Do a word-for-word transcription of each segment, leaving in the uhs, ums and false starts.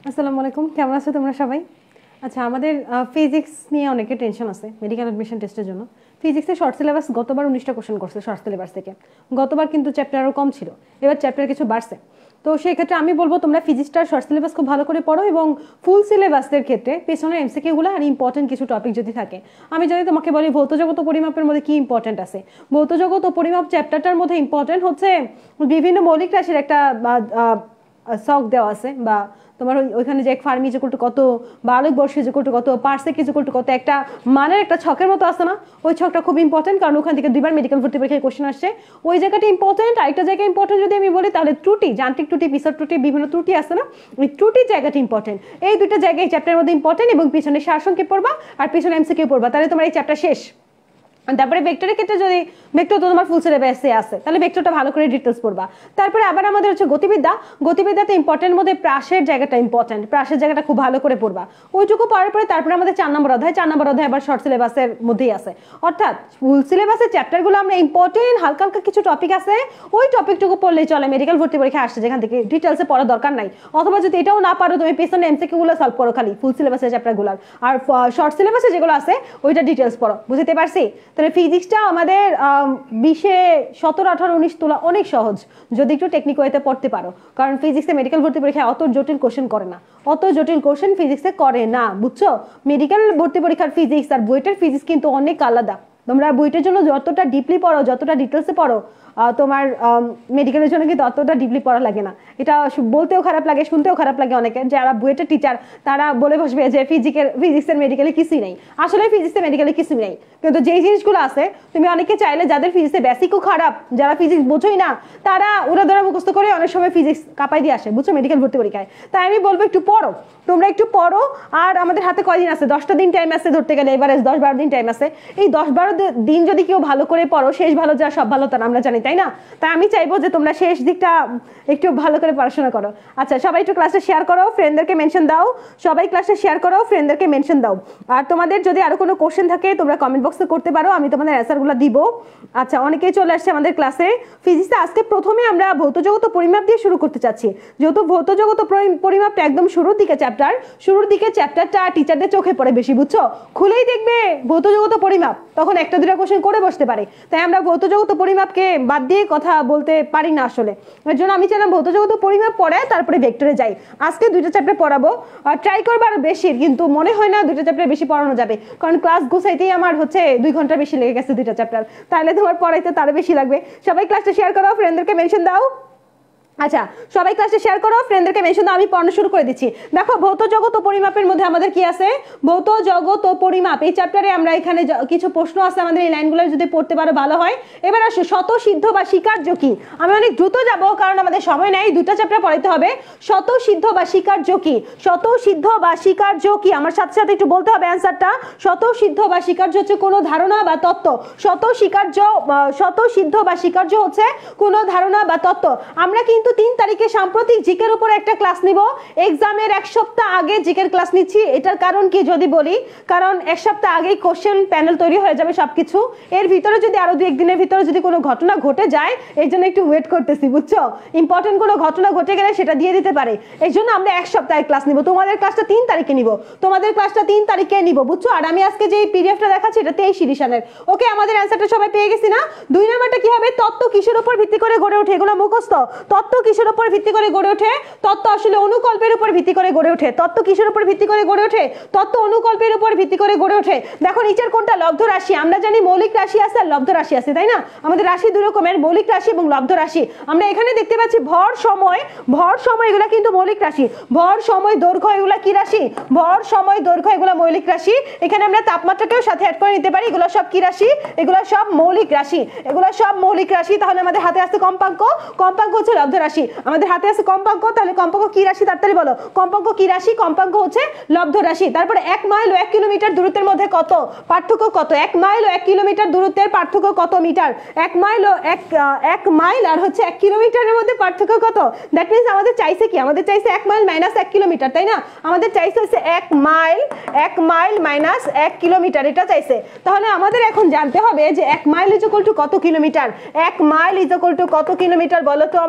আসসালামু আলাইকুম, কেমন আছো তোমরা সবাই? আচ্ছা, আমাদের ফিজিক্স নিয়ে অনেকে টেনশন আছে মেডিকেল অ্যাডমিশন টেস্টের জন্য। ফিজিক্সের শর্ট সিলেবাস গতবার উনিশটা কোশ্চেন করছে শর্ট সিলেবাস থেকে। গতবার কিন্তু চ্যাপ্টার আরও কম ছিল, এবার চ্যাপ্টার কিছু বাড়ছে। তো সেই ক্ষেত্রে আমি বলবো তোমরা ফিজিক্সটার শর্ট সিলেবাস খুব ভালো করে পড়ো, এবং ফুল সিলেবাসের ক্ষেত্রে পেছনের এমসিকিউগুলো আর ইম্পর্টেন্ট কিছু টপিক যদি থাকে, আমি যদি তোমাকে বলি ভৌত জগৎ ও পরিমাপের মধ্যে কি ইম্পর্টেন্ট আছে, ভৌত জগৎ ও পরিমাপ চ্যাপ্টারটার মধ্যে ইম্পর্টেন্ট হচ্ছে বিভিন্ন মৌলিক রাশির একটা শখ দেওয়া আছে, বা তোমার ওইখানে যে এক ফার্মি ইজ ইকুয়াল টু কত, বা আলোক বর্ষ ইজ ইকুয়াল টু কত, পার্সেক ইজ ইকুয়াল টু কত, একটা মানের একটা ছকের মতো আছে না, ওই ছকটা খুব ইম্পর্টেন্ট, কারণ ওখান থেকে দুইবার মেডিকেল ভর্তি পরীক্ষায় কোশ্চেন আসছে। ওই জায়গাটা ইম্পর্টেন্ট। আরেকটা জায়গা ইম্পর্টেন্ট যদি আমি বলি তাহলে ত্রুটি, যান্ত্রিক ত্রুটি, পিসার ত্রুটি, বিভিন্ন ত্রুটি আছে না, ওই ত্রুটির জায়গাটা ইম্পর্টেন্ট। এই দুটো জায়গায় চ্যাপ্টারের মধ্যে ইম্পর্টেন্ট, এবং পিছনে সারসংক্ষেপ পড়বা আর পিছনে এমসিকিউ পড়বা, তাহলে তোমার এই চ্যাপ্টার শেষ। তারপরে ভেক্টরের ক্ষেত্রে যদি ভেক্টর তো তোমার ফুল সিলেবাসে আছে, তাহলে ভেক্টরটা ভালো করে ডিটেলস পড়বা। তারপরে আবার আমাদের হচ্ছে গতিবিদ্যা, গতিবিদ্যাতে ইম্পর্টেন্ট মধ্যে প্রাসের জায়গাটা ইম্পর্টেন্ট, প্রাসের জায়গাটা খুব ভালো করে পড়বা। ওইটুকু পড়ার পরে তারপরে আমাদের চার নম্বর অধ্যায়, চার নম্বর অধ্যায় আবার শর্ট সিলেবাসের মধ্যেই আছে। অর্থাৎ ফুল সিলেবাসের চ্যাপ্টারগুলো আমরা ইম্পর্টেন্ট হালকা হালকা কিছু টপিক আছে, ওই টপিকটুকু পড়লেই চলে। মেডিকেল ভর্তি পরীক্ষা আসছে যেখান থেকে ডিটেলসে পড়ার দরকার নাই, অথবা যদি এটাও না পারো তুমি পেছনে এমসিকিউগুলো সলভ করো খালি ফুল সিলেবাসের চ্যাপ্টারগুলোর, আর শর্ট সিলেবাসে যেগুলো আছে ওইটা ডিটেলস পড়ো। বুঝতে পারছি? তাহলে ফিজিক্সটা আমাদের বিশে সতেরো আঠারো উনিশ তোলা অনেক সহজ যদি একটু টেকনিক ওয়েতে পড়তে পারো, কারণ ফিজিক্সে মেডিকেল ভর্তি পরীক্ষায় অত জটিল কোশ্চেন করে না, অত জটিল কোশ্চেন ফিজিক্সে করে না, বুঝছো? মেডিকেল ভর্তি পরীক্ষার ফিজিক্স আর বুয়েটের ফিজিক্স কিন্তু অনেক আলাদা। তোমরা বুয়েটের জন্য যতটা ডিপলি পড়ো, যতটা ডিটেলসে পড়ো, তোমার মেডিকেলের জন্য কিন্তু অতটা ডিপলি পড়া লাগে না। এটা বলতেও খারাপ লাগে, শুনতেও খারাপ লাগে অনেকে, যারা বুয়েটের টিচার তারা বলে বসবে যে ফিজিক্যাল ফিজিক্সের মেডিকেলে কিছুই নেই। আসলে ফিজিক্সের মেডিকেলে কিছুই নেই, কিন্তু যেই জিনিসগুলো আছে তুমি অনেকে চাইলে যাদের ফিজিক্সে বেসিকও খারাপ, যারা ফিজিক্স বোঝোই না, তারা ওরা ধরা মুখস্থ করে অনেক সময় ফিজিক্স কাঁপাই দিয়ে আসে, বুঝছো, মেডিকেল ভর্তি পরীক্ষায়। তাই আমি বলবো একটু পড়ো, তোমরা একটু পড়ো। আর আমাদের হাতে কয়দিন আছে? দশটা দিন টাইম আছে ধরতে গেলে, এভারেজ দশ বারো দিন টাইম আছে। এই দশ বারো দিন যদি কেউ ভালো করে পড়ো, শেষ ভালো যা সব ভালো তার আমরা জানি, তাই না? তাই আমি চাইবো যে তোমরা শেষ দিকটা একটু ভালো করে পড়াশোনা করো। আচ্ছা, সবাই একটু ক্লাসটা শেয়ার করো, ফ্রেন্ডদেরকে মেনশন দাও, সবাই ক্লাসটা শেয়ার করো, ফ্রেন্ডদেরকে মেনশন দাও। আর তোমাদের যদি আরো কোনো কোশ্চেন থাকে তোমরা কমেন্ট বক্সে করতে পারো, আমি তোমাদের অ্যান্সারগুলো দিব। আচ্ছা, অনেকেই চলে আসছে আমাদের ক্লাসে। ফিজিক্সে আজকে প্রথমে আমরা ভৌত জগৎ ও পরিমাপ দিয়ে শুরু করতে চাচ্ছি, যেহেতু ভৌত জগৎ ও পরিমাপটা একদম শুরুর দিকে চ্যাপ্টার, শুরুর দিকে চ্যাপ্টারটা টিচারদের চোখে পড়ে বেশি, বুঝছো? খুলেই দেখবে ভৌত জগৎ ও পরিমাপ, তখন একটা দুটা কোশ্চেন করে বসতে পারে। তাই আমরা ভৌত জগৎ ও পরিমাপকে বাদ দিয়ে কথা বলতে পারি না আসলে, এর জন্য আমি চাইলাম ভৌত জগৎ ও পরিমাপ পড়ায় তারপরে ভেক্টরে যাই। আজকে দুইটা চ্যাপ্টার পড়াবো, আর ট্রাই করবো আরো বেশি, কিন্তু মনে হয় না দুইটা চ্যাপ্টার বেশি পড়ানো যাবে, কারণ ক্লাস গুছাইতেই আমার হচ্ছে দুই ঘন্টা বেশি লেগে গেছে দুইটা চ্যাপ্টার, তাহলে তোমার পড়াইতে তার বেশি লাগবে। সবাই ক্লাসটা শেয়ার করো, ফ্রেন্ডদেরকে মেনশন দাও। আচ্ছা, সবাই ক্লাসে শেয়ার করো, ফ্রেন্ডদেরকে মেনশন দাও। আমি পড়ানো শুরু করে দিচ্ছি। দেখো, ভৌত জগৎ ও পরিমাপের মধ্যে আমাদের কি আছে? ভৌত জগৎ ও পরিমাপ এই চ্যাপ্টারে আমরা এখানে কিছু প্রশ্ন আছে, আমাদের এই লাইনগুলো যদি পড়তে পারো ভালো হয়। এবার আসো শত সিদ্ধ বা স্বীকার্য কি। আমি অনেক দ্রুত যাব কারণ আমাদের সময় নেই, দুটো চ্যাপ্টার পড়াইতে হবে। শত সিদ্ধ বা স্বীকার্য কি? শত সিদ্ধ বা স্বীকার্য কি? আমার সাথে সাথে একটু বলতে হবে অ্যান্সারটা। শত সিদ্ধ বা স্বীকার্য হচ্ছে কোনো ধারণা বা তত্ত্ব। শত স্বীকার্য শত সিদ্ধ বা স্বীকার্য হচ্ছে কোনো ধারণা বা তত্ত্ব। আমরা কিন্তু তিন তারিখে সাম্প্রতিক জিকের উপর একটা ক্লাস নিব, এক্সামের এক সপ্তাহ আগে জিকের ক্লাস নিচ্ছি। এটার কারণ কি যদি বলি, কারণ এক সপ্তাহ আগেই কোশ্চেন প্যানেল তৈরি হয়ে যাবে সবকিছু, এর ভিতরে যদি আরো দুই একদিনের ভিতরে যদি কোনো ঘটনা ঘটে যায়, এই জন্য একটু ওয়েট করতেছি, বুঝছো? ইম্পর্টেন্ট কোনো ঘটনা ঘটে গেলে সেটা দিয়ে দিতে পারে, এই জন্য আমরা এক সপ্তাহের ক্লাস নিব। তোমাদের ক্লাসটা তিন তারিখে নিব, তোমাদের ক্লাসটা তিন তারিখে নিব, বুঝছো? আর আমি আজকে যে পিডিএফটা দেখাচ্ছি এটা তেইশ এডিশনের। ওকে, আমাদের অ্যান্সারটা সবাই পেয়ে গেছি না? দুই নাম্বারটা কি হবে? তত্ত্ব কিসের উপর ভিত্তি করে গড়ে ওঠে? এগুলো মুখস্থ। তত্ত্ব কিসের উপর ভিত্তি করে গড়ে ওঠে? তত্ত্ব আসলে অনুকল্পের উপর ভিত্তি করে গড়ে ওঠে। তত্ত্ব কিসের উপর ভিত্তি করে গড়ে ওঠে? তত্ত্ব অনুকল্পের উপর ভিত্তি করে গড়ে ওঠে। দেখো নিচের কোনটা লব্ধ রাশি? আমরা জানি মৌলিক রাশি আছে আর লব্ধ রাশি আছে, তাই না? আমাদের রাশি দুই রকমের, মৌলিক রাশি এবং লব্ধ রাশি। আমরা এখানে দেখতে পাচ্ছি ভর সময়, ভর সময় এগুলা কিন্তু মৌলিক রাশি। ভর সময় দৈর্ঘ্য এগুলা কি রাশি? ভর সময় দৈর্ঘ্য এগুলা মৌলিক রাশি। এখানে আমরা তাপমাত্রাকেও সাথে অ্যাড করে নিতে পারি, এগুলো সব কি রাশি? এগুলো সব মৌলিক রাশি, এগুলো সব মৌলিক রাশি। তাহলে আমাদের হাতে আছে কম্পাঙ্ক, কম্পাঙ্ক হচ্ছে লব্ধ রাশি। আমাদের হাতে আছে কম্পাঙ্ক, তাহলে কম্পাঙ্ক কি রাশি তাড়াতাড়ি বলো? কম্পাঙ্ক কি রাশি? কম্পাঙ্ক হচ্ছে লব্ধ রাশি। তারপরে এক মাইল ও এক কিলোমিটার দূরত্বের মধ্যে কত পার্থক্য? কত? এক মাইল ও এক কিলোমিটার দূরত্বের পার্থক্য কত মিটার? এক মাইল ও এক এক মাইল আর হচ্ছে এক কিলোমিটারের মধ্যে পার্থক্য কত? দ্যাট মিনস আমাদের চাইছে কি? আমাদের চাইছে এক মাইল মাইনাস এক কিলোমিটার, তাই না? আমাদের চাইছে হচ্ছে এক মাইল এক মাইল মাইনাস এক কিলোমিটার, এটা চাইছে। তাহলে আমাদের এখন জানতে হবে যে এক মাইল ইজ ইকুয়াল টু কত কিলোমিটার? এক মাইল ইজ ইকুয়াল টু কত কিলোমিটার বলো তো আমাকে সাথে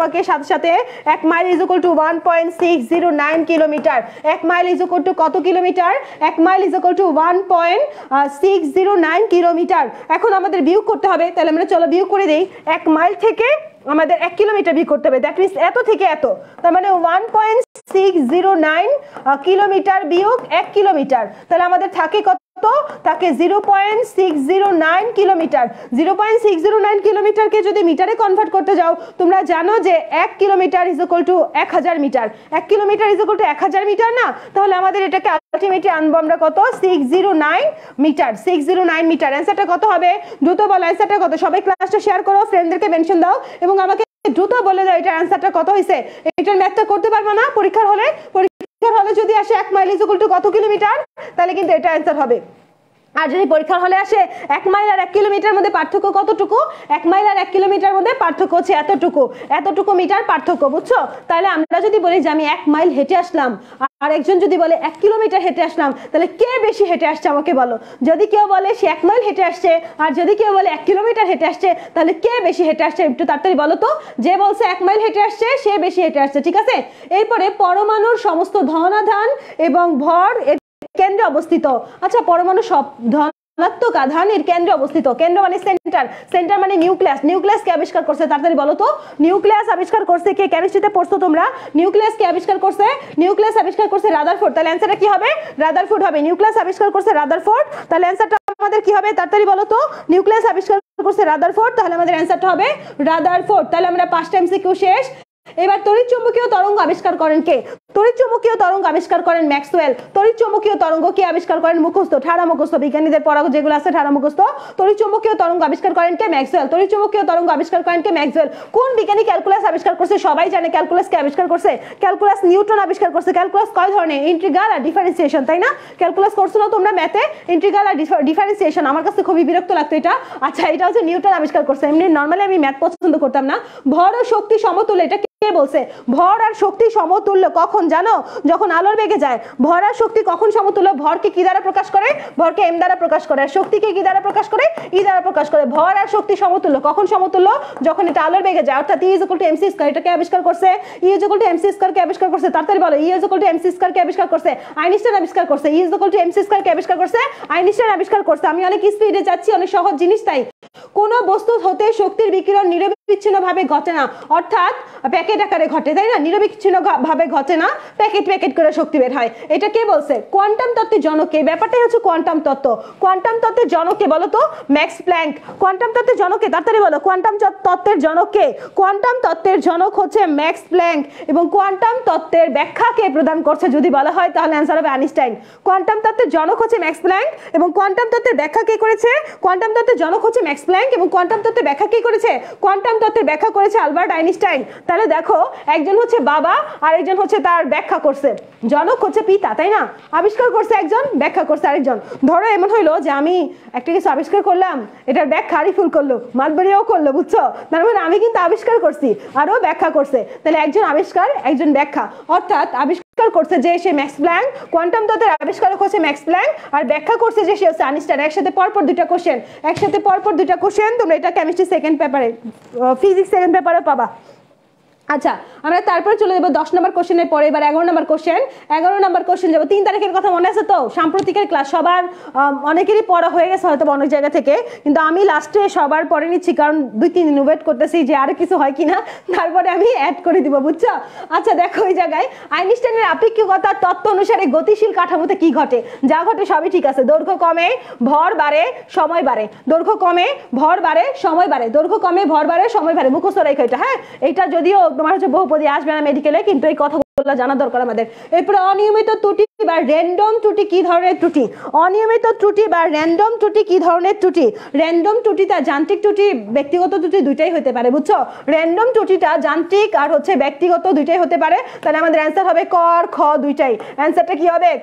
সাথে সাথে এক mile is equal to one point six zero nine kilometre. এক মাইল ইজ ইকুয়াল টু কত কিলোমিটার? এক mile is equal to one point six zero nine kilometre. এখন আমাদের বিয়োগ করতে হবে, তাহলে আমরা চলো বিয়োগ করে দেই। এক মাইল থেকে আমাদের এক কিলোমিটার বিয়োগ করতে হবে, দ্যাট মিনস এত থেকে এত, তার মানে one point six zero nine kilometre বিয়োগ এক কিলোমিটার, তাহলে আমাদের থাকে কত? থাকে zero point six zero nine kilometre. Zero point six zero nine কিলোমিটারকে যদি মিটারে কনভার্ট করতে যাও, তোমরা জানো যে এক কিলোমিটার ইজ ইকুয়াল টু এক হাজার মিটার। এক কিলোমিটার ইজ ইকুয়াল টু এক হাজার মিটার না? তাহলে আমাদের এটাকে আলটিমেটলি আনবো আমরা কত? Six zero nine metre. Six zero nine metre. অ্যান্সারটা কত হবে? দ্রুত বলো অ্যান্সারটা কত। সবাই ক্লাসটা শেয়ার করো, ফ্রেন্ডদেরকে মেনশন দাও এবং আমাকে দ্রুত বলে দাও এটা অ্যান্সারটা কত হয়েছে। এটার ম্যাথটা করতে পারবো না পরীক্ষার হলে? পরীক্ষার হলে যদি আসে এক মাইল ইজ ইকুয়াল টু কত কিলোমিটার, তাহলে কিন্তু এটা অ্যান্সার হবে। আর যদি পরীক্ষার হলে আসে এক মাইল আর এক কিলোমিটার মধ্যে পার্থক্য কতটুকু, এক মাইল আর এক কিলোমিটার মধ্যে পার্থক্য হচ্ছে এতটুকু, এতটুকু মিটার পার্থক্য, বুঝছো? তাহলে আমরা যদি বলি যে আমি এক মাইল হেঁটে আসলাম, আর একজন যদি বলে এক কিলোমিটার হেঁটে আসলাম, তাহলে কে বেশি হেঁটে আসছে আমাকে বলো। যদি কেউ বলে সে এক মাইল হেঁটে আসছে আর যদি কেউ বলে এক কিলোমিটার হেঁটে আসছে, তাহলে কে বেশি হেঁটে আসছে? একটু তাড়াতাড়ি বলো তো। যে বলছে এক মাইল হেঁটে আসছে সে বেশি হেঁটে আসছে, ঠিক আছে? এরপরে পরমাণুর সমস্ত ধনাধান এবং ভর কেন্দ্রে অবস্থিত। আচ্ছা, পরমাণু সব ধনাত্মক আধান এর কেন্দ্রে অবস্থিত। কেন্দ্র মানে সেন্টার, সেন্টার মানে নিউক্লিয়াস। নিউক্লিয়াস কে আবিষ্কার করছে? তাড়াতাড়ি বলো তো। নিউক্লিয়াস আবিষ্কার করছে কে? কেমিস্ট্রিতে পড়ছো তোমরা। নিউক্লিয়াস কে আবিষ্কার করছে? নিউক্লিয়াস আবিষ্কার করছে রাদারফোর্ড। তাহলে অ্যান্সারটা কি হবে? রাদারফোর্ড হবে। নিউক্লিয়াস আবিষ্কার করছে রাদারফোর্ড, তাহলে অ্যান্সারটা আমাদের কি হবে? তাড়াতাড়ি বলো তো। নিউক্লিয়াস আবিষ্কার করছে রাদারফোর্ড, তাহলে আমাদের অ্যান্সারটা হবে রাদারফোর্ড। তাহলে আমরা পাঁচটা এমসিকিউ শেষ। এবার তড়িৎ চুম্বকীয় তরঙ্গ আবিষ্কার করেন কে? তড়িৎ চুম্বকীয় তরঙ্গ আবিষ্কার করেন ম্যাক্সওয়েল। তড়িৎ চুম্বকীয় তরঙ্গ কে আবিষ্কার করেন? মুখস্থ, ঠাড়া মুখস্থ, বিজ্ঞানীদের পড়া যেগুলো আছে ঠাড়া মুখস্থ। তড়িৎ চুম্বকীয় তরঙ্গ আবিষ্কার করেন কে? ম্যাক্সওয়েল। তড়িৎ চুম্বকীয় তরঙ্গ আবিষ্কার করেন কে? ম্যাক্সওয়েল। কোন বিজ্ঞানী ক্যালকুলাস আবিষ্কার করছে? সবাই জানে ক্যালকুলাস কে আবিষ্কার করছে। ক্যালকুলাস নিউটন আবিষ্কার করছে। ক্যালকুলাস কয় ধরনের? ইন্টিগ্রাল আর ডিফারেন্সিয়েশন, তাই না? ক্যালকুলাস করছো না তোমরা ম্যাথে? ইন্টিগ্রাল আর ডিফারেন্সিয়েশন। আমার কাছে খুবই বিরক্ত লাগতো এটা। আচ্ছা, এটা হচ্ছে নিউটন আবিষ্কার করছে। এমনি নরমালি আমি ম্যাথ পছন্দ করতাম না। ভর ও শক্তি সমতুল্য, এটা কে বলছে? ভর আর শক্তি সমতুল্য কখন জানো? যখন আলোর বেগে যায়। ভর আর শক্তি কখন সমতুল্য? ভরকে কি দ্বারা প্রকাশ করে? ভরকে এম দ্বারা প্রকাশ করে। আর শক্তিকে কি দ্বারা প্রকাশ করে? ই দ্বারা প্রকাশ করে। ভর আর শক্তি সমতুল্য কখন সমতুল্য? যখন এটা আলোর বেগে যায়, অর্থাৎ E is equal to MC square. এটাকে আবিষ্কার করছে E is equal to MC square কে আবিষ্কার করছে। তাড়াতাড়ি বলো। E is equal to MC square কে আবিষ্কার করছে আইনস্টাইন আবিষ্কার করছে। E is equal to MC square কে আবিষ্কার করছে আইনস্টাইন আবিষ্কার করছে। আমি অনেক স্পিডে যাচ্ছি, অনেক সহজ জিনিস তাই। কোন বস্তু হতে শক্তির বিকিরণ নিরবিচ্ছিন্ন ভাবে ঘটে না, অর্থাৎ প্যাকেট আকারে ঘটে, তাই না? নিরবিচ্ছিন্ন ভাবে ঘটে না, প্যাকেট প্যাকেট করে শক্তি বের হয়। এটা কে বলছে? কোয়ান্টাম তত্ত্বের জনক কে? ব্যাপারটাই হচ্ছে কোয়ান্টাম তত্ত্ব। কোয়ান্টাম তত্ত্বের জনক কে বলো তো? Max Planck. কোয়ান্টাম তত্ত্বের জনক কে? তাড়াতাড়ি বলো। কোয়ান্টাম তত্ত্বের জনক কে? কোয়ান্টাম তত্ত্বের জনক হচ্ছে ম্যাক্স প্ল্যাঙ্ক। এবং কোয়ান্টাম তত্ত্বের ব্যাখ্যা কে প্রদান করছে যদি বলা হয়, তাহলে অ্যান্সার হবে আইনস্টাইন। কোয়ান্টাম তত্ত্বের জনক হচ্ছে ম্যাক্স প্ল্যাঙ্ক এবং কোয়ান্টাম তত্ত্বের ব্যাখ্যা কে করেছে? কোয়ান্টাম তত্ত্বের জনক হচ্ছে ম্যাক্স প্ল্যাঙ্ক এবং কোয়ান্টাম তত্ত্বের ব্যাখ্যা কে করেছে? কোয়ান্টাম তত্ত্বের ব্যাখ্যা করেছে আলবার্ট আইনস্টাইন। তাহলে দেখো, একজন হচ্ছে বাবা আর একজন হচ্ছে তার ব্যাখ্যা করছে। জনক হচ্ছে পিতা, তাই না? আবিষ্কার করছে একজন, ব্যাখ্যা করছে আরেকজন। ধরো এমন হইলো যে আমি একটা কিছু আবিষ্কার করলাম, এটার ব্যাখ্যা আরিফুল করলো, মালবেরিয়াও করলো, বুঝছো? তার মানে আমি কিন্তু আবিষ্কার করছি আরও ব্যাখ্যা করছে। তাহলে একজন আবিষ্কার, একজন ব্যাখ্যা, অর্থাৎ আবিষ্কার করছে যে সে ম্যাক্স প্ল্যাঙ্ক, কোয়ান্টাম তত্ত্বের আবিষ্কারক হচ্ছে ম্যাক্স প্ল্যাঙ্ক, আর ব্যাখ্যা করছে যে সে হচ্ছে আইনস্টাইন। একসাথে পরপর দুইটা কোশ্চেন, একসাথে পরপর দুইটা কোশ্চেন। তোমরা এটা কেমিস্ট্রি সেকেন্ড পেপারে, ফিজিক্স সেকেন্ড পেপারে পাবা। আচ্ছা, আমরা তারপরে চলে যাবো দশ নম্বর কোশ্চেনের পরে। এবার এগারো নম্বর কোশ্চেন। এগারো নম্বর কোশ্চেন যাবো। তিন তারিখের কথা মনে আছে তো? সাম্প্রতিকের ক্লাস সবার অনেকেরই পড়া হয়ে গেছে হয়তো অনেক জায়গা থেকে, কিন্তু আমি লাস্টে সবার পড়ে নিচ্ছি, কারণ দুই তিন দিন ওয়েট করতেছি যে আরো কিছু হয় কিনা, তারপরে আমি অ্যাড করে দিব, বুঝছো? আচ্ছা দেখো, ওই জায়গায় আইনস্টাইনের আপেক্ষিকতার তত্ত্ব অনুসারে গতিশীল কাঠামোতে কি ঘটে? যা ঘটে সবই ঠিক আছে। দৈর্ঘ্য কমে, ভর বাড়ে, সময় বাড়ে। দৈর্ঘ্য কমে, ভর বাড়ে, সময় বাড়ে। দৈর্ঘ্য কমে, ভর বাড়ে, সময় বাড়ে। মুখস্থ রেখো এটা, হ্যাঁ? এটা যদিও তোমার হচ্ছে বহুপদী আসবে না মেডিকেলে, কিন্তু এই কথাগুলো জানা দরকার আমাদের। এরপরে অনিয়মিত ত্রুটি বা র্যান্ডম ত্রুটি কি ধরনের ত্রুটি? অনিয়মিত ত্রুটি বা র্যান্ডম ত্রুটি কি ধরনের ত্রুটি? র্যান্ডম ত্রুটিটা যান্ত্রিক ত্রুটি, ব্যক্তিগত ত্রুটি দুইটাই হতে পারে, বুঝছো? র্যান্ডম ত্রুটিটা যান্ত্রিক আর হচ্ছে ব্যক্তিগত দুইটাই হতে পারে। তাহলে আমাদের অ্যান্সার হবে ক আর খ দুইটাই। অ্যান্সারটা কি হবে?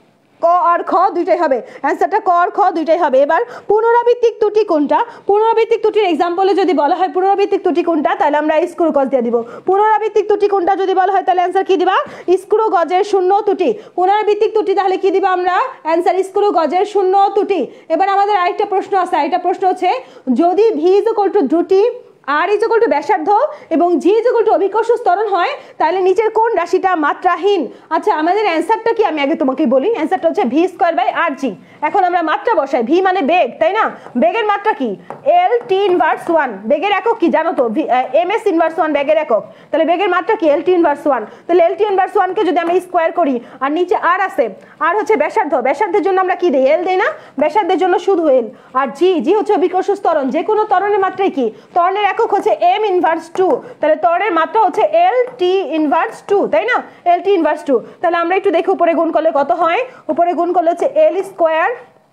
ক আর খ দুইটাই হবে। অ্যান্সারটা ক আর খ দুইটাই হবে। এবার পুনরাবৃত্তিক ত্রুটি কোনটা? পুনরাবৃত্তিক ত্রুটির এক্সাম্পলে যদি বলা হয় পুনরাবৃত্তিক ত্রুটি কোনটা, তাহলে আমরা স্ক্রু গজ দিয়ে দিব। পুনরাবৃত্তিক ত্রুটি কোনটা যদি বলা হয়, তাহলে অ্যান্সার কি দিবা? স্ক্রু গজের শূন্য ত্রুটি। পুনরাবৃত্তিক ত্রুটি তাহলে কি দিবা আমরা? অ্যান্সার স্ক্রু গজের শূন্য ত্রুটি। এবার আমাদের আরেকটা প্রশ্ন আছে। আরেকটা প্রশ্ন হচ্ছে, যদি ভি ইজ ইকুয়াল টু ত্রুটি আর ইজ ইকুয়াল টু ব্যাসার্ধ এবং জি ইজ ইকুয়াল টু অভিকর্ষ ত্বরণ হয় তাহলে নিচের কোন রাশিটা মাত্রাহীন? আচ্ছা আমাদের অ্যান্সারটা কি আমি আগে তোমাকে বলি, অ্যান্সারটা হচ্ছে V square by R G. এখন আমরা মাত্রা বসাই, ভি মানে বেগ, তাই না? বেগের মাত্রা কি? L T inverse one. বেগের একক কি জানো তো? এম এস ইনভার্স ওয়ান বেগের একক। তাহলে বেগের মাত্রা কি? L T inverse one. তাহলে এল টি ইনভার্স ওয়ানকে যদি আমরা স্কোয়ার করি আর নিচে আর আছে, আর হচ্ছে ব্যাসার্ধ, ব্যাসার্ধের জন্য আমরা কি দিই? এল দেই না? ব্যাসার্ধের জন্য শুধু এল। আর জি, জি হচ্ছে অভিকর্ষ ত্বরণ। যে কোনো ত্বরণের মাত্রাই কি? ত্বরণের একক হচ্ছে এম ইনভার্স টু। তাহলে ত্বরণের মাত্রা হচ্ছে এল টি ইনভার্স টু, তাই না? L T inverse two. তাহলে আমরা একটু দেখি উপরে গুণ করলে কত হয়। উপরে গুণ করলে হচ্ছে এল স্কোয়ার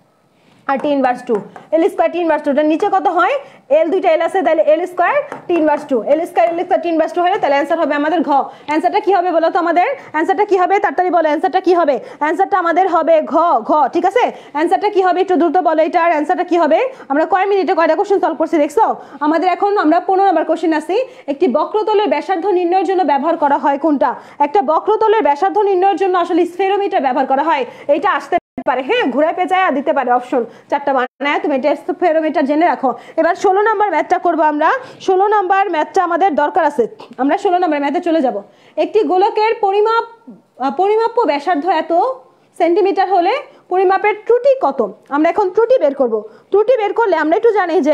আর T inverse two, L square T inverse two. নিচে কত হয়? এল দুইটা এল আছে, তাহলে L square T inverse two, L square L square T inverse two হলে তাহলে অ্যান্সার হবে আমাদের ঘ। অ্যান্সারটা কি হবে বলো তো আমাদের? অ্যান্সারটা কি হবে তাড়াতাড়ি বলো, অ্যান্সারটা কি হবে? অ্যান্সারটা আমাদের হবে ঘ, ঘ, ঠিক আছে? অ্যান্সারটা কি হবে একটু দ্রুত বলো, এটার অ্যান্সারটা কি হবে? আমরা কয় মিনিটে কয়টা কোশ্চেন সলভ করছি দেখছো? আমাদের এখন আমরা পনেরো নম্বর কোশ্চেন আসি। একটি বক্রতলের ব্যাসার্ধ নির্ণয়ের জন্য ব্যবহার করা হয় কোনটা? একটা বক্রতলের ব্যাসার্ধ নির্ণয়ের জন্য আসলে স্ফেরোমিটার ব্যবহার করা হয়। এইটা আসতে পারে, হ্যাঁ, ঘুরায় পেঁচায় দিতে পারে অপশন চারটা বানায়, তুমি স্ফেরোমিটার জেনে রাখো। এবার ষোলো নম্বর ম্যাথটা করবো আমরা। ষোলো নম্বর ম্যাথটা আমাদের দরকার আছে, আমরা ষোলো নম্বর ম্যাথে চলে যাব। একটি গোলকের পরিমাপ পরিমাপ্য ব্যাসার্ধ এত সেন্টিমিটার হলে পরিমাপের ত্রুটি কত? আমরা এখন ত্রুটি বের করব। ত্রুটি বের করলে আমরা একটু জানি যে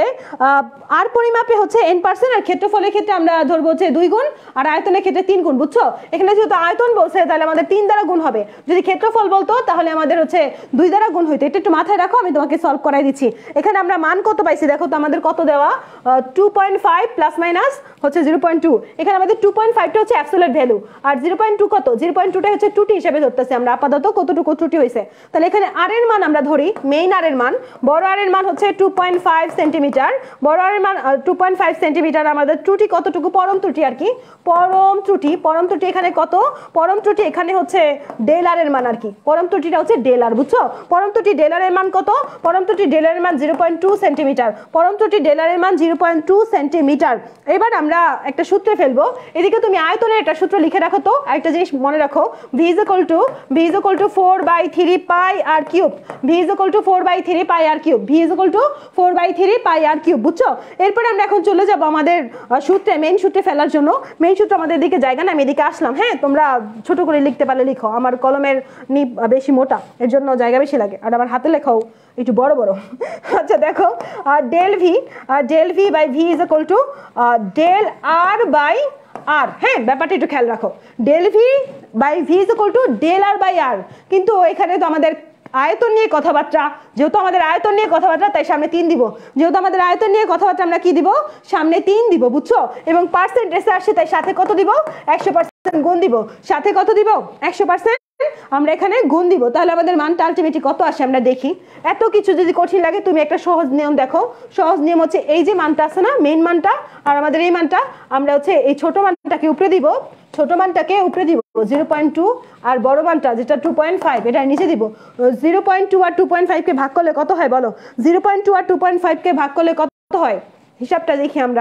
আর পরিমাপে হচ্ছে এন পার্সেন্ট, আর ক্ষেত্রফলের ক্ষেত্রে আমরা ধরবো হচ্ছে দুই গুণ, আর আয়তনের ক্ষেত্রে তিন গুণ, বুঝছো? এখানে যেহেতু আয়তন বলছে তাহলে আমাদের তিন দ্বারা গুণ হবে। যদি ক্ষেত্রফল বলতো তাহলে আমাদের হচ্ছে দুই দ্বারা গুণ হইতো। এটা একটু মাথায় রাখো, আমি তোমাকে সলভ করাই দিচ্ছি। এখানে আমরা মান কত পাইছি দেখো তো, আমাদের কত দেওয়া? Two point five plus minus হচ্ছে জিরো পয়েন্ট টু। এখানে আমাদের টু পয়েন্ট ফাইভটা হচ্ছে অ্যাবসোলিউট ভ্যালু, আর জিরো পয়েন্ট টু কত? জিরো পয়েন্ট টুটা হচ্ছে ত্রুটি হিসেবে ধরতেছি আমরা আপাতত, কতটুকু ত্রুটি হয়েছে। তাহলে এখানে আর এর মান আমরা ধরি, মেইন আর এর মান, বড় আর এর মান হচ্ছে টু পয়েন্ট ফাইভ সেন্টিমিটার, বড় আর এর মান টু পয়েন্ট ফাইভ সেন্টিমিটার। আমাদের ত্রুটি কতটুকু? পরম ত্রুটি আর কি, পরম ত্রুটি। পরম ত্রুটি এখানে কত? পরম ত্রুটি এখানে হচ্ছে ডেল আর এর মান আর কি, পরম ত্রুটিটা হচ্ছে ডেল আর, বুঝছো? পরম ত্রুটি ডেল আর এর মান কত? পরম ত্রুটি ডেল আর এর মান জিরো পয়েন্ট টু সেন্টিমিটার, পরম ত্রুটি ডেল আর এর মান জিরো পয়েন্ট টু সেন্টিমিটার। এবার আমরা একটা সূত্রে ফেলবো। এদিকে তুমি আয়তনের একটা সূত্র লিখে রাখো তো, আরেকটা জিনিস মনে রাখো, V is equal to V is equal to four by three pi R cube, V is equal to four by three pi R cube, V is equal to four by three pi R cube, বুঝছো? এরপরে আমরা এখন চলে যাবো আমাদের সূত্রে, main সূত্রে ফেলার জন্য। মেইন সূত্র আমাদের দিকে জায়গা না, আমি এদিকে আসলাম, হ্যাঁ, তোমরা ছোট করে লিখতে পারলে লিখো, আমার কলমের নিব বেশি মোটা, এর জন্য জায়গা বেশি লাগে, আর আমার হাতে লেখাও একটু বড় বড়। আচ্ছা দেখো, del V del V by V is equal to del R by R, হ্যাঁ, ব্যাপারটা একটু খেয়াল রাখো, del V by V is equal to del R by R. কিন্তু এখানে তো আমাদের আয়তন নিয়ে কথাবার্তা, যেহেতু আমাদের আয়তন নিয়ে কথাবার্তা তাই সামনে তিন দিব, যেহেতু আমাদের আয়তন নিয়ে কথাবার্তা আমরা কি দিব? সামনে তিন দিব, বুঝছো? এবং পার্সেন্টেজে আসছে তাই সাথে কত দিব? একশো পার্সেন্ট গুণ দিব, সাথে কত দিব? একশো পার্সেন্ট আমরা এখানে গুণ দিব। তাহলে আমাদের মানটা আলটিমেটলি কত আসে আমরা দেখি। এত কিছু যদি কঠিন লাগে তুমি একটা সহজ নিয়ম দেখো। সহজ নিয়ম হচ্ছে এই যে মানটা আছে না, মেইন মানটা, আর আমাদের এই মানটা, আমরা হচ্ছে এই ছোট মানটাকে উপরে দিব, ছোট মানটাকে উপরে দিব জিরো পয়েন্ট টু, আর বড় মানটা যেটা টু পয়েন্ট ফাইভ এটা নিচে দিব। জিরো পয়েন্ট টু আর টু পয়েন্ট ফাইভকে ভাগ করলে কত হয় বলো? জিরো পয়েন্ট টু আর টু পয়েন্ট ফাইভকে ভাগ করলে কত হয়? হিসাবটা দেখি আমরা।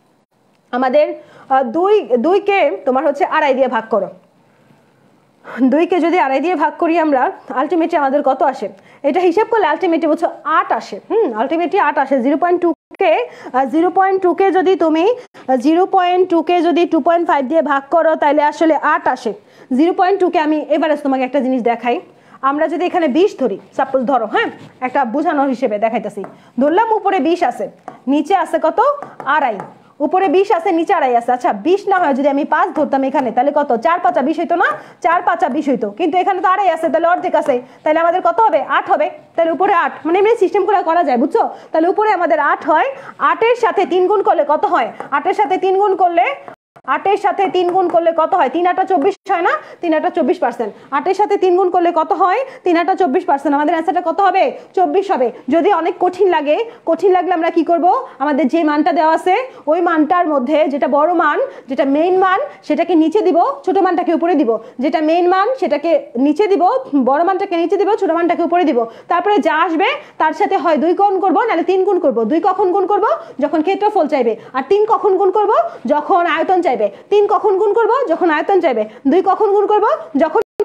আমাদের দুই দুইকে তোমার হচ্ছে আড়াই দিয়ে ভাগ করো, দুইকে যদি আড়াই দিয়ে ভাগ করি আমরা, আলটিমেটলি আমাদের কত আসে? এটা হিসাব করলে আলটিমেটলি বলছো আট আসে। হুম, আলটিমেটলি আট আসে। জিরো পয়েন্ট টু কে জিরো পয়েন্ট টু কে যদি তুমি জিরো পয়েন্ট টু কে যদি টু পয়েন্ট ফাইভ দিয়ে ভাগ করো তাহলে আসলে আট আসে। জিরো পয়েন্ট টু কে আমি এভারেজ তোমাকে একটা জিনিস দেখাই। আমরা যদি এখানে বিশ ধরি, সাপোজ ধরো, হ্যাঁ, একটা বোঝানোর হিসেবে দেখাইতেছি, ধরলাম উপরে বিশ আছে, নিচে আছে কত? আড়াই। উপরে বিশ আছে, নিচে আড়াই আছে। আচ্ছা, বিশ না হয় যদি আমি পাঁচ ধরতাম এখানে, তাহলে কত? চার পাঁচা বিশ হইতো না? চার পাঁচা বিশ হইতো, কিন্তু এখানে তো আড়াই আছে, তাহলে অর্ধেক আছে, তাহলে আমাদের কত হবে? আট হবে। তাহলে উপরে আট, মানে এমনি সিস্টেম করে করা যায়, বুঝছো? তাহলে উপরে আমাদের আট হয়, আটের সাথে তিন গুণ করলে কত হয়? আটের সাথে তিন গুণ করলে আটের সাথে তিন গুণ করলে কত হয়? তিন আটা চব্বিশ হয় না? তিন আটা চব্বিশ পার্সেন্ট। আটের সাথে তিন গুণ করলে কত হয়? তিন আটা চব্বিশ পার্সেন্ট। আমাদের অ্যান্সারটা কত হবে? চব্বিশ হবে। যদি অনেক কঠিন লাগে, কঠিন লাগলে আমরা কি করব? আমাদের যে মানটা দেওয়া আছে ওই মানটার মধ্যে যেটা বড় মান, যেটা মেইন মান, সেটাকে নিচে দিব, ছোট মানটাকে উপরে দিব। যেটা মেইন মান সেটাকে নিচে দিব, বড় মানটাকে নিচে দিব, ছোট মানটাকে উপরে দিব। তারপরে যা আসবে তার সাথে হয় দুই গুণ করবো, নাহলে তিন গুণ করবো। দুই কখন গুণ করবো? যখন ক্ষেত্রফল চাইবে। আর তিন কখন গুণ করবো? যখন আয়তন চাইবে। তিন কখন গুণ করবো? যখন আয়তন চাইবে। দুই কখন গুণ করবো? যখন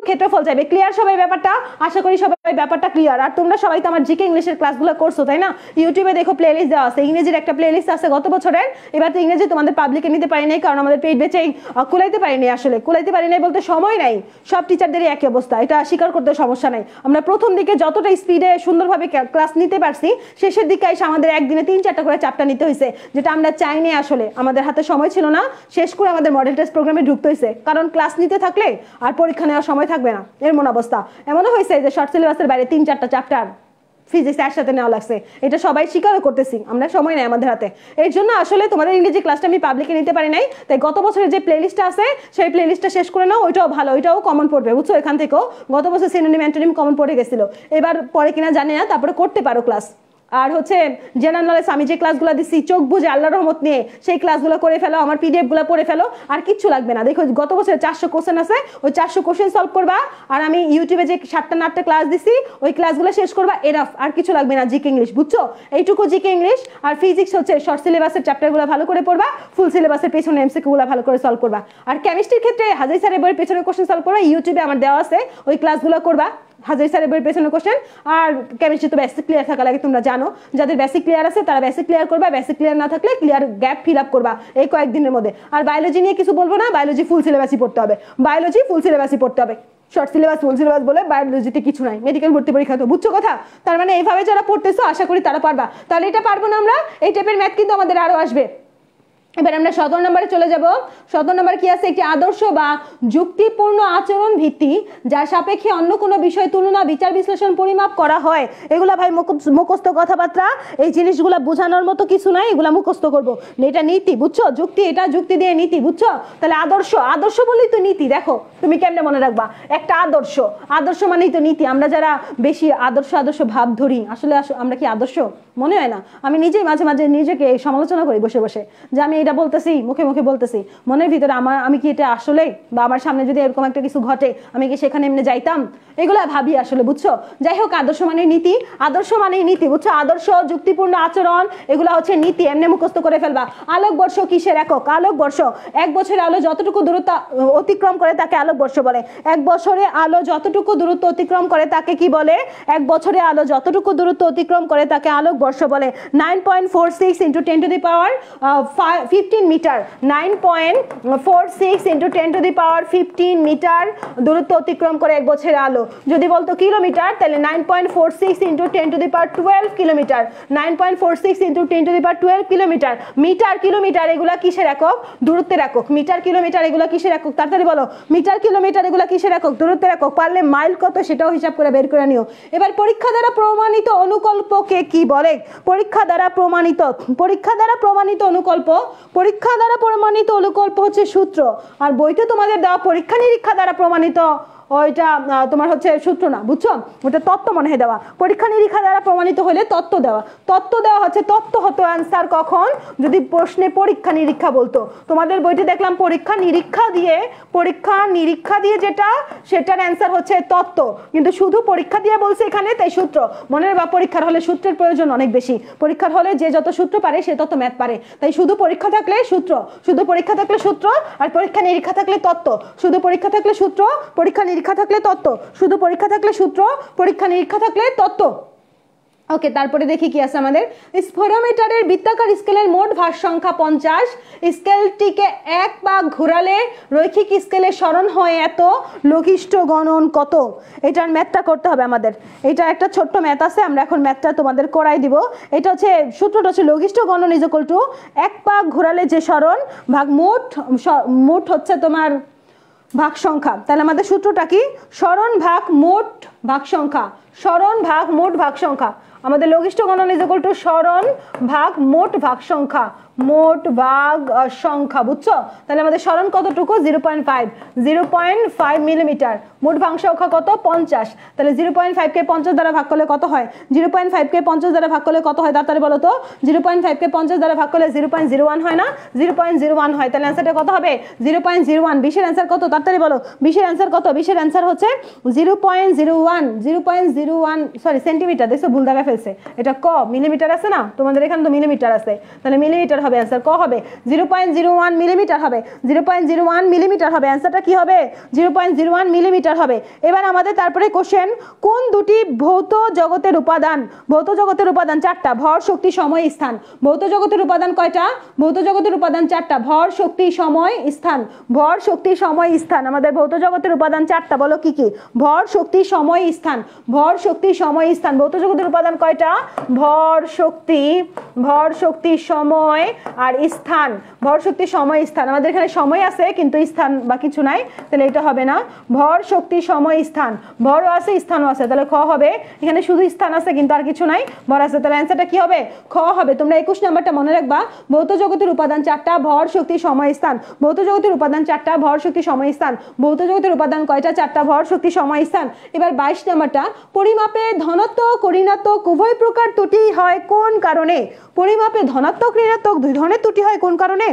ক্ষেত্রফল চাইবে। ক্লিয়ার সবাই ব্যাপারটা? আশা করি সবাই ব্যাপারটা ক্লিয়ার। আর তোমরা সবাই তো আমার জিকে ইংলিশের ক্লাসগুলো করছো তাই না? ইউটিউবে দেখো প্লেলিস্ট দেওয়া আছে, ইংরেজির একটা প্লেলিস্ট আছে গত বছরের। এবার তো ইংরেজি তোমাদের পাবলিকে নিতে পারি নাই, কারণ আমাদের পেইড বেচে কুলাইতে পারিনি। আসলে কুলাইতে পারি নাই বলতে সময় নাই, সব টিচারদেরই একই অবস্থা, এটা স্বীকার করতে সমস্যা নাই। আমরা প্রথম দিকে যতটা স্পিডে সুন্দরভাবে ক্লাস নিতে পারছি, শেষের দিকে এসে আমাদের একদিনে তিন চারটা করে চ্যাপ্টার নিতে হয়েছে, যেটা আমরা চাইনি। আসলে আমাদের হাতে সময় ছিল না, শেষ করে আমাদের মডেল টেস্ট প্রোগ্রামে ঢুকতে হয়েছে, কারণ ক্লাস নিতে থাকলে আর পরীক্ষা নেওয়ার সময় থাকবে না, এমন অবস্থা। এমনও হয়েছে যে শর্ট সিলেবাসের বাইরে তিন চারটা চ্যাপ্টার ফিজিক্স একসাথে নেওয়া লাগছে, এটা সবাই স্বীকারও করতেছি, আমরা সময় নেই আমাদের হাতে। এর জন্য আসলে তোমাদের ইংরেজি ক্লাসটা আমি পাবলিকে নিতে পারি নাই, তাই গত বছরের যে প্লেলিস্টটা আছে সেই প্লেলিস্টটা শেষ করে নাও, ওইটাও ভালো, ওইটাও কমন পড়বে, বুঝছো? এখান থেকেও গত বছর সিনোনিম অ্যান্টোনিম কমন পড়ে গেছিল, এবার পরে কিনা জানি না, তারপরে করতে পারো ক্লাস। আর হচ্ছে জেনারেল নলেজ আমি যে ক্লাসগুলো দিচ্ছি চোখ বুঝে আল্লাহর রহমত নিয়ে সেই ক্লাসগুলো করে ফেলো, আমার পিডিএফ গুলো পড়ে ফেলো, আর কিচ্ছু লাগবে না। দেখো গত বছর চারশো কোশ্চেন আছে, ওই চারশো কোশ্চেন সলভ করবা, আর আমি ইউটিউবে যে সাতটা না আটটা ক্লাস দিচ্ছি ওই ক্লাসগুলো শেষ করবা, এনাফ, আর কিছু লাগবে না। জিকে ইংলিশ, বুঝছো? এইটুকু জিকে ইংলিশ। আর ফিজিক্স হচ্ছে শর্ট সিলেবাসের চ্যাপ্টারগুলো ভালো করে পড়বা, ফুল সিলেবাসের পেছনে এমসিকিউগুলো ভালো করে সলভ করবা। আর কেমিস্ট্রির ক্ষেত্রে হাজারি স্যারের বইয়ের পেছনে কোশ্চেন সলভ করবা, ইউটিউবে আমার দেওয়া আছে, ওই ক্লাসগুলো করবা, হাজারি স্যারের বইয়ের পেছনে কোশ্চেন। আর কেমিস্ট্রি তো বেসিক ক্লিয়ার থাকা লাগে, তোমরা জানো, যাদের বেসিক ক্লিয়ার আছে তারা বেসিক ক্লিয়ার করবা, বেসিক ক্লিয়ার না থাকলে ক্লিয়ার গ্যাপ ফিল আপ করবা এই কয়েকদিনের মধ্যে। আর বায়োলজি নিয়ে কিছু বলবো না, বায়োলজি ফুল সিলেবাসই পড়তে হবে, বায়োলজি ফুল সিলেবাসই পড়তে হবে। শর্ট সিলেবাস ফুল সিলেবাস বলে বায়োলজিতে কিছু নাই, মেডিকেল ভর্তি পরীক্ষা তো, বুঝছো কথা? তার মানে এইভাবে যারা পড়তেছো আশা করি তারা পারবা। তাহলে এটা পারবো না আমরা, এই টাইপের ম্যাথ কিন্তু আমাদের আরো আসবে। এবার আমরা সতেরো নম্বরে চলে যাব। সতেরো নম্বর কি আছে? একটি আদর্শ বা যুক্তিপূর্ণ আচরণ ভিত্তি যার সাপেক্ষে অন্য কোনো বিষয় তুলনা বিচার বিশ্লেষণ পরিমাপ করা হয়। এগুলা ভাই মুখস্থ কথাবার্তা, এই জিনিসগুলা বোঝানোর মতো কিছু নাই, এগুলা মুখস্থ করবো। এটা নীতি, বুঝছো? যুক্তি, এটা যুক্তি দিয়ে নীতি, বুঝছো? তাহলে আদর্শ, আদর্শ বলেই তো নীতি। দেখো তুমি কেমনে মনে রাখবা একটা আদর্শ, আদর্শ মানেই তো নীতি। আমরা যারা বেশি আদর্শ আদর্শ ভাব ধরি, আসলে আমরা কি আদর্শ? মনে হয় না। আমি নিজেই মাঝে মাঝে নিজেকে সমালোচনা করি বসে বসে, যে আমি এটা বলতেছি, মুখে মুখে বলতেছি, মনের ভিতরে আমার আমি কি এটা আসলে, বা আমার সামনে যদি এরকম একটা কিছু ঘটে আমি কি সেখানে এমনি যাইতাম, এগুলা ভাবি আসলে, বুঝছো? যাই হোক, আদর্শ মানে নীতি, আদর্শ মানে নীতি, বুঝছো? আদর্শ, যুক্তিপূর্ণ আচরণ, এগুলা হচ্ছে নীতি, এমনি মুখস্থ করে ফেলবা। আলোকবর্ষ কিসের একক? আলোকবর্ষ, এক বছরে আলো যতটুকু দূরত্ব অতিক্রম করে তাকে আলোকবর্ষ বলে। এক বছরে আলো যতটুকু দূরত্ব অতিক্রম করে তাকে কি বলে? এক বছরে আলো যতটুকু দূরত্ব অতিক্রম করে তাকে আলোকবর্ষ বলে। Nine point four six into ten to the power fifteen metre, nine point four six into ten to the power fifteen metre দূরত্ব অতিক্রম করে এক বছরের আলো। যদি বলতো কিলোমিটার, তাহলে nine point four six into ten to the power twelve kilometre, nine point four six into ten to the power twelve kilometre. Metre, kilometre এগুলা কিসের একক? দূরত্বের একক। মিটার, কিলোমিটার এগুলা কিসের একক? তাড়াতাড়ি বলো। মিটার, কিলোমিটার এগুলা কিসের একক? দূরত্বের একক। পারলে মাইল কত সেটাও হিসাব করে বের করে নিও। এবার পরীক্ষা দ্বারা প্রমাণিত অনুকল্পকে কি বলে? পরীক্ষা দ্বারা প্রমাণিত, পরীক্ষা দ্বারা প্রমাণিত অনুকল্প, পরীক্ষা দ্বারা প্রমাণিত অনুকল্প হচ্ছে সূত্র। আর বইটা তোমাদের দেওয়া পরীক্ষা নিরীক্ষা দ্বারা প্রমাণিত, ওইটা তোমার হচ্ছে সূত্র না, বুঝছো? ওটা তত্ত্ব মনে হয় দেওয়া। পরীক্ষা নিরীক্ষা দ্বারা প্রমাণিত হলে তত্ত্ব দেওয়া, তত্ত্ব দেওয়া হচ্ছে। তত্ত্ব হতো অ্যান্সার কখন? যদি প্রশ্নে পরীক্ষা নিরীক্ষা বলতো। তোমাদের বইটি দেখলাম পরীক্ষা নিরীক্ষা দিয়ে, পরীক্ষা নিরীক্ষা দিয়ে যেটা, সেটার অ্যান্সার হচ্ছে তত্ত্ব, কিন্তু শুধু পরীক্ষা দিয়ে বলছে এখানে, তাই সূত্র মনে রাখবা। পরীক্ষার হলে সূত্রের প্রয়োজন অনেক বেশি, পরীক্ষার হলে যে যত সূত্র পারে সে তত ম্যাথ পারে, তাই শুধু পরীক্ষা থাকলে সূত্র, শুধু পরীক্ষা থাকলে সূত্র, আর পরীক্ষা নিরীক্ষা থাকলে তত্ত্ব। শুধু পরীক্ষা থাকলে সূত্র, পরীক্ষা নিরীক্ষা থাকলে তত্ত্ব, শুধু পরীক্ষা থাকলে সূত্র, পরীক্ষা নিরীক্ষা থাকলে তত্ত্ব। ওকে, তারপরে দেখি কি আছে আমাদের। স্পোরোমিটারের বৃত্তাকার স্কেলের মোট ভার সংখ্যা পঞ্চাশ। স্কেলটিকে এক পাক ঘোরালে রৈখিক স্কেলে সরণ হয় এত, লঘিষ্ঠ গণন কত? এটার ম্যাথটা করতে হবে আমাদের। এটা একটা ছোট্ট ম্যাথ আছে, আমরা এখন ম্যাথটা তোমাদের করাই দিব। এটা হচ্ছে সূত্রটা হচ্ছে লঘিষ্ঠ গণন ইজ ইকুয়াল টু এক পাক ঘোরালে যে সরণ ভাগ মোট, মোট হচ্ছে তোমার ভাগ সংখ্যা। তাহলে আমাদের সূত্রটা কি? সরণ ভাগ মোট ভাগ সংখ্যা, সরণ ভাগ মোট ভাগ সংখ্যা। আমাদের লঘিষ্ঠ গণন ইজ ইকুয়াল টু সরণ ভাগ মোট ভাগ সংখ্যা, মোট ভাগ সংখ্যা, বুঝছো? তাহলে আমাদের সরণ কতটুকু? Zero point five, zero point five millimetre. মোট ভাগ সংখ্যা কত? পঞ্চাশ। তাহলে জিরো পয়েন্ট ফাইভ কে পঞ্চাশ দ্বারা ভাগ করলে কত হয়? জিরো পয়েন্ট ফাইভ কে পঞ্চাশ দ্বারা ভাগ করলে কত হয়? তাড়াতাড়ি বলো তো। জিরো পয়েন্ট ফাইভ কে পঞ্চাশ দ্বারা ভাগ করলে জিরো পয়েন্ট জিরো ওয়ান হয় না? জিরো পয়েন্ট জিরো ওয়ান হয়। তাহলে অ্যান্সারটা কত হবে? Zero point zero one. বিশের অ্যান্সার কত? তাড়াতাড়ি বলো। বিশের অ্যান্সার কত? বিশের অ্যান্সার হচ্ছে zero point zero one, zero point zero one, sorry centimetre, দেখছো ভুল দেখা ফেলছে। এটা ক, মিলিমিটার আছে না তোমাদের এখানে? তো মিলিমিটার আছে, তাহলে মিলিমিটার হবে অ্যান্সার ক হবে zero point zero one millimetre হবে zero point zero one millimetre হবে অ্যান্সারটা কি হবে zero point zero one millimetre হবে এবার আমাদের তারপরে কোশ্চেন কোন দুটি ভৌত জগতের উপাদান ভৌত জগতের উপাদান চারটা ভর শক্তি সময় স্থান ভৌত জগতের উপাদান কয়টা ভৌত জগতের উপাদান চারটা ভর শক্তি সময় স্থান ভর শক্তি সময় স্থান আমাদের ভৌত জগতের উপাদান চারটা বলো কি কি ভর শক্তি সময় স্থান ভর শক্তি সময় স্থান ভৌত জগতের উপাদান কয়টা ভর শক্তি ভর শক্তি সময় আর স্থান ভর শক্তি সময় স্থান আমাদের এখানে সময় আছে কিন্তু স্থান বা কিছু নাই তাহলে এটা হবে না ভর শক্তি সময় স্থান ভরও আছে স্থানও আছে তাহলে খ হবে এখানে শুধু স্থান আছে কিন্তু আর কিছু নাই ভর আছে তাহলে অ্যান্সারটা কি হবে খ হবে তোমরা একুশ নাম্বারটা মনে রাখবা ভৌত জগতের উপাদান চারটা ভর শক্তি সময় স্থান ভৌত জগতের উপাদান চারটা ভর শক্তি সময় স্থান ভৌত জগতের উপাদান কয়টা চারটা ভর শক্তি সময় স্থান এবার বাইশ নাম্বারটা পরিমাপে ধনাত্মক ঋণাত্মক উভয় প্রকার ত্রুটি হয় কোন কারণে পরিমাপে ধনাত্মক ঋণাত্মক দুই ধরনের ত্রুটি হয় কোন কারণে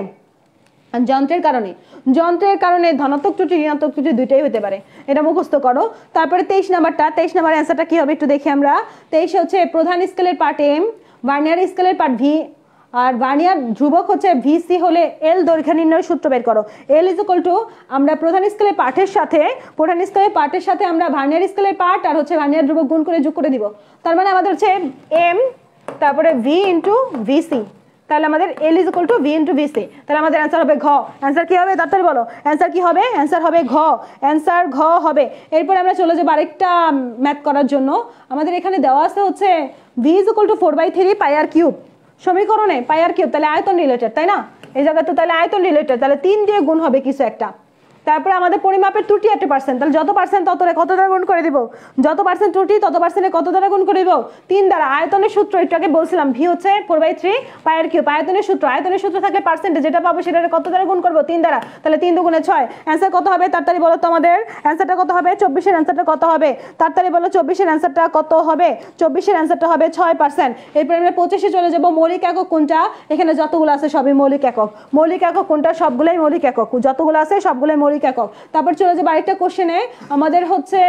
যন্ত্রের কারণে যন্ত্রের কারণে ধনাত্মক ত্রুটি ঋণাত্মক ত্রুটি দুইটাই হতে পারে এটা মুখস্থ করো তারপরে তেইশ নাম্বারটা তেইশ নাম্বার অ্যান্সারটা কি হবে একটু দেখি আমরা তেইশ হচ্ছে প্রধান স্কেলের পার্ট এম ভার্নিয়ার স্কেলের পার্ট ভি আর ভার্নিয়ার ধ্রুবক হচ্ছে ভিসি হলে এল দৈর্ঘ্য নির্ণয় সূত্র বের করো এল ইজ ইকুয়াল টু আমরা প্রধান স্কেলের পার্টের সাথে প্রধান স্কেলের পার্টের সাথে আমরা ভার্নিয়ার স্কেলের পার্ট আর হচ্ছে ভার্নিয়ার ধ্রুবক গুণ করে যোগ করে দিব তার মানে আমাদের হচ্ছে এম তারপরে ভি ইন্টু ভিসি তাহলে আমাদের L is equal to V into VC তাহলে আমাদের অ্যান্সার হবে ঘ অ্যান্সার কি হবে তাড়াতাড়ি বলো অ্যান্সার কি হবে অ্যান্সার হবে ঘ অ্যান্সার ঘ হবে এরপর আমরা চলে যাবো আরেকটা ম্যাথ করার জন্য আমাদের এখানে দেওয়া আছে হচ্ছে V is equal to four by three pi R cube সমীকরণে পাই আর কিউব তাহলে আয়তন রিলেটেড তাই না এই জায়গায় তো তাহলে আয়তন রিলেটেড তাহলে তিন দিয়ে গুণ হবে কিছু একটা তারপরে আমাদের পরিমাপের ত্রুটি একটা পার্সেন্ট তাহলে যত পার্সেন্ট তত কত দ্বারা গুণ করে দিব যত পার্সেন্ট ত্রুটি তত পার্সেন্টে কত দ্বারা গুণ করে দিব তিন দ্বারা আয়তনের সূত্র এটাকে বলছিলাম ভি হচ্ছে ফোর বাই থ্রি পায়ের কিউব আয়তনের সূত্র আয়তনের সূত্র থাকলে পার্সেন্টে যেটা পাবো সেটা কত দ্বারা গুণ করবো তিন দ্বারা তাহলে তিন দুগুণে ছয় অ্যান্সার কত হবে তাড়াতাড়ি বলো তো আমাদের অ্যান্সারটা কত হবে চব্বিশের অ্যান্সারটা কত হবে তাড়াতাড়ি বলো চব্বিশের অ্যান্সারটা কত হবে চব্বিশের অ্যান্সারটা হবে ছয় পার্সেন্ট এরপরে আমরা পঁচিশে চলে যাবো মৌলিক একক কোনটা এখানে যতগুলো আছে সবই মৌলিক একক মৌলিক একক কোনটা সবগুলোই মৌলিক একক যতগুলো আছে সবগুলোই মৌলিক একক তারপর চলে যাবো আরেকটা কোশ্চেনে আমাদের হচ্ছে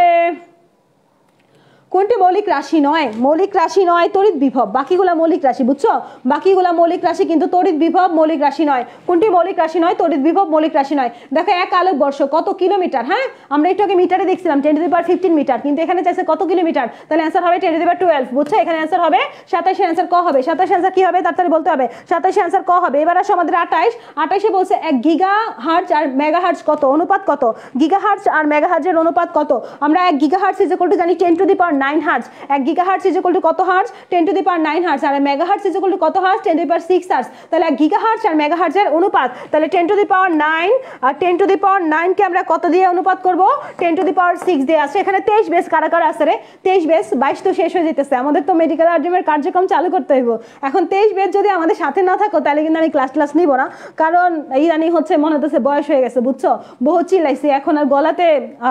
কোনটি মৌলিক রাশি নয় মৌলিক রাশি নয় তড়িৎ বিভব বাকিগুলা মৌলিক রাশি বুঝছো বাকিগুলা মৌলিক রাশি কিন্তু তড়িৎ বিভব মৌলিক রাশি নয় কোনটি মৌলিক রাশি নয় তড়িৎ বিভব মৌলিক রাশি নয় দেখো এক আলোক বর্ষ কত কিলোমিটার হ্যাঁ আমরা একটু আগে মিটারে দেখছিলাম ten to the power fifteen metre কিন্তু এখানে চাইছে কত কিলোমিটার তাহলে অ্যান্সার হবে ten to the power twelve বুঝছো এখানে অ্যান্সার হবে সাতাশের অ্যান্সার ক হবে সাতাশের অ্যান্সার কি হবে তাড়াতাড়ি বলতে হবে সাতাশের অ্যান্সার ক হবে এবার আসো আমাদের আঠাইশ আঠাইশে বলছে এক গিগা হার্জ আর মেগা হার্জ কত অনুপাত কত গিগা হার্জ আর মেগা হার্জের অনুপাত কত আমরা এক giga hertz is equal to জানি ten to the power nine hertz এক গিগাহার্টজ ইজ ইকুয়াল টু কত hertz ten to the power nine hertz আর মেগাহার্টজ ইজ ইকুয়াল টু কত hertz ten to the power six hertz তাহলে এক gigahertz আর মেগাহার্টজের অনুপাত তাহলে ten to the power nine আর ten to the power nine কে আমরা কত দিয়ে অনুপাত করব ten to the power six দিয়ে আছে এখানে তেইশ বেস কারা কারা আছে রে তেইশ বেস বাইশ তো শেষ হয়ে যেতেছে আমাদের তো মেডিকেল আর্জিমের কার্যক্রম চালু করতে হইব এখন তেইশ বেস যদি আমাদের সাথে না থাকো তাহলে কিন্তু আমি ক্লাস ক্লাস নিব না কারণ ইদানি হচ্ছে মনে হচ্ছে বয়স হয়ে গেছে বুঝছো বহু চিল্লাইছি এখন আর গলাতে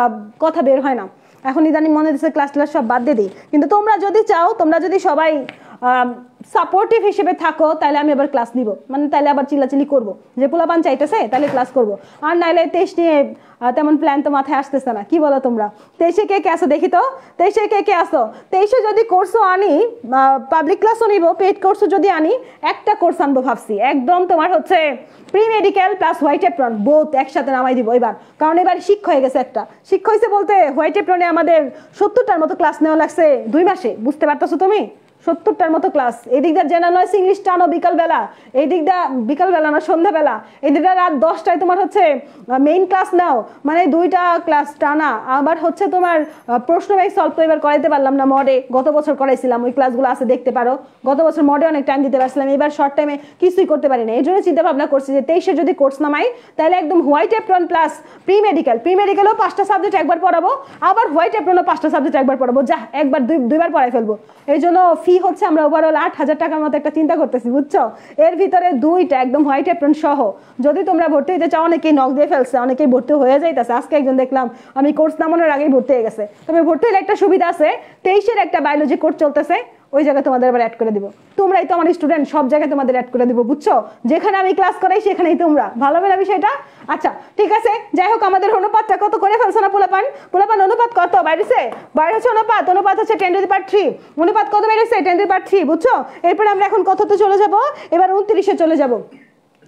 কথা বের হয় না এখন ইদানিং মনে হচ্ছে ক্লাস ক্লাস সব বাদ দিয়ে দিই কিন্তু তোমরা যদি চাও তোমরা যদি সবাই সাপোর্টিভ হিসেবে থাকো তাহলে আমি আবার ক্লাস নিব মানে তাহলে আবার চিল্লাচিল্লি করবো যে পোলাপান চাইতেছে তাহলে ক্লাস করবো আর নাইলে তেইশ নিয়ে তেমন প্ল্যান তো মাথায় আসতেছে না কি বলো তোমরা তেইশে কে কে আসো দেখি তো তেইশে কে কে আসো তেইশে যদি কোর্সও আনি পাবলিক ক্লাসও নিব পেইড কোর্সও যদি আনি একটা কোর্স আনবো ভাবছি একদম তোমার হচ্ছে pre medical plus white apron both একসাথে নামাই দিব এবার কারণ এবার শিক্ষা হয়ে গেছে একটা শিক্ষা হয়েছে বলতে হোয়াইট এপ্রনে আমাদের সত্তরটার মতো ক্লাস নেওয়া লাগছে দুই মাসে বুঝতে পারতেছো তুমি সত্তরটার মতো ক্লাস এই দিকটা জেনারেল নয় ইংলিশ টানো বিকালবেলা এই দিকটা বিকালবেলা না সন্ধ্যাবেলা এই দিকটা রাত দশটায় তোমার হচ্ছে মেইন ক্লাস নাও মানে দুইটা ক্লাস টানা আবার হচ্ছে তোমার প্রশ্ন ব্যাংক সলভ তো এবার করাইতে পারলাম না মডে গত বছর করাইছিলাম ওই ক্লাসগুলো আছে দেখতে পারো গত বছর মডে অনেক টাইম দিতে পারছিলাম এবার শর্ট টাইমে কিছুই করতে পারি না এই জন্য চিন্তা ভাবনা করছি যে তেইশে যদি কোর্স নামাই তাহলে একদম white apron plus pre medical pre মেডিকেলও পাঁচটা সাবজেক্ট একবার পড়াবো আবার হোয়াইট এপ্রনও পাঁচটা সাবজেক্ট একবার পড়াবো যা একবার দুই দুইবার পড়াই ফেলবো এই জন্য ফি হচ্ছে আমরা ওভারঅল আট হাজার টাকার মতো একটা চিন্তা করতেছি বুঝছো এর ভিতরে দুইটা একদম হোয়াইট এপ্রন সহ যদি তোমরা ভর্তি হইতে চাও অনেকেই নক দিয়ে ফেলছে অনেকেই ভর্তি হয়ে যাইতেছে আজকে একজন দেখলাম আমি কোর্স নামানোর আগেই ভর্তি হয়ে গেছে তবে ভর্তি হলে একটা সুবিধা আছে তেইশের একটা বায়োলজি কোর্স চলতেছে ওই জায়গায় তোমাদের আবার অ্যাড করে দিব তোমরাই তো আমার স্টুডেন্ট সব জায়গায় তোমাদের অ্যাড করে দিব বুঝছো যেখানে আমি ক্লাস করাই সেখানেই তোমরা ভালো হবে না বিষয়টা আচ্ছা ঠিক আছে যাই হোক আমাদের অনুপাতটা কত করে ফেলছো না পোলাপান পোলাপান অনুপাত কত বাইরেছে বাইরে হচ্ছে অনুপাত অনুপাত হচ্ছে ten to the power three অনুপাত কত বেড়েছে ten to the power three বুঝছো এরপরে আমরা এখন কততে চলে যাব এবার উনত্রিশে চলে যাব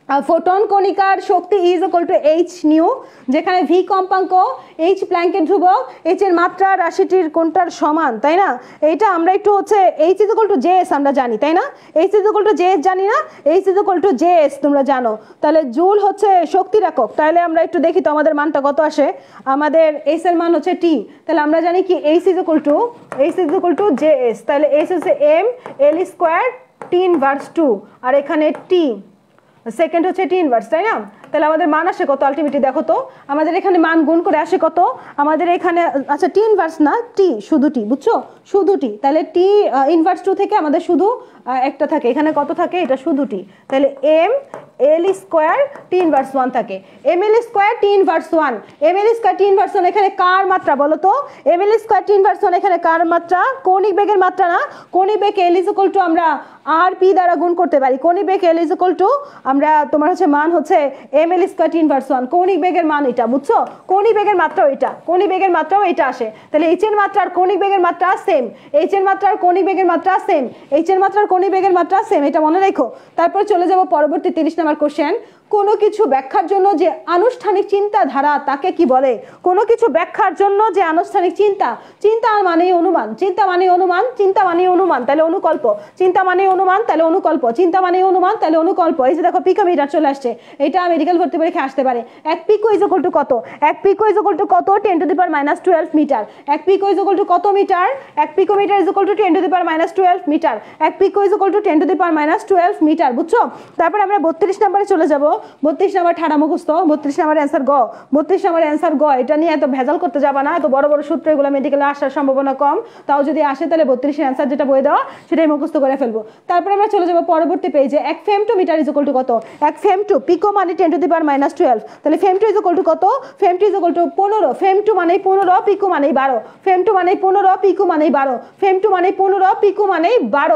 ফোটন কণিকার শক্তি is equal to H nu, যেখানে ভি কম্পাঙ্ক, এইচ প্ল্যাঙ্কের ধ্রুবক, এইচ এর মাত্রা রাশিটির কোনটার সমান, তাই না? এইটা আমরা একটু হচ্ছে H is equal to J S আমরা জানি, তাই না? H is equal to J S জানি না, H is equal to J S তোমরা জানো। তাহলে জুল হচ্ছে শক্তির একক, তাহলে আমরা একটু দেখি তো আমাদের মানটা কত আসে। আমাদের এইচ এর মান হচ্ছে টি, তাহলে আমরা জানি কি H is equal to H is equal to J S, তাহলে এইচ হচ্ছে M L square T inverse two, আর এখানে টি সেকেন্ড হচ্ছে টি ইনভার্স, তাই না? তাহলে আমাদের মান আসে কত আলটিমেটলি দেখো তো, আমাদের এখানে মান গুণ করে আসে কত আমাদের এখানে, আচ্ছা টি ইনভার্স না টি, শুধু টি, বুঝছো, শুধু টি। তাহলে টি ইনভার্স টু থেকে আমাদের শুধু একটা থাকে, এখানে কত থাকে, এটা শুধু টি, তাহলে M L square T inverse one থাকে। M L square T inverse one, M L square T inverse one এখানে কার মাত্রা বলো তো? M L square T inverse one এখানে কার মাত্রা? কৌণিক বেগের মাত্রা না? কৌণিক বেগ এল ইজ ইকুয়াল টু আমরা আর পি দ্বারা গুণ করতে পারি, কৌণিক বেগ এল ইজ ইকুয়াল টু আমরা তোমার হচ্ছে মান হচ্ছে M L square T inverse one, কৌণিক বেগের মান এটা, বুঝছো? কৌণিক বেগের মাত্রাও এটা, কৌণিক বেগের মাত্রাও এটা আসে। তাহলে এইচ এর মাত্রা আর কৌণিক বেগের মাত্রা সেম, এইচ এর মাত্রা আর কৌণিক বেগের মাত্রা সেম, এইচ এর মাত্রা আর কৌণিক বেগের মাত্রা সেম, এটা মনে রেখো। তারপর চলে যাব পরবর্তী তিরিশ নম্বর কোশ্চেন। কোনো কিছু ব্যাখ্যার জন্য যে আনুষ্ঠানিক চিন্তাধারা তাকে কি বলে? কোনো কিছু ব্যাখ্যার জন্য যে আনুষ্ঠানিক চিন্তা, চিন্তা মানে অনুমান, চিন্তা মানে অনুমান, চিন্তা মানে অনুমান তাহলে অনুকল্প, চিন্তা মানে অনুমান তাহলে অনুকল্প, চিন্তা মানে অনুমান তাহলে অনুকল্প। এই যে দেখো পিকোমিটার চলে আসছে, এটা মেডিকেল ভর্তি পরীক্ষা আসতে পারে। এক পিকো ইজ ইকুয়াল টু কত? এক পিকো ইজ ইকুয়াল টু কত? Ten to the power minus twelve metre. এক পিকো ইজ ইকুয়াল টু কত মিটার? এক picometre is equal to ten to the power minus twelve metre. এক pico is equal to ten to the power minus twelve metre, বুঝছো? তারপর আমরা বত্রিশ নম্বরে চলে যাব। বত্রিশ নম্বর ঠাড়া মুখস্থ, বত্রিশ নম্বরের অ্যান্সার গ, বত্রিশ নম্বরের অ্যান্সার গ। এটা নিয়ে এত ভেজাল করতে যাবা না, এত বড় বড় সূত্র এগুলো মেডিকেলে আসার সম্ভাবনা কম, তাও যদি আসে তাহলে বত্রিশের অ্যান্সার যেটা বই দেওয়া সেটাই মুখস্থ করে ফেলবো। তারপর আমরা চলে যাবো পরবর্তী পেজে। এক femto metre is equal to কত? এক ফেম টু পিকো মানে ten to the power minus twelve, তাহলে femto is equal to কত? Femto is equal to পনেরো, ফেম টু মানে পনেরো, পিকো মানে বারো, ফেম টু মানে পনেরো, পিকো মানে বারো, ফেম টু মানে পনেরো, পিকো মানে বারো।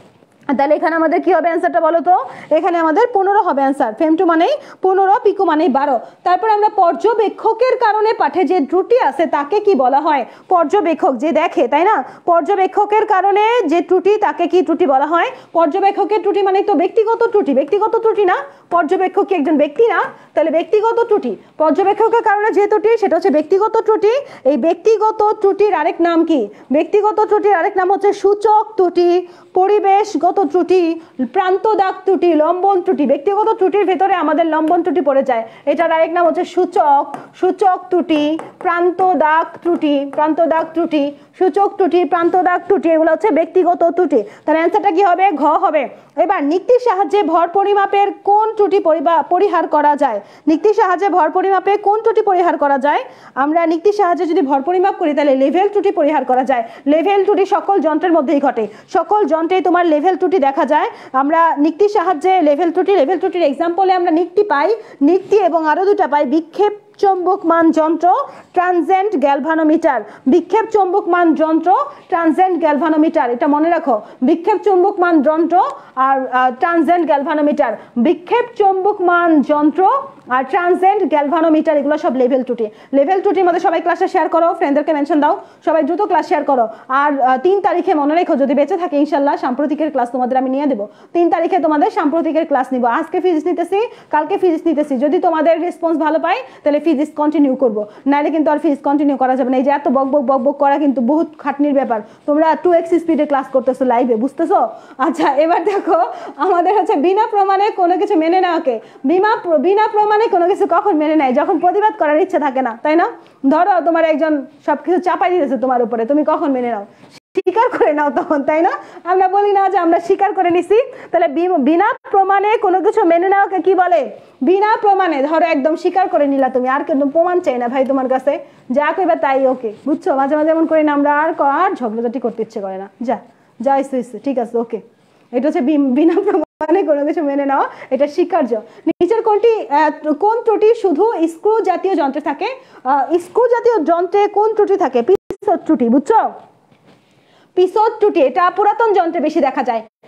তাহলে এখানে আমাদের কি হবে অ্যান্সারটা বলো তো? এখানে আমাদের পনেরো হবে অ্যান্সার, ফেম টু মানেই পনেরো, পিকো মানেই বারো। তারপর আমরা পর্যবেক্ষকের কারণে পাঠে যে ত্রুটি আছে তাকে কি বলা হয়? পর্যবেক্ষক যে দেখে, তাই না? পর্যবেক্ষকের কারণে যে ত্রুটি তাকে কি ত্রুটি বলা হয়? পর্যবেক্ষকের ত্রুটি মানে তো ব্যক্তিগত ত্রুটি, ব্যক্তিগত ত্রুটি না, পর্যবেক্ষক কি একজন ব্যক্তি না? তাহলে ব্যক্তিগত ত্রুটি, পর্যবেক্ষকের কারণে যে ত্রুটি সেটা হচ্ছে ব্যক্তিগত ত্রুটি। এই ব্যক্তিগত ত্রুটির আরেক নাম কি? ব্যক্তিগত ত্রুটির আরেক নাম হচ্ছে সূচক ত্রুটি, পরিবেশগত ত্রুটি, প্রান্ত দাগ ত্রুটি, লম্বন ত্রুটি। ব্যক্তিগত ত্রুটির ভেতরে আমাদের লম্বন ত্রুটি পড়ে যায়, এটার আরেক নাম হচ্ছে সূচক, সূচক ত্রুটি, প্রান্ত দাগ ত্রুটি, প্রান্ত দাগ ত্রুটি, সূচক ত্রুটি, প্রান্ত দাগ ত্রুটি, এগুলো হচ্ছে ব্যক্তিগত ত্রুটি। তাহলে অ্যান্সারটা কি হবে? ঘ হবে। এবার নিক্তির সাহায্যে ভর পরিমাপের কোন ত্রুটি পরিহার করা যায়? নিক্তির সাহায্যে ভর পরিমাপে কোন ত্রুটি পরিহার করা যায়? আমরা নিক্তির সাহায্যে যদি ভর পরিমাপ করি তাহলে লেভেল ত্রুটি পরিহার করা যায়। লেভেল ত্রুটি সকল যন্ত্রের মধ্যেই ঘটে, সকল যন্ত্রেই তোমার লেভেল ত্রুটি দেখা যায়। আমরা নিক্তির সাহায্যে লেভেল ত্রুটি, লেভেল ত্রুটির এক্সাম্পলে আমরা নিক্তি পাই, নিক্তি এবং আরো দুটা পাই, বিক্ষেপ চৌম্বকমান যন্ত্র, ট্রানজেন্ট গ্যালভানোমিটার। বিক্ষেপ চৌম্বকমান যন্ত্র, ট্রানজেন্ট গ্যালভানোমিটার, এটা মনে রাখো। বিক্ষেপ চৌম্বকমান যন্ত্র আর ট্রানজেন্ট গ্যালভানোমিটার, বিক্ষেপ চৌম্বকমান যন্ত্র আর ট্রানজেন্ট গ্যালভানোমিটার, এগুলো সব লেভেল ত্রুটি। লেভেল ত্রুটির মধ্যে সবাই ক্লাসটা শেয়ার করো, ফ্রেন্ডদেরকে মেনশন দাও, সবাই দ্রুত ক্লাস শেয়ার করো। আর তিন তারিখে মনে রেখো, যদি বেঁচে থাকে ইনশাল্লাহ সাম্প্রতিকের ক্লাস তোমাদের আমি নিয়ে দেবো। তিন তারিখে তোমাদের সাম্প্রতিকের ক্লাস নিব। আজকে ফিজিক্স নিতেছি, কালকে ফিজিক্স নিতেছি। যদি তোমাদের রেসপন্স ভালো পাই তাহলে ফিজিক্স কন্টিনিউ করবো, নাহলে কিন্তু আর ফিজিক্স কন্টিনিউ করা যাবে না। এই যে এত বক বক বক বক করা কিন্তু বহুত খাটনির ব্যাপার। তোমরা টু এক্স স্পিডে ক্লাস করতেছো লাইভে, বুঝতেছো? আচ্ছা এবার দেখো, আমাদের হচ্ছে বিনা প্রমাণে কোনো কিছু মেনে নেওয়াকে, বিনা বিনা প্রমাণে কোনো কিছু কখন মেনে নেয়? যখন প্রতিবাদ করার ইচ্ছা থাকে না, তাই না? ধরো তোমার একজন সবকিছু চাপাই দিতেছে তোমার উপরে, তুমি কখন মেনে নাও? স্বীকার করে নাও তখন, তাই না? আমরা বলি না যে আমরা স্বীকার করে নিছি? তাহলে বিনা প্রমাণে কোনো কিছু মেনে নেওয়াকে কি বলে? বিনা প্রমাণে। ধরো একদম স্বীকার করে নিলা তুমি, আর কিন্তু প্রমাণ চাই না ভাই তোমার কাছে, যা কইবা তাই ওকে, বুঝছো? মাঝে মাঝে এমন করি না আমরা, আর আর ঝগড়াঝাটি করতে ইচ্ছে করে না, যা যা ইচ্ছে ইচ্ছে, ঠিক আছে ওকে। এটা হচ্ছে বিনা প্রমাণে কোনো কিছু মেনে নেওয়া, এটা স্বীকার্য। নিচের কোনটি কোন ত্রুটি শুধু স্ক্রু জাতীয় যন্ত্রে থাকে? স্ক্রু জাতীয় যন্ত্রে কোন ত্রুটি থাকে? পিছর ত্রুটি, বুঝছো? পিছর ত্রুটি এটা পুরাতন যন্ত্রে বেশি দেখা যায়।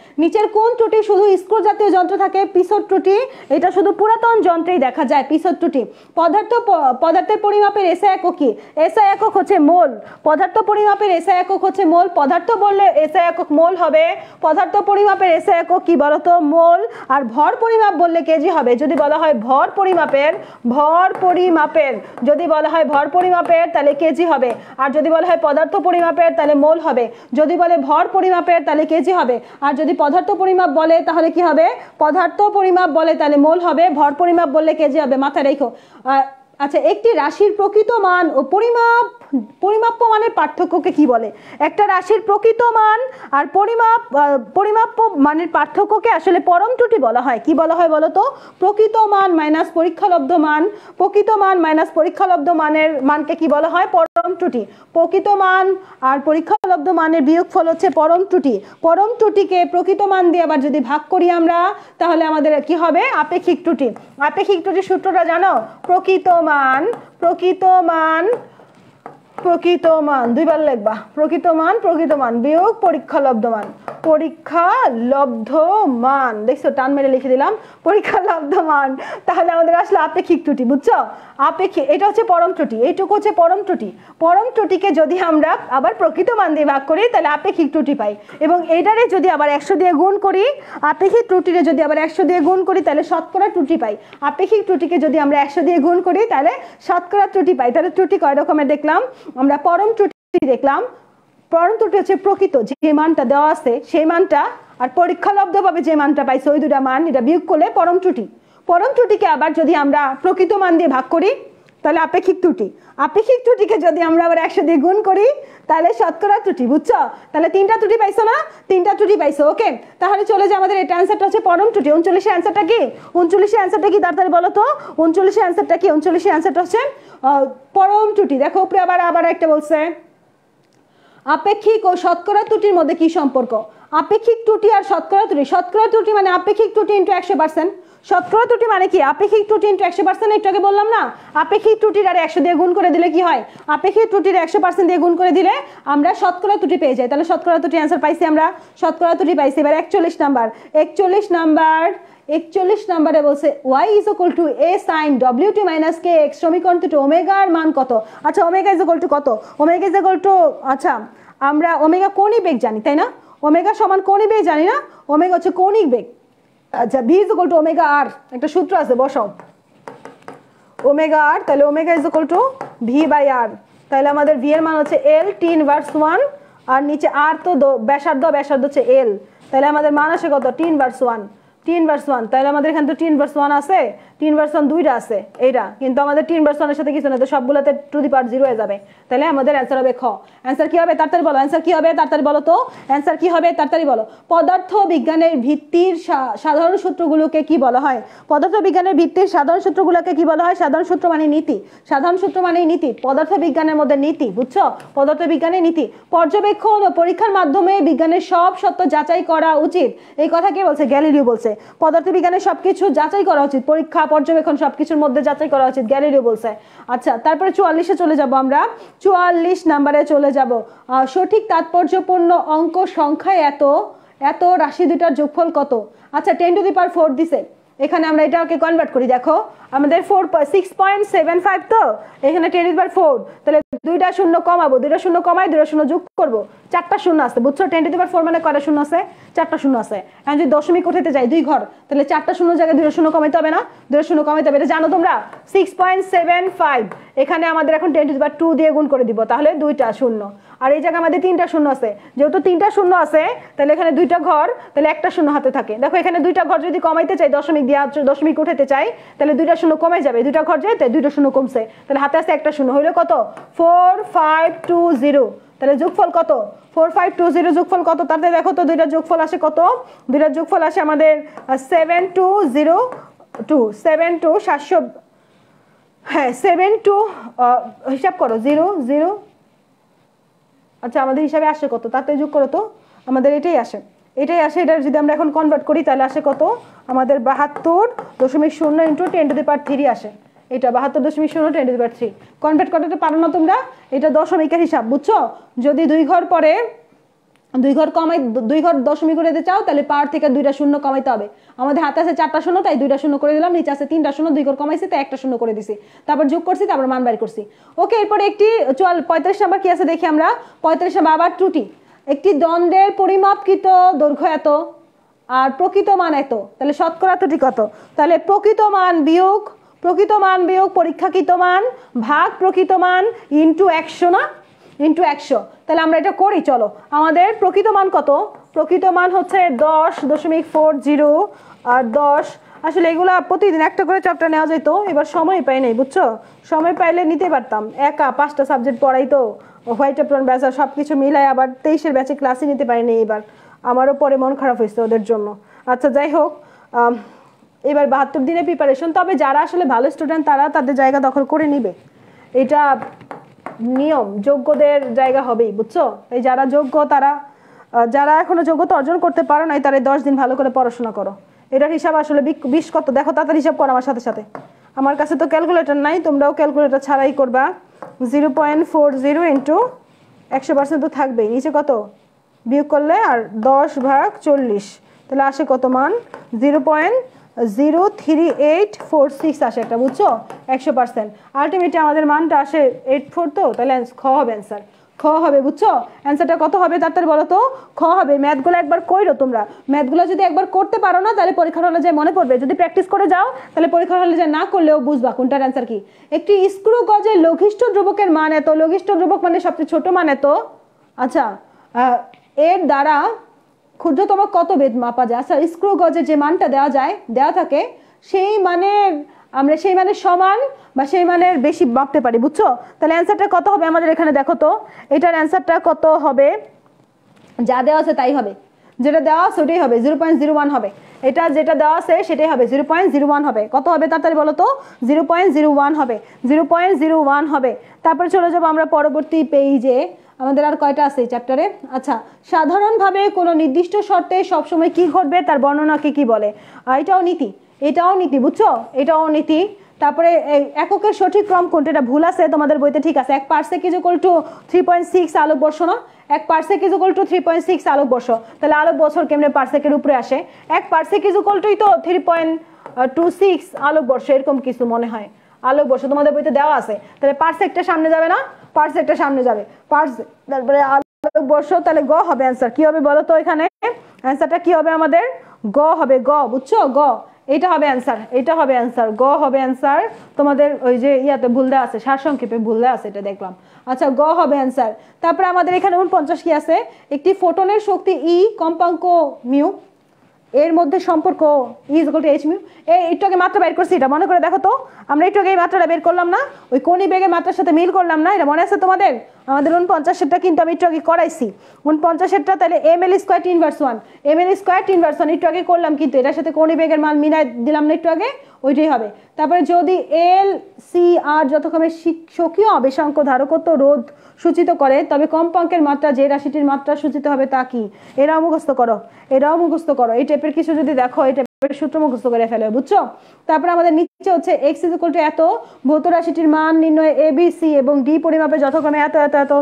নিচের কোন ত্রুটি শুধু স্ক্রু জাতীয় যন্ত্র থাকে? পিছর ত্রুটি, এটা শুধু পুরাতন যন্ত্রেই দেখা যায় পিছর ত্রুটি। পদার্থ পদার্থের পরিমাপের এসআই একক কি? এসআই একক হচ্ছে মোল। পদার্থ পরিমাপের এসআই একক হচ্ছে মোল। পদার্থ বললে এসআই একক মোল হবে। পদার্থ পরিমাপের এসআই একক কি বলতো? মোল। আর ভর পরিমাপ বললে কেজি হবে। যদি বলা হয় ভর পরিমাপের ভর পরিমাপের যদি বলা হয় ভর পরিমাপের তাহলে কেজি হবে। আর যদি বলা হয় পদার্থ পরিমাপের তাহলে মোল হবে। যদি বলে ভর পরিমাপের তাহলে কেজি হবে। আর যদি পদার্থ পরিমাপ বলে তাহলে কি হবে? পদার্থ পরিমাপ বলে তাহলে মোল হবে। ভর পরিমাপ বললে কেজি হবে। মাথায় রেখো। আচ্ছা, একটি রাশির প্রকৃত মান ও পরিমাপ পরিমাপ্য মানের পার্থক্যকে কি বলে? একটা রাশির প্রকৃত মান আর পরিমাপ পরিমাপ্য মানের পার্থক্যকে আসলে পরম ত্রুটি বলা হয়। কি বলা হয় বলো তো? প্রকৃত মান মাইনাস পরীক্ষালব্ধ মান। প্রকৃত মান মাইনাস পরীক্ষালব্ধ মানের মানকে কি বলা হয়? পরম ত্রুটি। প্রকৃত মান আর পরীক্ষালব্ধ মানের বিয়োগফল হচ্ছে পরম ত্রুটি। পরম ত্রুটিকে প্রকৃত মান দিয়ে আবার যদি ভাগ করি আমরা তাহলে আমাদের কি হবে? আপেক্ষিক ত্রুটি। আপেক্ষিক ত্রুটির সূত্রটা জানো? প্রকৃত মান প্রকৃত মান প্রকৃত মান দুইবার লিখবা। প্রকৃত মান প্রকৃত মান বিয়োগ পরীক্ষালব্ধ মান। পরীক্ষালব্ধ মান, দেখছো টান মেরে লিখে দিলাম পরীক্ষালব্ধ মান। তাহলে আমাদের আসলে আপেক্ষিক ত্রুটি, বুঝছো? আপেক্ষিক, এটা হচ্ছে পরম ত্রুটি। এইটুকু হচ্ছে পরম ত্রুটি। পরম ত্রুটিকে যদি আমরা আবার প্রকৃত মান দিয়ে ভাগ করি তাহলে আপেক্ষিক ত্রুটি পাই। এবং এইটারে যদি আবার একশো দিয়ে গুণ করি, আপেক্ষিক ত্রুটিরে যদি আবার একশো দিয়ে গুণ করি তাহলে শতকরা ত্রুটি পাই। আপেক্ষিক ত্রুটিকে যদি আমরা একশো দিয়ে গুণ করি তাহলে শতকরা ত্রুটি পাই। তাহলে ত্রুটি কয় রকমের দেখলাম আমরা? পরম ত্রুটি দেখলাম। পরম ত্রুটি হচ্ছে প্রকৃত যে মানটা দেওয়া আছে সেই মানটা আর পরীক্ষালব্ধভাবে যে মানটা পাইছে ওই দুটা মান, এটা বিয়োগ করলে পরম ত্রুটি। পরম ত্রুটিকে আবার যদি আমরা প্রকৃত মান দিয়ে ভাগ করি তাহলে আপেক্ষিক ত্রুটি। আপেক্ষিক ত্রুটিকে যদি আমরা আবার একশো দিয়ে গুণ করি তাহলে শতকরা ত্রুটি, বুঝছো? তাহলে তিনটা ত্রুটি পাইছো না? তিনটা ত্রুটি পাইছো। ওকে, তাহলে চলে যায় আমাদের এটা অ্যান্সারটা হচ্ছে পরম ত্রুটি। উনচল্লিশের অ্যান্সারটা কি? উনচল্লিশের অ্যান্সারটা কি তাড়াতাড়ি বলো তো? উনচল্লিশের অ্যান্সারটা কি? উনচল্লিশের অ্যান্সারটা হচ্ছে পরম ত্রুটি। দেখো উপরে আবার আবার একটা বলছে আপেক্ষিক ও শতকরা ত্রুটির মধ্যে কি সম্পর্ক? আপেক্ষিক ত্রুটি আর শতকরা ত্রুটি। শতকরা ত্রুটি মানে আপেক্ষিক ত্রুটি ইন্টু একশো পার্সেন্ট। শতকরা ত্রুটি মানে কি? আপেক্ষিক ত্রুটি ইন্টু একশো পার্সেন্ট। একটু আগে বললাম না, আপেক্ষিক ত্রুটির আর একশো দিয়ে গুণ করে দিলে কি হয়? আপেক্ষিক ত্রুটির একশো পার্সেন্ট দিয়ে গুণ করে দিলে আমরা শতকরা ত্রুটি পেয়ে যাই। তাহলে শতকরা ত্রুটি অ্যান্সার পাইছি আমরা। শতকরা ত্রুটি পাইছি। এবার একচল্লিশ নাম্বার একচল্লিশ নাম্বার একচল্লিশ নাম্বারে বলছে y is equal to a sin wt minus kx সমীকরণ দুটো ওমেগার মান কত? আচ্ছা, ওমেগা is equal to কত? ওমেগা is equal to, আচ্ছা আমরা ওমেগা কৌণিক বেগ জানি তাই না? ওমেগা সমান কৌণিক বেগ জানি না? ওমেগা হচ্ছে কৌণিক বেগ। আচ্ছা, v is equal to omega r, একটা সূত্র আছে বসাও। ওমেগা r, তাহলে omega is equal to v by r। তাহলে আমাদের v এর মান হচ্ছে l t inverse ওয়ান আর নিচে r তো ব্যাসার্ধ, ব্যাসার্ধ হচ্ছে l। তাহলে আমাদের মান আসে কত? t inverse one. t inverse one, তাহলে আমাদের এখানে তো t inverse ওয়ান আছে, t inverse ওয়ান দুইটা আছে এইটা, কিন্তু আমাদের t inverse ওয়ান এর সাথে কিছু না, তো সবগুলোতে টু দি পাওয়ার জিরো হয়ে যাবে। তাহলে আমাদের অ্যান্সার হবে খ। অ্যান্সার কি হবে তাড়াতাড়ি বলো? অ্যান্সার কি হবে তাড়াতাড়ি বলো তো? অ্যান্সার কি হবে তাড়াতাড়ি বলো? পদার্থ বিজ্ঞানের ভিত্তির সাধারণ সূত্রগুলোকে কি বলা হয়? পদার্থ বিজ্ঞানের ভিত্তির সাধারণ সূত্রগুলোকে কি বলা হয়? সাধারণ সূত্র মানে নীতি। সাধারণ সূত্র মানে নীতি। পদার্থ বিজ্ঞানের মধ্যে নীতি, বুঝছো? পদার্থ বিজ্ঞানের নীতি। পর্যবেক্ষণ ও পরীক্ষার মাধ্যমে বিজ্ঞানের সব সত্য যাচাই করা উচিত, এই কথা কে বলছে? গ্যালিলিও বলছে। পদার্থ বিজ্ঞানের সবকিছু যাচাই করা উচিত, পরীক্ষা পর্যবেক্ষণ সবকিছুর মধ্যে যাচাই করা উচিত, গ্যালিলিও বলছে। আচ্ছা, তারপরে চুয়াল্লিশে চলে যাব আমরা। চুয়াল্লিশ নাম্বারে চলে যাব। সঠিক তাৎপর্যপূর্ণ অঙ্ক সংখ্যায় এত এত রাশি দুইটার যোগফল কত? আচ্ছা, ten to the power four দিছে, এখানে আমরা এটাকে কনভার্ট করি। দেখো আমাদের four six point seven five, তো এখানে ten to the power four, তাহলে দুইটা শূন্য কমাবো, দুইটা শূন্য কমাই দুইটা শূন্য যোগ করবো, চারটা শূন্য আছে, বুঝছো? Ten to the power four মানে কয়টা শূন্য আছে? চারটা শূন্য আছে। এখন যদি দশমিক উঠাতে যাই দুই ঘর, তাহলে চারটা শূন্য জায়গায় দুইটা শূন্য কমাইতে হবে না? দুইটা শূন্য কমাইতে হবে, এটা জানো তোমরা? সিক্স পয়েন্ট সেভেন ফাইভ, এখানে আমাদের এখন ten to the power two দিয়ে গুণ করে দিব, তাহলে দুইটা শূন্য। আর এই জায়গায় আমাদের তিনটা শূন্য আছে, যেহেতু তিনটা শূন্য আছে তাহলে এখানে দুইটা ঘর, তাহলে একটা শূন্য হাতে থাকে। দেখো এখানে দুইটা ঘর যদি কমাইতে চাই, দশমিক দিয়ে দশমিক উঠাতে চাই, তাহলে দুইটা শূন্য কমে যাবে, দুইটা ঘর যেতে দুইটা শূন্য কমছে, তাহলে হাতে আসতে একটা শূন্য, হইলো কত? Four five two zero. তাহলে যোগফল কত? ফোর ফাইভ টু জিরো যোগফল কত? তাতে দেখো তো দুইটা যোগফল আসে কত? দুইটা যোগফল আসে আমাদের seven two zero two seven two সাতশো, হ্যাঁ সেভেন টু, হিসাব করো, জিরো জিরো, আচ্ছা আমাদের হিসাবে আসে কত? তাতে যোগ করো তো, আমাদের এটাই আসে, এটাই আসে। এটা যদি আমরা এখন কনভার্ট করি তাহলে আসে কত? আমাদের বাহাত্তর দশমিক শূন্য into ten to the power three আসে। এটা বাহাত্তর দশমিক শূন্য ten to the power three. Convert করতে পারো না তোমরা? এটা দশমিকের হিসাব, বুঝছো? যদি দুই ঘর পরে দুই ঘর কমাই দুই ঘর দশমিক করে দিতে চাও তাহলে পাওয়ার থেকে দুইটা শূন্য কমাইতে হবে। আমাদের হাতে আছে চারটা শূন্য, তাই দুইটা শূন্য করে দিলাম, নিচে আছে তিনটা শূন্য, দুই ঘর কমাইছি তাই একটা শূন্য করে দিছি, তারপর যোগ করছি, তারপর মান বাইর করছি। ওকে, এরপরে একটি চল পঁয়তাল্লিশ নাম্বার কি আছে দেখি আমরা। পঁয়তাল্লিশ নাম্বার আবার ত্রুটি। একটি দণ্ডের পরিমাপকৃত দৈর্ঘ্য এত আর প্রকৃত মান এত, তাহলে শতকরা ত্রুটি কত? তাহলে প্রকৃত মান বিয়োগ প্রকৃত মান বিয়োগ পরীক্ষাকৃত মান ভাগ প্রকৃত মান ইন্টু একশো, না ইন্টু একশো। তাহলে আমরা এটা করি, চলো। আমাদের প্রকৃত মান কত? প্রকৃত মান হচ্ছে দশ দশমিক ফোর জিরো আর দশ। আসলে এগুলা প্রতিদিন একটা করে চ্যাপ্টার নেওয়া যেত, এবার সময় পাই নাই, বুঝছো? সময় পাইলে নিতে পারতাম, একা পাঁচটা সাবজেক্ট পড়াই তো, হোয়াইট অ্যাপ্রন ব্যাচ সব কিছু মিলাই আবার তেইশের ব্যাচে ক্লাসই নিতে পারিনি এবার। আমারও পরে মন খারাপ হয়েছে ওদের জন্য। আচ্ছা যাই হোক, এবার বাহাত্তর দিনের প্রিপারেশন। তবে যারা আসলে ভালো স্টুডেন্ট তারা তাদের জায়গা দখল করে নিবে, এটা নিয়ম, যোগ্যদের জায়গা হবেই, বুঝছো? এই যারা যোগ্য তারা, যারা এখনো যোগ্যতা অর্জন করতে পারো নাই তারা দশ দিন ভালো করে পড়াশোনা করো। এটার হিসাব আসলে বিশ কত দেখো, তাড়াতাড়ি হিসাব করো আমার সাথে সাথে। আমার কাছে তো ক্যালকুলেটর নাই, তোমরাও ক্যালকুলেটর ছাড়াই করবা। Zero point four zero into একশো পার্সেন্ট তো থাকবেই, নিচে কত বিয়োগ করলে আর দশ ভাগ চল্লিশ, তাহলে আসে কত মান? Zero point zero three eight four six আসে একটা, বুঝছো? একশো পার্সেন্ট আলটিমেটলি আমাদের মানটা আসে এইট ফোর, তো তাহলে খ হবে অ্যান্সার, খ হবে, বুঝছো? অ্যান্সারটা কত হবে তাড়াতাড়ি বলো তো? খ হবে। ম্যাথগুলো একবার কইরো তোমরা, ম্যাথগুলো যদি একবার করতে পারো না তাহলে পরীক্ষার হলে যায় মনে পড়বে, যদি প্র্যাকটিস করে যাও তাহলে পরীক্ষার হলে যায় না করলেও বুঝবা কোনটার অ্যান্সার কি। একটি স্ক্রু গজের লঘিষ্ঠ ধ্রুবকের মান এত, লঘিষ্ঠ ধ্রুবক মানে সবচেয়ে ছোট মান এত। আচ্ছা, এর দ্বারা ক্ষুদ্রতম কত বেদ মাপা যায়? আচ্ছা, স্ক্রু গজের যে মানটা দেওয়া যায় দেওয়া থাকে সেই মানের আমরা সেই মানের সমান বা সেই মানের বেশি মাপতে পারি, বুঝছো? তাহলে অ্যান্সারটা কত হবে আমাদের এখানে দেখো তো, এটার অ্যান্সারটা কত হবে? যা দেওয়া আছে তাই হবে, যেটা দেওয়া আছে ওটাই হবে, জিরো পয়েন্ট জিরো ওয়ান হবে। এটা যেটা দেওয়া আছে সেটাই হবে, জিরো পয়েন্ট জিরো ওয়ান হবে। কত হবে তাড়াতাড়ি বলো তো? জিরো পয়েন্ট জিরো ওয়ান হবে, জিরো পয়েন্ট জিরো ওয়ান হবে। তারপরে চলে যাবো আমরা পরবর্তী পেজে। আমাদের আর কয়টা আছে এই চ্যাপ্টারে? আচ্ছা, সাধারণভাবে কোনো নির্দিষ্ট শর্তে সবসময় কি ঘটবে তার বর্ণনাকে কি বলে? এটাও নীতি, এটাও নীতি, বুঝছো? এটাও নীতি। তারপরে এককের সঠিক ক্রম কোনটা? এটা ভুল আছে তোমাদের বইতে, ঠিক আছে। এক parsec is equal to three point six আলোকবর্ষ, না? এক parsec is equal to three point six আলোকবর্ষ, তাহলে আলোক বছর কেমনে পার্সেকের উপরে আসে? এক পার্সেক ইজ ইকুয়াল টুই তো থ্রি পয়েন্ট টু সিক্স আলোকবর্ষ, এরকম কিছু মনে হয় আলোকবর্ষ তোমাদের বইতে দেওয়া আছে। তাহলে পার্সেকটা সামনে যাবে না? পার্সেকটা সামনে যাবে, পার্সেক তারপরে আলোকবর্ষ, তাহলে গ হবে অ্যান্সার। কি হবে বলো তো? এখানে অ্যান্সারটা কি হবে আমাদের? গ হবে, গ, বুঝছো? গ, এটা হবে অ্যান্সার, এটা হবে অ্যান্সার, গ হবে অ্যান্সার। তোমাদের ওই যে ইয়াতে ভুল দেওয়া আছে, সারসংক্ষেপে ভুল দেওয়া আছে, এটা দেখলাম। আচ্ছা, গ হবে অ্যান্সার। তারপরে আমাদের এখানে উনপঞ্চাশ কি আছে? একটি ফোটনের শক্তি ই, কম্পাঙ্ক মিউ, এর মধ্যে সম্পর্ক E is equal to H mu. এই একটু আগে মাত্রা বের করছি, এটা মনে করে দেখো তো। আমরা একটু আগে এই মাত্রাটা বের করলাম না, ওই কোনি বেগের মাত্রার সাথে মিল করলাম না, এটা মনে আছে তোমাদের? আমাদের উনপঞ্চাশেরটা কিন্তু আমি একটু আগে করাইছি, উনপঞ্চাশেরটা। তাহলে M L square T inverse one, M L square T inverse one একটু আগে করলাম, কিন্তু এটার সাথে কোনি বেগের মান মিলাই দিলাম না একটু আগে, ওইটাই হবে। তারপরে যদি এল সি আর যথাক্রমে স্বকীয় আবেশাঙ্ক ধারকত্ব রোধ সূচিত করে তবে কম্পাঙ্কের মাত্রা যে রাশিটির মাত্রা সূচিত হবে তা কি? এরাও মুখস্থ করো, এরাও মুখস্থ করো। এই টাইপের কিছু যদি দেখো এই টাইপের সূত্র মুখস্থ করে ফেলে, বুঝছো? তারপরে আমাদের নিচে হচ্ছে এক্স ইজ ইকুয়াল টু এত, ভৌত রাশিটির মান নির্ণয় এ বি সি এবং ডি পরিমাপে যথাক্রমে এত এত এত।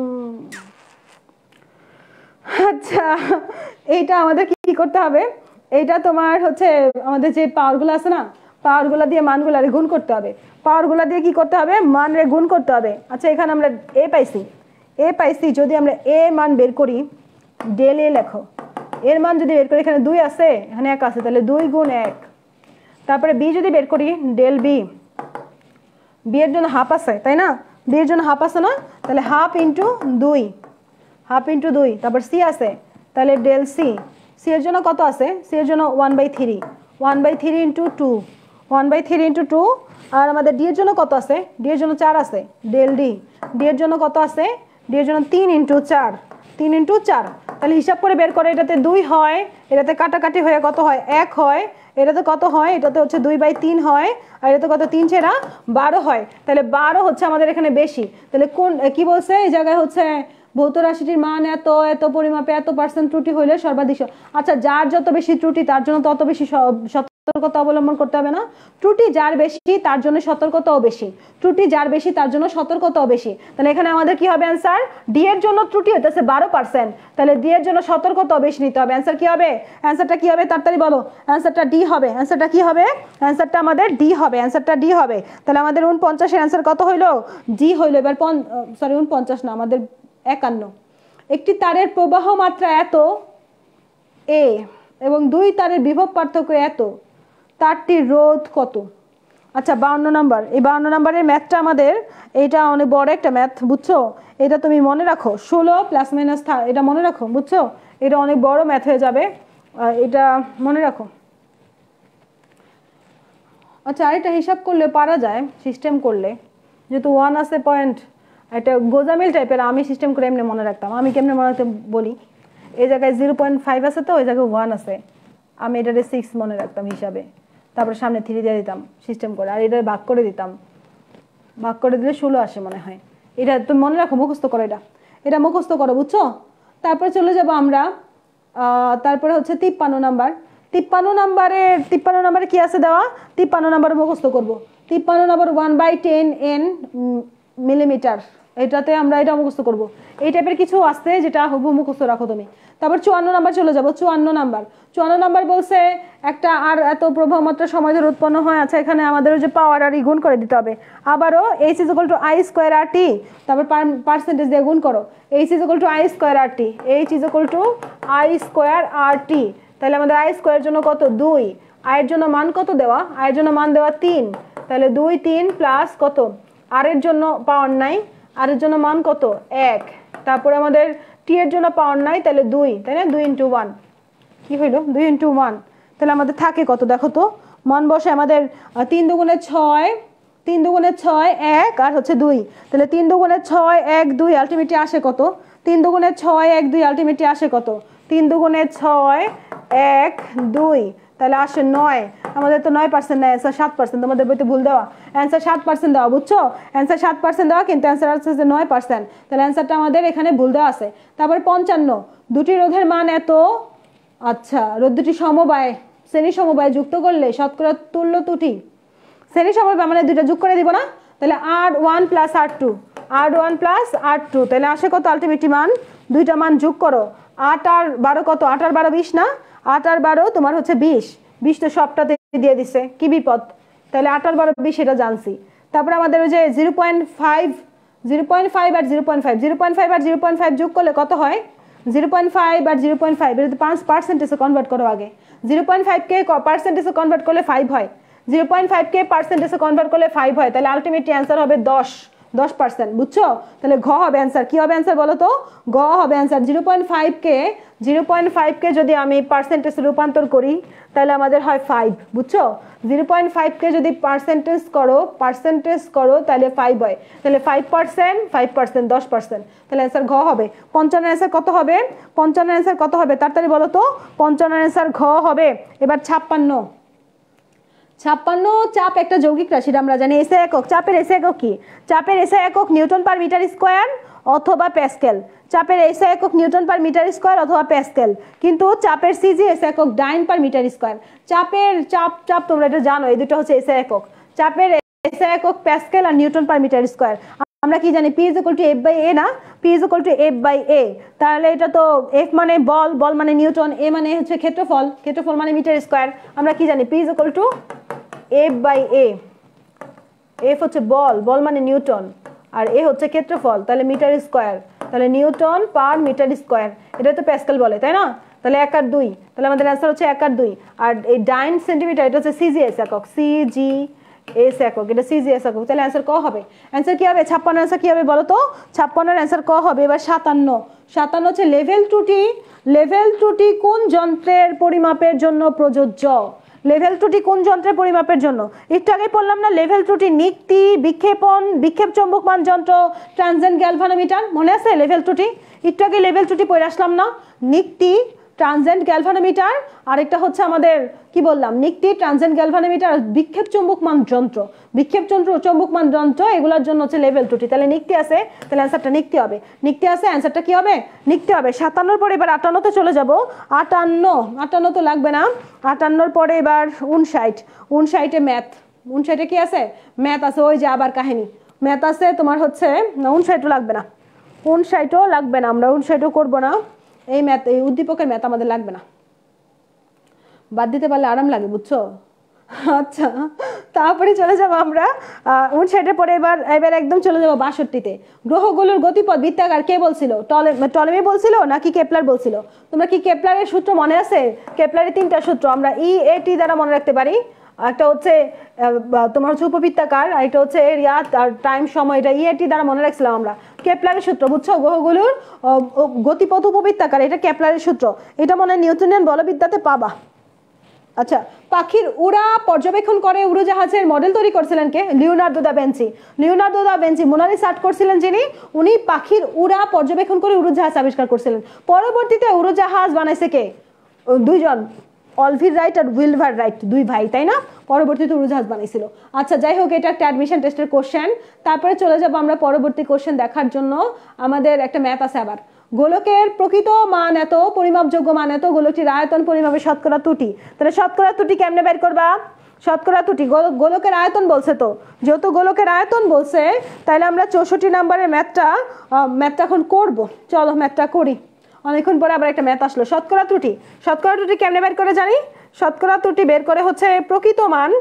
আচ্ছা, এইটা আমাদের কি করতে হবে? এইটা তোমার হচ্ছে আমাদের যে পাওয়ারগুলো আছে না, পাওয়ারগুলো দিয়ে মানগুলো গুণ করতে হবে, পাওয়ারগুলো দিয়ে কি করতে হবে? মান রে গুণ করতে হবে। আচ্ছা, এখানে আমরা এ পাইছি, এ পাইছি, যদি আমরা এ মান বের করি, ডেল এ লেখো, এর মান যদি বের করি, এখানে দুই আছে এখানে এক আছে, তাহলে দুই গুণ এক। তারপরে বি যদি বের করি, ডেল বি, বি এর জন্য হাফ আছে তাই না? বি এর জন্য হাফ আছে না? তাহলে হাফ ইন্টু দুই, হাফ ইন্টু দুই। তারপর সি আছে, তাহলে ডেল সি, সি এর জন্য কত আছে? সি এর জন্য one by three, one by three into two, one by three into two. আর আমাদের ডি এর জন্য কত আছে? ডি এর জন্য চার আছে, ডেল ডি, ডি এর জন্য কত আছে? ডি এর জন্য তিন ইন্টু চার, তিন ইন্টু চার। তাহলে হিসাব করে বের করে, এটাতে দুই হয়, এটাতে কাটাকাটি হয়ে কত হয়? এক হয়। এটাতে কত হয়? এটাতে হচ্ছে দুই বাই তিন হয়, আর এটাতে কত? তিন ছেড়া বারো হয়। তাহলে বারো হচ্ছে আমাদের এখানে বেশি। তাহলে কোন কি বলছে এই জায়গায়? হচ্ছে ভৌত রাশিটির মান এত, এত পরিমাপে এত পার্সেন্ট ত্রুটি হইলে সর্বাধিক। আচ্ছা, যার যত বেশি ত্রুটি তার জন্য তত বেশি সতর্কতা অবলম্বন করতে হবে না? ত্রুটি যার বেশি তার জন্য সতর্কতাও বেশি, ত্রুটি যার বেশি তার জন্য সতর্কতাও বেশি। তাহলে এখানে আমাদের কি হবে অ্যান্সার? ডি এর জন্য ত্রুটি হতেছে বারো পার্সেন্ট, তাহলে ডি এর জন্য সতর্কতাও বেশি নিতে হবে। অ্যান্সার কি হবে? অ্যান্সারটা কি হবে তাড়াতাড়ি বলো। অ্যান্সারটা ডি হবে। অ্যান্সারটা কি হবে? অ্যান্সারটা আমাদের ডি হবে। অ্যান্সারটা ডি হবে। তাহলে আমাদের উনপঞ্চাশের অ্যান্সার কত হইলো? ডি হইলো। এবার সরি উনপঞ্চাশ না, আমাদের একান্ন। একটি তারের প্রবাহ মাত্রা এত এ এবং দুই তারের বিভব পার্থক্য এত, তারটির রোধ কত? আচ্ছা বাউন্ন নাম্বার, এই বাউন্ন নাম্বারের ম্যাথটা আমাদের, এটা অনেক বড় একটা ম্যাথ বুঝছো, এটা তুমি মনে রাখো, ষোলো প্লাস মাইনাস এটা মনে রাখো বুঝছো, এটা অনেক বড় ম্যাথ হয়ে যাবে, এটা মনে রাখো। আচ্ছা আরেকটা হিসাব করলে পারা যায়, সিস্টেম করলে, যেহেতু ওয়ান আছে পয়েন্ট, একটা গোজামিল টাইপের, আমি সিস্টেম করে এমনি মনে রাখতাম। আমি কেমনে মনে রাখতে বলি, এই জায়গায় জিরো পয়েন্ট ফাইভ আছে তো ওই জায়গায় ওয়ান আছে, আমি এটারে সিক্স মনে রাখতাম হিসাবে, তারপরে সামনে থ্রি দিয়ে দিতাম সিস্টেম করে, আর এটা ভাগ করে দিতাম, ভাগ করে দিলে ষোলো আসে মনে হয়। এটা তুমি মনে রাখো, মুখস্থ করো, এটা এটা মুখস্থ করো বুঝছো। তারপরে চলে যাব আমরা, তারপরে হচ্ছে তিপ্পান্ন নাম্বার। তিপ্পান্ন নাম্বারের তিপ্পান্ন নাম্বারে কি আছে দেওয়া? তিপ্পান্ন নাম্বার মুখস্থ করবো। তিপ্পান্ন number one by ten N millimetre, এটাতে আমরা এটা মুখস্থ করব। এই টাইপের কিছু আসছে যেটা হুবহু মুখস্থ রাখো তুমি। তারপর চুয়ান্ন নাম্বার চলে যাব। চুয়ান্ন নাম্বার চুয়ান্ন নাম্বার বলছে একটা আর এত প্রবাহ মাত্রা সময় ধরে উৎপন্ন হয়। আচ্ছা এখানে আমাদের যে পাওয়ার আর গুণ করে দিতে হবে। আবারও H is equal to I square R T, তারপর পার্সেন্টেজ দিয়ে গুণ করো। H is equal to I square R T, H is equal to I square R T. তাহলে আমাদের আই স্কোয়ারের জন্য কত? দুই। আয়ের জন্য মান কত দেওয়া? আয়ের জন্য মান দেওয়া তিন। তাহলে দুই তিন প্লাস কত? আর এর জন্য পাওয়ার নাই, আর এর জন্য মান কত? এক। তারপরে আমাদের টি এর জন্য পাওয়ার নাই, তাহলে দুই, তাই না? দুই ইন্টু ওয়ান কি হইলো? দুই ইন্টু ওয়ান। তাহলে আমাদের থাকে কত দেখো তো, মান বসে আমাদের তিন দুগুণে ছয়, তিন দুগুণে ছয় এক আর হচ্ছে দুই। তাহলে তিন দুগুণে ছয় এক দুই আলটিমেটলি আসে কত? তিন দুগুণে ছয় এক দুই আলটিমেটলি আসে কত? তিন দুগুণে ছয় এক দুই, তাহলে আসে নয়। আমাদের তো নয় পার্সেন্ট নেয়, অ্যান্সার সাত পার্সেন্ট। তোমাদের বইতে ভুল দেওয়া, অ্যান্সার সাত পার্সেন্ট দেওয়া বুঝছো, অ্যান্সার সাত পার্সেন্ট দেওয়া কিন্তু অ্যান্সার আছে নয় পার্সেন্ট। তাহলে অ্যান্সারটা আমাদের এখানে ভুল দেওয়া আছে। তারপরে পঞ্চান্ন, দুটি রোধের মান এত, আচ্ছা রোধ দুটি সমবায়, শ্রেণী সমবায় যুক্ত করলে শতকরা তুল্য ত্রুটি, শ্রেণী সমবায় মানে দুইটা যোগ করে দিব না, তাহলে R one plus R two, R one plus R two, তাহলে আসে কত আলটিমেটলি মান? দুইটা মান যোগ করো, আট আর বারো কত? আট আর বারো বিশ না, আট আর বারো তোমার হচ্ছে বিশ, বিশ তো সবটাতে দিয়ে দিচ্ছে, কি বিপদ। তাহলে আট আর বারো বিশ, এটা জানছি। তারপরে আমাদের ওই যে zero point five, zero point five আর zero point five, zero point five আর জিরো পয়েন্ট ফাইভ যোগ করলে কত হয়? জিরো পয়েন্ট ফাইভ আর জিরো পয়েন্ট ফাইভ এটা পাঁচ পার্সেন্টেজে কনভার্ট করো আগে। জিরো পয়েন্ট ফাইভকে পার্সেন্টেজে কনভার্ট করলে ফাইভ হয়, জিরো পয়েন্ট ফাইভকে পার্সেন্টেজে কনভার্ট করলে ফাইভ হয়, তাহলে আলটিমেটলি অ্যান্সার হবে দশ, দশ পার্সেন্ট বুঝছো। তাহলে ঘ হবে অ্যান্সার। কি হবে অ্যান্সার বলো তো? গ হবে অ্যান্সার। জিরো পয়েন্ট ফাইভকে জিরো পয়েন্ট ফাইভকে যদি আমি পার্সেন্টেজে রূপান্তর করি তাহলে আমাদের হয় ফাইভ বুঝছো। জিরো পয়েন্ট ফাইভকে যদি পার্সেন্টেজ করো পার্সেন্টেজ করো তাহলে ফাইভ হয়, তাহলে ফাইভ পার্সেন্ট ফাইভ পার্সেন্ট দশ পার্সেন্ট, তাহলে অ্যান্সার ঘ হবে। পঞ্চান্ন অ্যান্সার কত হবে? পঞ্চান্ন অ্যান্সার কত হবে তাড়াতাড়ি বলো তো? পঞ্চান্ন অ্যান্সার ঘ হবে। এবার ছাপ্পান্ন, ছাপ্পান্ন চাপ একটা যৌগিক রাশি, আমরা জানি এসে একক। চাপের এসে একক কি? চাপের এসে একক নিউটন পার মিটার স্কোয়ার অথবা প্যাসকেল। চাপের এসে একক নিউটন পার মিটার স্কোয়ার অথবা প্যাসকেল, কিন্তু চাপের সিজি এসে একক ডাইন পার মিটার স্কোয়ার। চাপের চাপ চাপ তোমরা এটা জানো, এই দুটো হচ্ছে এসে একক। চাপের এসে একক প্যাসকেল আর নিউটন পার মিটার স্কোয়ার। আমরা কি জানি? P is equal to F by A না, P is equal to F by A. তাহলে এটা তো এফ মানে বল, বল মানে নিউটন, এ মানে হচ্ছে ক্ষেত্রফল, ক্ষেত্রফল মানে মিটার স্কোয়ার। আমরা কি জানি? P is equal to F by A. F হচ্ছে বল, বল মানে নিউটন, আর এ হচ্ছে ক্ষেত্রফল, তাহলে মিটার স্কোয়ার, তাহলে নিউটন পার মিটার স্কোয়ার। এটা তো প্যাসকেল বলে তাই না? তাহলে এক আর দুই, তাহলে আমাদের অ্যান্সার হচ্ছে এক আর দুই। আর এই ডাইন সেন্টিমিটার এটা হচ্ছে সিজিএস একক, সিজি এস একক, এটা সিজিএস একক। তাহলে অ্যান্সার ক হবে? অ্যান্সার কি হবে? ছাপ্পান্ন অ্যান্সার কি হবে বলো তো? ছাপ্পান্নের অ্যান্সার ক হবে। এবার সাতান্ন, সাতান্ন হচ্ছে লেভেল ত্রুটি। লেভেল ত্রুটি কোন যন্ত্রের পরিমাপের জন্য প্রযোজ্য? লেভেল ত্রুটি কোন যন্ত্রের পরিমাপের জন্য? একটু আগে বললাম না, লেভেল ত্রুটি নিক্তি, বিক্ষেপণ, বিক্ষেপ চৌম্বকমান যন্ত্র, ট্রানজেন্ট গ্যালভানোমিটার, মনে আছে লেভেল ত্রুটি? একটু আগে লেভেল ত্রুটি পড়ে আসলাম না, নিক্তি, ট্রানজেন্ট গ্যালভানোমিটার, আরেকটা হচ্ছে আমাদের কি বললাম নিকটি, ট্রানজেন্ট গ্যালভানোমিটার, বিক্ষেপ চুম্বকমান যন্ত্র, বিক্ষেপ যন্ত্র চুম্বকমান যন্ত্র, এগুলোর জন্য হচ্ছে লেভেল ত্রুটি। তাহলে নিকটি আছে, তাহলে অ্যান্সারটা নিকটি হবে। নিকটি আছে, অ্যান্সারটা কি হবে? নিকটি হবে। সাতান্নর পরে এবার আটান্নতে চলে যাব। আটান্ন, আটান্ন তো লাগবে না। আটান্নর পরে এবার উনষাট, উনষাটে ম্যাথ, উনষাটে কি আছে? ম্যাথ আছে। ওই যে আবার কাহিনী, ম্যাথ আছে তোমার হচ্ছে না, উনষাটও লাগবে না, উনষাটও লাগবে না, আমরা উনষাটও করবো না। এই ম্যাথ, এই উদ্দীপকের ম্যাথ আমাদের লাগবে না, বাদ দিতে পারলে আরাম লাগে, বুঝছো? আচ্ছা, তারপরে চলে যাবো আমরা উনষাটের পরে এবার এবার একদম চলে যাবো বাষট্টিতে। গ্রহগুলোর গতিপথ বৃত্তাকার কে বলছিল? টলেমি বলছিল নাকি কেপলার বলছিল? তোমরা কি কেপলারের সূত্র মনে আছে? কেপলারের তিনটা সূত্র আমরা ই এ টি দ্বারা মনে রাখতে পারি। একটা হচ্ছে তোমার হচ্ছে উপবৃত্তাকার, আর একটা হচ্ছে এরিয়া আর টাইম সময়, এটা ই এ টি দ্বারা মনে রাখছিলাম আমরা। কেপলারের সূত্র বুঝছো? গ্রহগুলোর গতিপথ উপবৃত্তাকার, এটা কেপলারের সূত্র, এটা মনে হয় নিউটনিয়ান বলবিদ্যাতে পাবা। আচ্ছা, পাখির উড়া পর্যবেক্ষণ করে উড়োজাহাজের মডেল তৈরি করছিলেন কে? Leonardo da Vinci. Leonardo da Vinci Mona Lisa art করছিলেন যিনি, উনি পাখির উড়া পর্যবেক্ষণ করে উড়োজাহাজ আবিষ্কার করছিলেন। পরবর্তীতে উড়োজাহাজ বানাইছে কে? দুইজন, অলিভির রাইট আর উইলভার রাইট, দুই ভাই, তাই না? পরবর্তীতে উড়োজাহাজ বানাইছিল। আচ্ছা, যাই হোক, এটা একটা অ্যাডমিশন টেস্টের কোশ্চেন। তারপরে চলে যাব আমরা পরবর্তী কোশ্চেন দেখার জন্য। আমাদের একটা ম্যাথ আছে আবার। গোলকের প্রকৃত মান এত, পরিমাপযোগ্য মান এত, গোলকটির আয়তন পরিমাপের শতকরা ত্রুটি। তাহলে শতকরা ত্রুটি কেমনে বের করবা? শতকরা ত্রুটি, গোলকের আয়তন বলছে, তো যেহেতু গোলকের আয়তন বলছে, তাহলে আমরা চৌষট্টি নম্বরের ম্যাথটা ম্যাথটা এখন করবো। চলো ম্যাথটা করি। অনেকক্ষণ পরে আবার একটা ম্যাথ আসলো। শতকরা ত্রুটি, শতকরা ত্রুটি কেমনে বের করে জানি? শতকরা ত্রুটি বের করে হচ্ছে প্রকৃত মান,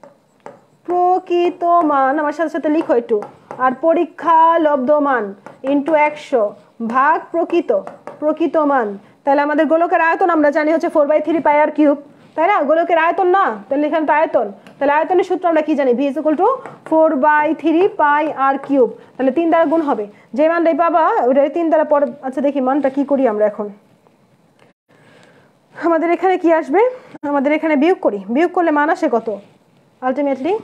প্রকৃত মান আমার সাথে সাথে লিখো একটু, আর পরীক্ষা লব্ধ মান ইন্টু একশো ভাগ প্রকৃত, প্রকৃত মান। তাহলে আমাদের গোলকের আয়তন আমরা জানি হচ্ছে four by three pi R cube, তাই না? গোলকের আয়তন না, তাহলে এখানে তো আয়তন। তাহলে আয়তনের সূত্র আমরা কি জানি? V is equal to four by three pi R cube. তাহলে তিন দ্বারা গুণ হবে, যে মানটাই পাবা ওটা তিন দ্বারা পরে। আচ্ছা, দেখি মানটা কি করি আমরা এখন। আমাদের এখানে কি আসবে? আমাদের এখানে বিয়োগ করি, বিয়োগ করলে মান আসে কত? আলটিমেটলি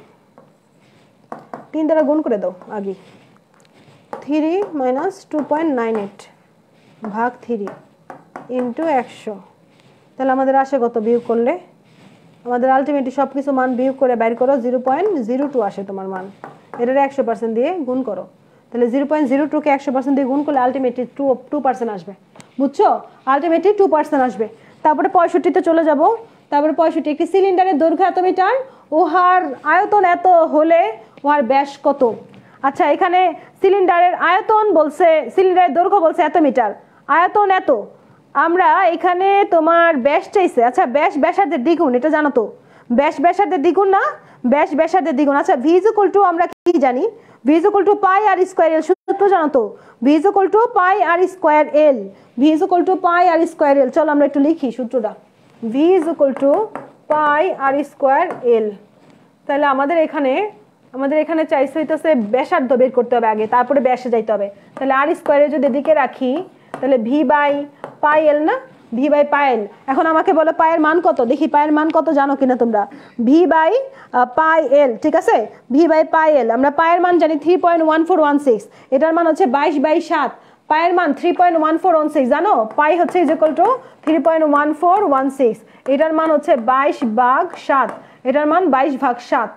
তিন দ্বারা গুণ করে দাও আগে, three minus two point nine eight ভাগ থ্রি ইন্টু একশো। তাহলে আমাদের আসে কত বিয়োগ করলে? আমাদের আলটিমেটলি সব কিছু মান বিয়োগ করে বাইর করো, জিরো পয়েন্ট জিরো টু আসে তোমার মান। এটার একশো পার্সেন্ট দিয়ে গুণ করো, তাহলে জিরো পয়েন্ট জিরো টুকে একশো পার্সেন্ট দিয়ে গুণ করলে আলটিমেটলি টু টু পার্সেন্ট আসবে, বুঝছো? আলটিমেটলি টু পার্সেন্ট আসবে। তারপরে পঁয়ষট্টিতে চলে যাব। তারপরে পঁয়ষট্টি, একটি সিলিন্ডারের দৈর্ঘ্য এত মিটার, উহার আয়তন এত হলে উহার ব্যাস কত? আচ্ছা, এখানে সিলিন্ডারের আয়তন বলছে, সিলিন্ডারের দৈর্ঘ্য বলছে এত মিটার, আয়তন এত। আমরা এখানে তোমার ব্যাস চাইছে। আচ্ছা, ব্যাস ব্যাসার্ধের দ্বিগুণ, এটা জানো তো? ব্যাস ব্যাসার্ধের দ্বিগুণ না, ব্যাস ব্যাসার্ধের দ্বিগুণ। আচ্ছা, ভি ইজ ইকুয়াল টু আমরা কি জানি? V is equal to pi R square L, সূত্র জানো তো? V is equal to pi R square L, V is equal to pi R square L. চলো আমরা একটু লিখি সূত্রটা। V is equal to pi R square L. তাহলে আমাদের এখানে আমাদের এখানে চাইছে হইতেছে ব্যাসার্ধ বের করতে হবে আগে, তারপরে ব্যাসে যাইতে হবে। তাহলে আর স্কোয়ারে যদি এদিকে রাখি, তাহলে ভি বাই পাই এল না, ভি বাই পায়েল। এখন আমাকে বলো পায়ের মান কত? দেখি পায়ের মান কত জানো কিনা তোমরা? ভি বাই পাই এল, ঠিক আছে? ভি বাই পাই এল, আমরা পায়ের মান জানি three point one four one six, এটার মান হচ্ছে বাইশ বাই সাত। পায়ের মান three point one four one six, জানো? পাই হচ্ছে is equal to three point one four one six, এটার মান হচ্ছে বাইশ ভাগ সাত, এটার মান বাইশ ভাগ সাত।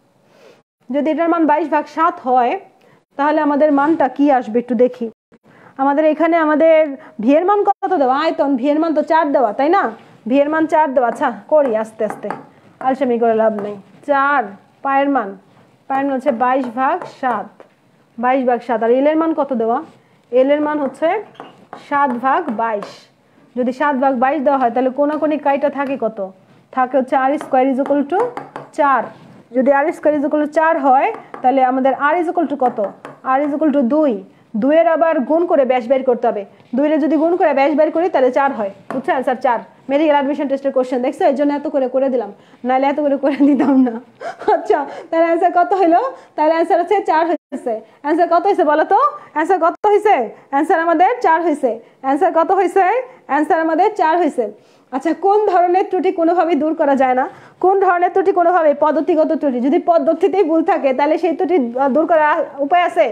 যদি এটার মান বাইশ ভাগ সাত হয়, তাহলে আমাদের মানটা কি আসবে একটু দেখি। আমাদের এখানে আমাদের ভি এর মান কত দেওয়া? আয়তন, ভি এর মান তো চার দেওয়া, তাই না? ভি এর মান চার দেওয়া। আচ্ছা, করি আস্তে আস্তে, আলসেমি করে লাভ নেই। চার, পায়ের মান, পায়ের মান হচ্ছে বাইশ ভাগ সাত, বাইশ ভাগ সাত। আর এল এর মান কত দেওয়া? এল এর মান হচ্ছে সাত ভাগ বাইশ। যদি সাত ভাগ বাইশ দেওয়া হয়, তাহলে কোনাকুনি কাইটা থাকে কত? থাকে হচ্ছে R square is equal to চার। যদি R square is equal to চার হয়, তাহলে আমাদের আর ইজ ইকুয়াল টু কত? আর ইজ ইকুয়াল টু দুই। দুইয়ের আবার গুণ করে ব্যাস বের করতে হবে। দুইরে যদি গুণ করে ব্যাস বের করি, তাহলে চার হয়, বুঝছো? অ্যান্সার চার। মেডিকেল অ্যাডমিশন টেস্টের কোশ্চেন দেখছো, এই জন্য এত করে করে দিলাম, নাহলে এত করে করে দিতাম না। আচ্ছা, তাহলে অ্যান্সার কত হইলো? তাহলে অ্যান্সার হচ্ছে চার হয়েছে। অ্যান্সার কত হয়েছে বলো তো? অ্যান্সার কত হয়েছে? অ্যান্সার আমাদের চার হয়েছে। অ্যান্সার কত হয়েছে? অ্যান্সার আমাদের চার হয়েছে। আচ্ছা, কোন ধরনের ত্রুটি কোনোভাবেই দূর করা যায় না? কোন ধরনের ত্রুটি কোনোভাবে? পদ্ধতিগত ত্রুটি। যদি পদ্ধতিতেই ভুল থাকে, তাহলে সেই ত্রুটি দূর করার উপায় আছে?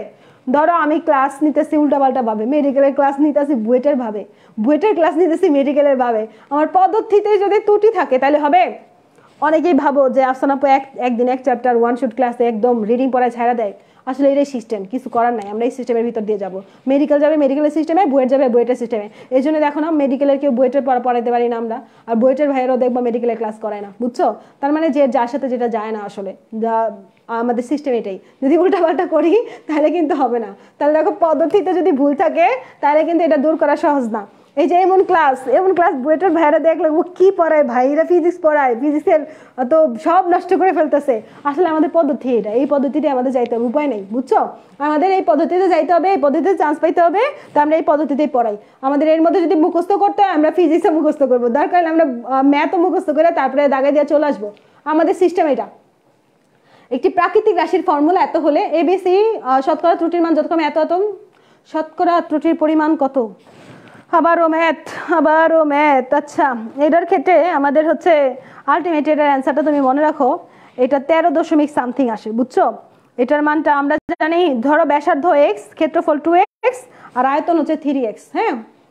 ধরো আমি ক্লাস নিতেছি উল্টাপাল্টা ভাবে, মেডিকেলের ক্লাস নিতেছি বুয়েটের ভাবে, বুয়েটের ক্লাস নিতেছি মেডিকেলের ভাবে, আমার পদ্ধতিতে যদি ত্রুটি থাকে তাহলে হবে? অনেকেই ভাবো যে আফসানা আপু এক একদিন এক চ্যাপ্টার ওয়ান শুট ক্লাসে একদম রিডিং পড়ায় ছাড়া দেয়, আসলে এটাই সিস্টেম, কিছু করার নাই, আমরা এই সিস্টেমের ভিতর দিয়ে যাবো। মেডিকেল যাবে মেডিকেলের সিস্টেমে, বুয়েট যাবে বুয়েটের সিস্টেমে। এই জন্য দেখো না মেডিকেলের কেউ বুয়েটের পড়া পড়াইতে পারি না আমরা, আর বুয়েটের ভাইয়েরও দেখবো মেডিকেলের ক্লাস করায় না, বুঝছো? তার মানে যে যার সাথে যেটা যায় না, আসলে যা আমাদের সিস্টেম এটাই। যদি উল্টাপাল্টা করি তাহলে কিন্তু হবে না। তাহলে দেখো পদ্ধতিতে যদি ভুল থাকে তাহলে কিন্তু এটা দূর করা সহজ না। এই যে এমন ক্লাস এমন ক্লাস বুয়েটের ভাইরা দেখলে ও কি পড়ায়, ভাইরা ফিজিক্স পড়ায়, ফিজিক্সের তো সব নষ্ট করে ফেলতেছে। আসলে আমাদের পদ্ধতি এটা, এই পদ্ধতিতে আমাদের যাইতে হবে, উপায় নেই, বুঝছো? আমাদের এই পদ্ধতিতে যাইতে হবে, এই পদ্ধতিতে চান্স পাইতে হবে, তো আমরা এই পদ্ধতিতেই পড়াই। আমাদের এর মধ্যে যদি মুখস্থ করতে হয় আমরা ফিজিক্সও মুখস্থ করবো, দরকার হলে আমরা ম্যাথও মুখস্থ করে তারপরে দাগাই দিয়ে চলে আসবো। আমাদের সিস্টেম এটা। একটি প্রাকৃতিক রাশির ফর্মুলা এত হলে এবিসি শতকরা ত্রুটির মান যতক্ষণ এত এত, শতকরা ত্রুটির পরিমাণ কত? আবারও ম্যাথ আবারও ম্যাথ। আচ্ছা, এটার ক্ষেত্রে আমাদের হচ্ছে আলটিমেট এটার অ্যান্সারটা তুমি মনে রাখো, এটা তেরো দশমিক সামথিং আসে, বুঝছো? এটার মানটা আমরা জানি, ধরো ব্যাসার্ধ এক্স, ক্ষেত্রফল টু এক্স, আর আয়তন হচ্ছে থ্রি এক্স। হ্যাঁ,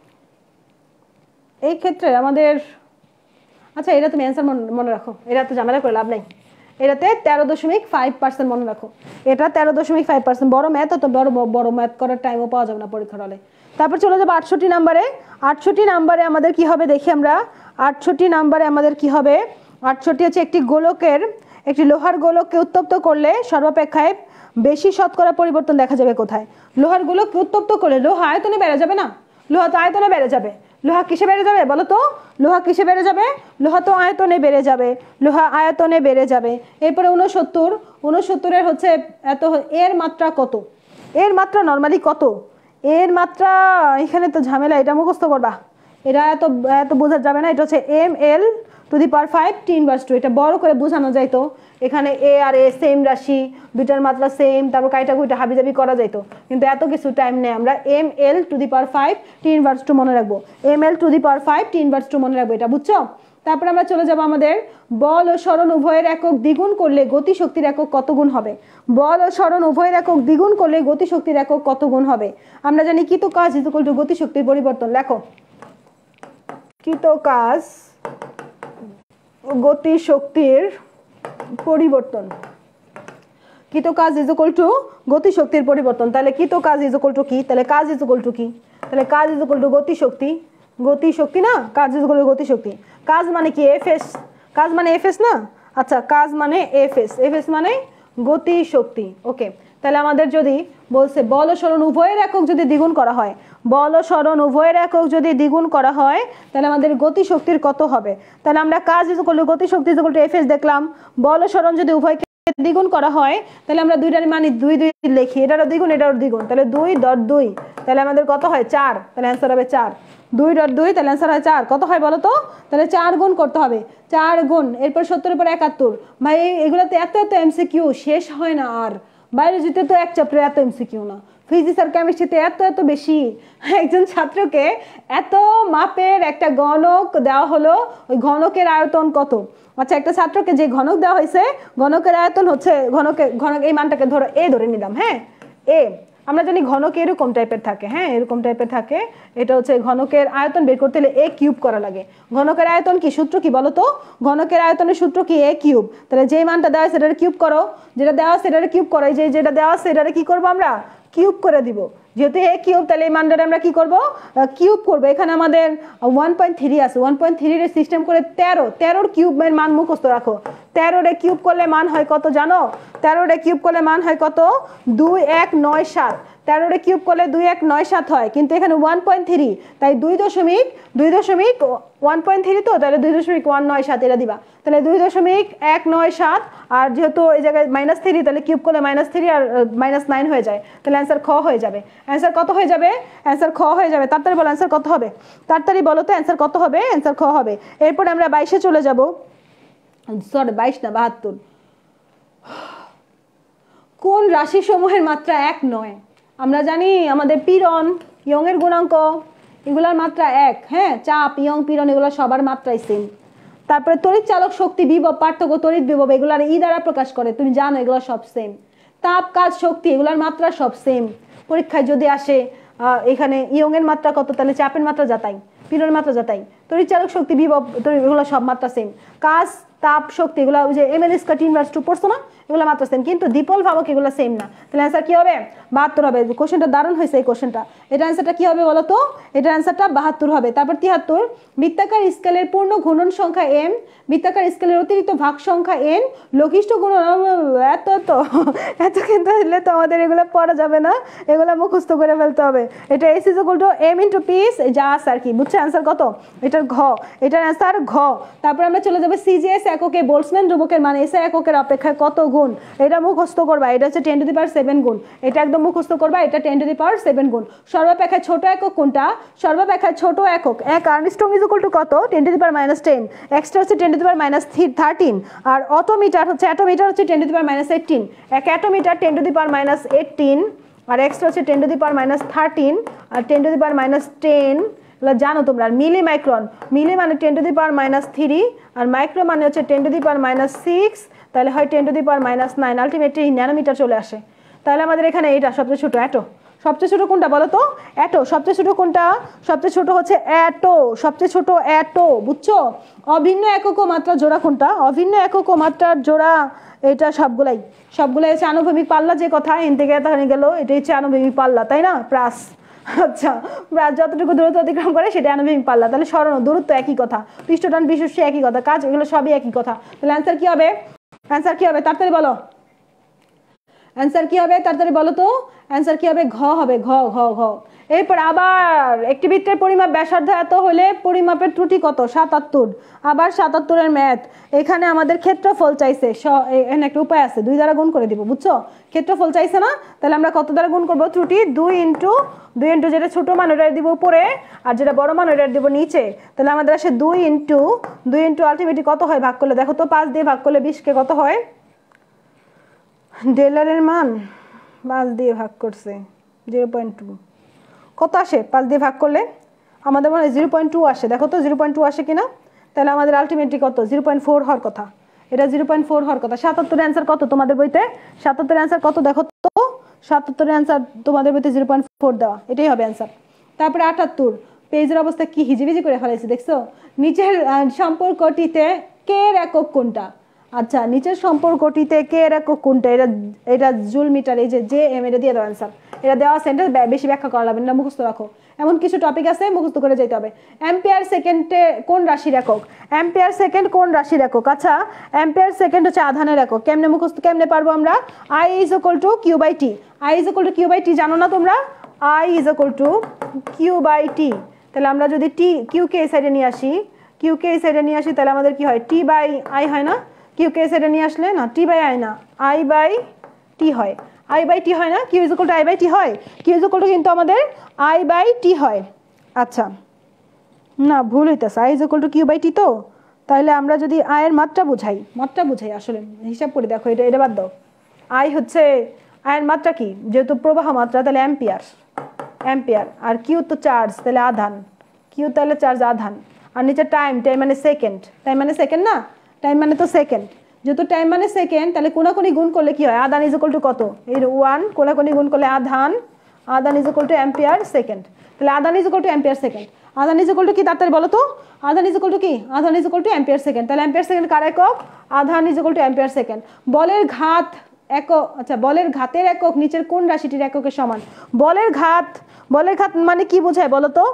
এই ক্ষেত্রে আমাদের, আচ্ছা এটা তুমি অ্যান্সার মনে রাখো, এটা তো ঝামেলা করে লাভ নাই। এটাতে তেরো দশমিক ফাইভ পার্সেন্ট মনে রাখো, এটা তেরো দশমিক ফাইভ পার্সেন্ট। বড় ম্যাথ তো বড় বড় ম্যাথ করার টাইমও পাওয়া যাবে না পরীক্ষার হলে। তারপর চলে যাবো আটষট্টি নাম্বারে। আটষট্টি নাম্বারে আমাদের কি হবে দেখি আমরা, আটষট্টি নাম্বারে আমাদের কি হবে? আটষট্টি হচ্ছে একটি গোলকের, একটি লোহার গোলককে উত্তপ্ত করলে সর্বাপেক্ষায় বেশি শতকরা পরিবর্তন দেখা যাবে কোথায়? লোহার গোলককে উত্তপ্ত করলে লোহা আয়তনে বেড়ে যাবে না? লোহা তো আয়তনে বেড়ে যাবে। লোহা কিসে বেড়ে যাবে বলো তো? লোহা কিসে বেড়ে যাবে? লোহা তো আয়তনে বেড়ে যাবে, লোহা আয়তনে বেড়ে যাবে। এরপরে উনসত্তর, উনসত্তরের হচ্ছে এত, এর মাত্রা কত? এর মাত্রা নর্মালি কত? এর মাত্রা এখানে তো ঝামেলা, এটা মুখস্থ করবা, এটা এত এত বোঝা যাবে না। এটা হচ্ছে M L to the power five T inverse two, এটা বড় করে বোঝানো যাইতো। এখানে এ আর এ সেম রাশি, দুইটার মাত্রা সেম, তারপর কাইটা কুইটা হাবিজাবি করা যাইতো, কিন্তু এত কিছু টাইম নেই। আমরা M L to the power five T inverse two মনে রাখবো, M L to the power five T inverse two মনে রাখবো, এটা বুঝছো? তারপর আমরা চলে যাবো আমাদের বল ও সরণ উভয়ের একক দ্বিগুণ করলে গতিশক্তির একক কত গুণ হবে? বল ও সরণ উভয়ের একক দ্বিগুণ করলে গতিশক্তির একক কত গুণ হবে? আমরা জানি কৃত কাজ ইজ ইকুয়াল টু গতিশক্তির পরিবর্তন। লেখো, কৃত কাজ গতিশক্তির পরিবর্তন, কৃত কাজ ইজ ইকুয়াল টু গতিশক্তির পরিবর্তন। তাহলে কৃত কাজ ইজ ইকুয়াল টু কি? তাহলে কাজ ইজ ইকুয়াল টু কি? তাহলে কাজ ইজ ইকুয়াল টু গতিশক্তি, গতিশক্তি না, কাজ ইজ ইকুয়াল টু গতিশক্তি। কাজ মানে কি? এফ এস, কাজ মানে এফ এস না? আচ্ছা, কাজ মানে এফ এস, এফ এস মানে গতিশক্তি। ওকে, তাহলে আমাদের যদি বলছে বল ও সরণ উভয়ের একক যদি দ্বিগুণ করা হয়, বল ও সরণ উভয়ের একক যদি দ্বিগুণ করা হয় তাহলে আমাদের গতিশক্তির কত হবে? তাহলে আমরা কাজ ইজ ইকুয়াল টু গতিশক্তি is equal to F S দেখলাম। বল ও সরণ যদি উভয়কে দ্বিগুণ করা হয় তাহলে আমরা দুইটার মানে দুই দুই লিখি, এটারও দ্বিগুণ এটারও দ্বিগুণ, তাহলে দুই ডট দুই, তাহলে আমাদের কত হয়? চার। তাহলে অ্যান্সার হবে চার। দুই ডট দুই, তাহলে অ্যান্সার হয় চার। কত হয় বলো তো? তাহলে চার গুণ করতে হবে, চার গুণ, এরপর সত্তরের পর একাত্তর। ভাই এগুলোতে এত এত এমসিকিউ শেষ হয় না। আর বায়োলজিতে তো এক চ্যাপ্টারে এত এমসিকিউ না, ফিজিক্স আর কেমিস্ট্রিতে এত এত বেশি। একজন ছাত্রকে এত মাপের একটা গণক দেওয়া হলো, ওই ঘনকের আয়তন কত? আচ্ছা, একটা ছাত্রকে যে ঘনক দেওয়া হয়েছে, ঘনকের আয়তন হচ্ছে, ঘনকের ঘনক এই মানটাকে ধরো এ ধরে নিলাম। হ্যাঁ, এ আমরা জানি ঘনক এরকম টাইপের থাকে। হ্যাঁ, এরকম টাইপের থাকে। এটা হচ্ছে ঘনকের আয়তন বের করতে হলে এ কিউব করা লাগে। ঘনকের আয়তন কি? সূত্র কি বলো তো? ঘনকের আয়তনের সূত্র কি? A cube. তাহলে যে মানটা দেওয়া আছে সেটার কিউব করো, যেটা দেওয়া আছে সেটার কিউব করো, যে যেটা দেওয়া আছে সেটারে কি করবো আমরা? কিউব করে দিব। যেহেতু এ কিউব, তাহলে এই মানটারে আমরা কি করবো? কিউব করবো। এখানে আমাদের ওয়ান পয়েন্ট থ্রি আছে, ওয়ান পয়েন্ট থ্রি এর সিস্টেম করে তেরো, তেরোর কিউবের মান মুখস্থ রাখো। তেরোরে কিউব করলে মান হয় কত জানো? তেরোরে কিউব করলে মান হয় কত? দুই এক নয় সাত। তেরোরে কিউব করলে দুই এক নয় সাত হয়, কিন্তু এখানে ওয়ান পয়েন্ট থ্রি, তাই দুই দশমিক দুই দশমিক ওয়ান পয়েন্ট থ্রি, তো তাহলে দুই দশমিক ওয়ান নয় সাত এটা দিবা। তাহলে দুই দশমিক এক নয় সাত, আর যেহেতু এই জায়গায় মাইনাস থ্রি, তাহলে কিউব করলে মাইনাস থ্রি আর মাইনাস নাইন হয়ে যায়, তাহলে অ্যান্সার খ হয়ে যাবে। অ্যান্সার কত হয়ে যাবে? অ্যান্সার খ হয়ে যাবে। তাড়াতাড়ি বলো অ্যান্সার কত হবে, তাড়াতাড়ি বলো তো অ্যান্সার কত হবে? অ্যান্সার খ হবে। এরপরে আমরা বাইশে চলে যাব, সরি বাইশ না বাহাত্তর। কোন রাশি সমূহের মাত্রা এক নয়? আমরা জানি আমাদের পীড়ন, ইয়ং এর গুণাঙ্ক, এগুলার মাত্রা এক। হ্যাঁ, চাপ, ইয়ং, পীড়ন এগুলো সবার মাত্রাই সেম। তারপরে তড়িৎ চালক শক্তি, বিভব, পার্থক্য, তড়িৎ বিভব এগুলার ই দ্বারা প্রকাশ করে, তুমি জানো এগুলো সব সেম। তাপ, কাজ, শক্তি এগুলার মাত্রা সব সেম। পরীক্ষায় যদি আসে এখানে ইয়ং এর মাত্রা কত, তাহলে চাপের মাত্রা যা তাই, পীড়নের মাত্রা যা তাই, তড়িৎচালক শক্তি, বিভব, এগুলো সব মাত্রা সেম। কাজ, তাপ, শক্তি, এগুলো ওই যে M L square T inverse two পড়ছো না, এগুলো মাত্রা সেম, কিন্তু দ্বিপল ভাবক এগুলো সেম না। তাহলে অ্যান্সার কি হবে? বাহাত্তর হবে। কোশ্চেনটা দারুণ হয়েছে এই কোশ্চেনটা। এটা অ্যান্সারটা কি হবে বলো তো? এটার অ্যান্সারটা বাহাত্তর হবে। তারপর তিয়াত্তর, বৃত্তাকার স্কেলের পূর্ণ ঘূর্ণন সংখ্যা এম, বৃত্তাকার স্কেলের অতিরিক্ত ভাগ সংখ্যা এন, লঘিষ্ঠ গুণন, এত তো এত কিন্তু হলে তো আমাদের এগুলো পড়া যাবে না, এগুলো মুখস্থ করে ফেলতে হবে। এটা S is equal to M into piece যা আছে আর কি, বুঝছো? অ্যান্সার কত? এটার ঘ, এটার অ্যান্সার ঘ। তারপর আমরা চলে যাবো সিজিএস এককে, বোল্টজম্যান ধ্রুবকের মান এসআই এককের অপেক্ষায় কত গুণ, এটা মুখস্থ করবা। এটা হচ্ছে ten to the power seven গুণ, এটা একদম মুখস্থ করবা, এটা ten to the power seven গুণ। সর্বাপেক্ষায় ছোট একক কোনটা? সর্বাপেক্ষায় ছোট একক এক আর্মস্ট্রং ইজ ইকুয়াল টু কত? Ten to the power minus ten, এক্সটা হচ্ছে ten to the power minus thirteen, আর অটোমিটার হচ্ছে অ্যাটোমিটার হচ্ছে ten to the power minus eighteen. এক attometre ten to the power minus eighteen, আর এক্সটা হচ্ছে ten to the power minus thirteen, আর ten to the power minus ten, জানো তোমরা। আর মিলি মাইক্রন, মিলি মানে ten to the power minus three, আর মাইক্রো মানে হচ্ছে ten to the power minus six, তাহলে হয় ten to the power minus nine, ultimately nanometre চলে আসে। তাহলে আমাদের এখানে এইটা সবচেয়ে ছোট, অ্যাটো। সবচেয়ে ছোট কোনটা বলো তো? অ্যাটো। সবচেয়ে ছোট কোনটা? সবচেয়ে ছোট হচ্ছে অ্যাটো, সবচেয়ে ছোট অ্যাটো, বুঝছো? অভিন্ন একক ও মাত্রা জোড়া কোনটা? অভিন্ন একক ও মাত্রার জোড়া এটা সবগুলাই, সবগুলাই হচ্ছে আনুভূমিক পাল্লা, যে কথা এন থেকে এতখানি গেল এটাই হচ্ছে আনুভূমিক পাল্লা, তাই না? প্রাস, আচ্ছা, প্রাস যতটুকু দূরত্ব অতিক্রম করে সেটা আনুভূমিক পাল্লা। তাহলে সরণ দূরত্ব একই কথা, পৃষ্ঠটান বিশুষ্য একই কথা, কাজ এগুলো সবই একই কথা। তাহলে অ্যান্সার কি হবে? অ্যান্সার কি হবে তাড়াতাড়ি বলো? অ্যান্সার কি হবে তাড়াতাড়ি বলো তো? অ্যান্সার কি হবে? ঘ হবে, ঘ ঘ ঘ। এরপর আবার একটি বৃত্তের পরিমাপ ব্যাসার্ধ এত হলে পরিমাপের ত্রুটি কত? সাতাত্তর। আবার সাতাত্তরের ম্যাথ। এখানে আমাদের ক্ষেত্রফল চাইছে, এখানে একটা উপায় আছে, দুই দ্বারা গুণ করে দিব, বুঝছো? ক্ষেত্রফল চাইছে না, তাহলে আমরা কত দ্বারা গুণ করবো? ত্রুটি দুই ইন্টু দুই ইন্টু যেটা ছোট মান ওটা দিব উপরে, আর যেটা বড় মান ওটা দিব নিচে। তাহলে আমাদের আসে দুই ইন্টু দুই ইন্টু আলটিমেটলি কত হয় ভাগ করলে? দেখো তো, পাঁচ দিয়ে ভাগ করলে বিশকে কত হয়? ডেলারের মান পাঁচ দিয়ে ভাগ করছে জিরো পয়েন্ট টু, কত আসে পাঁচ দিয়ে ভাগ করলে? আমাদের মনে হয় জিরো পয়েন্ট টু আসে, দেখো তো জিরো পয়েন্ট টু আসে কিনা। তাহলে আমাদের আলটিমেটলি কত? জিরো পয়েন্ট ফোর হওয়ার কথা, এটা জিরো পয়েন্ট ফোর হওয়ার কথা। সাতাত্তরের অ্যান্সার কত তোমাদের বইতে? সাতাত্তরের অ্যান্সার কত দেখো তো? সাতাত্তরের অ্যান্সার তোমাদের বইতে জিরো পয়েন্ট ফোর দেওয়া, এটাই হবে অ্যান্সার। তারপরে আটাত্তর, পেজের অবস্থা কি হিজিবিজি করে ফেলেছে দেখছো? নিচের সম্পর্কটিতে কে এর একক কোনটা? আচ্ছা, নিচের সম্পর্কটিতে কে এর একক কোনটা? এটা এটা জুল মিটার, এই যে জে এম, এটা দিয়ে দাও অ্যান্সার। এটা দেওয়া সেন্টেন্স, বেশি ব্যাখ্যা করা লাগবে না, মুখস্থ রাখো। এমন কিছু টপিক আছে মুখস্থ করে যেতে হবে। অ্যাম্পিয়ার সেকেন্ডে কোন রাশির একক? অ্যাম্পিয়ার সেকেন্ড কোন রাশির একক? আচ্ছা, অ্যাম্পিয়ার সেকেন্ড হচ্ছে আধানের একক। কেমনে মুখস্থ, কেমনে পারবো আমরা? I is equal to Q by T. I is equal to Q by T জানো না তোমরা? I is equal to Q by T. তাহলে আমরা যদি টি কিউকে এই সাইডে নিয়ে আসি, কিউকে এই সাইডে নিয়ে আসি, তাহলে আমাদের কি হয়? টি বাই আই হয় না? কিউকে এই সাইডে নিয়ে আসলে না, টি বাই আই না, আই বাই টি হয়। আই বাই টি হয় না? Q is equal to I by T হয়? কিউ ইজ ইকুয়াল টু কিন্তু আমাদের আই বাই টি হয়। আচ্ছা, না ভুল হইতেছে, I is equal to Q by T. তো তাহলে আমরা যদি আয়ের মাত্রা বুঝাই, মাত্রা বুঝাই আসলে হিসাব করে দেখো, এটা এটা বাদ দাও। আই হচ্ছে আয়ের মাত্রা কি? যেহেতু প্রবাহ মাত্রা, তাহলে অ্যাম্পিয়ার, অ্যাম্পিয়ার। আর কিউ তো চার্জ, তাহলে আধান, কিউ তাহলে চার্জ আধান। আর নিচে টাইম, টাইম মানে সেকেন্ড, টাইম মানে সেকেন্ড না, টাইম মানে তো সেকেন্ড। যেহেতু টাইম মানে সেকেন্ড, তাহলে কোনাকুনি গুণ করলে কি হয়? আধান ইজ ইকুয়াল টু কত? এই ওয়ান, কোনাকুনি গুণ করলে আধান, আধান is equal to ampere second. তাহলে আধান is equal to ampere second. আধান ইজ ইকুয়াল টু কি তাড়াতাড়ি বলো তো? আধান ইজ ইকুয়াল টু কি? আধান is equal to ampere second. তাহলে অ্যাম্পিয়ার সেকেন্ড কার একক? আধান is equal to ampere second. বলের ঘাত একক, আচ্ছা বলের ঘাতের একক নিচের কোন রাশিটির এককের সমান? বলের ঘাত, বলের ঘাত মানে কি বোঝায় বলো তো?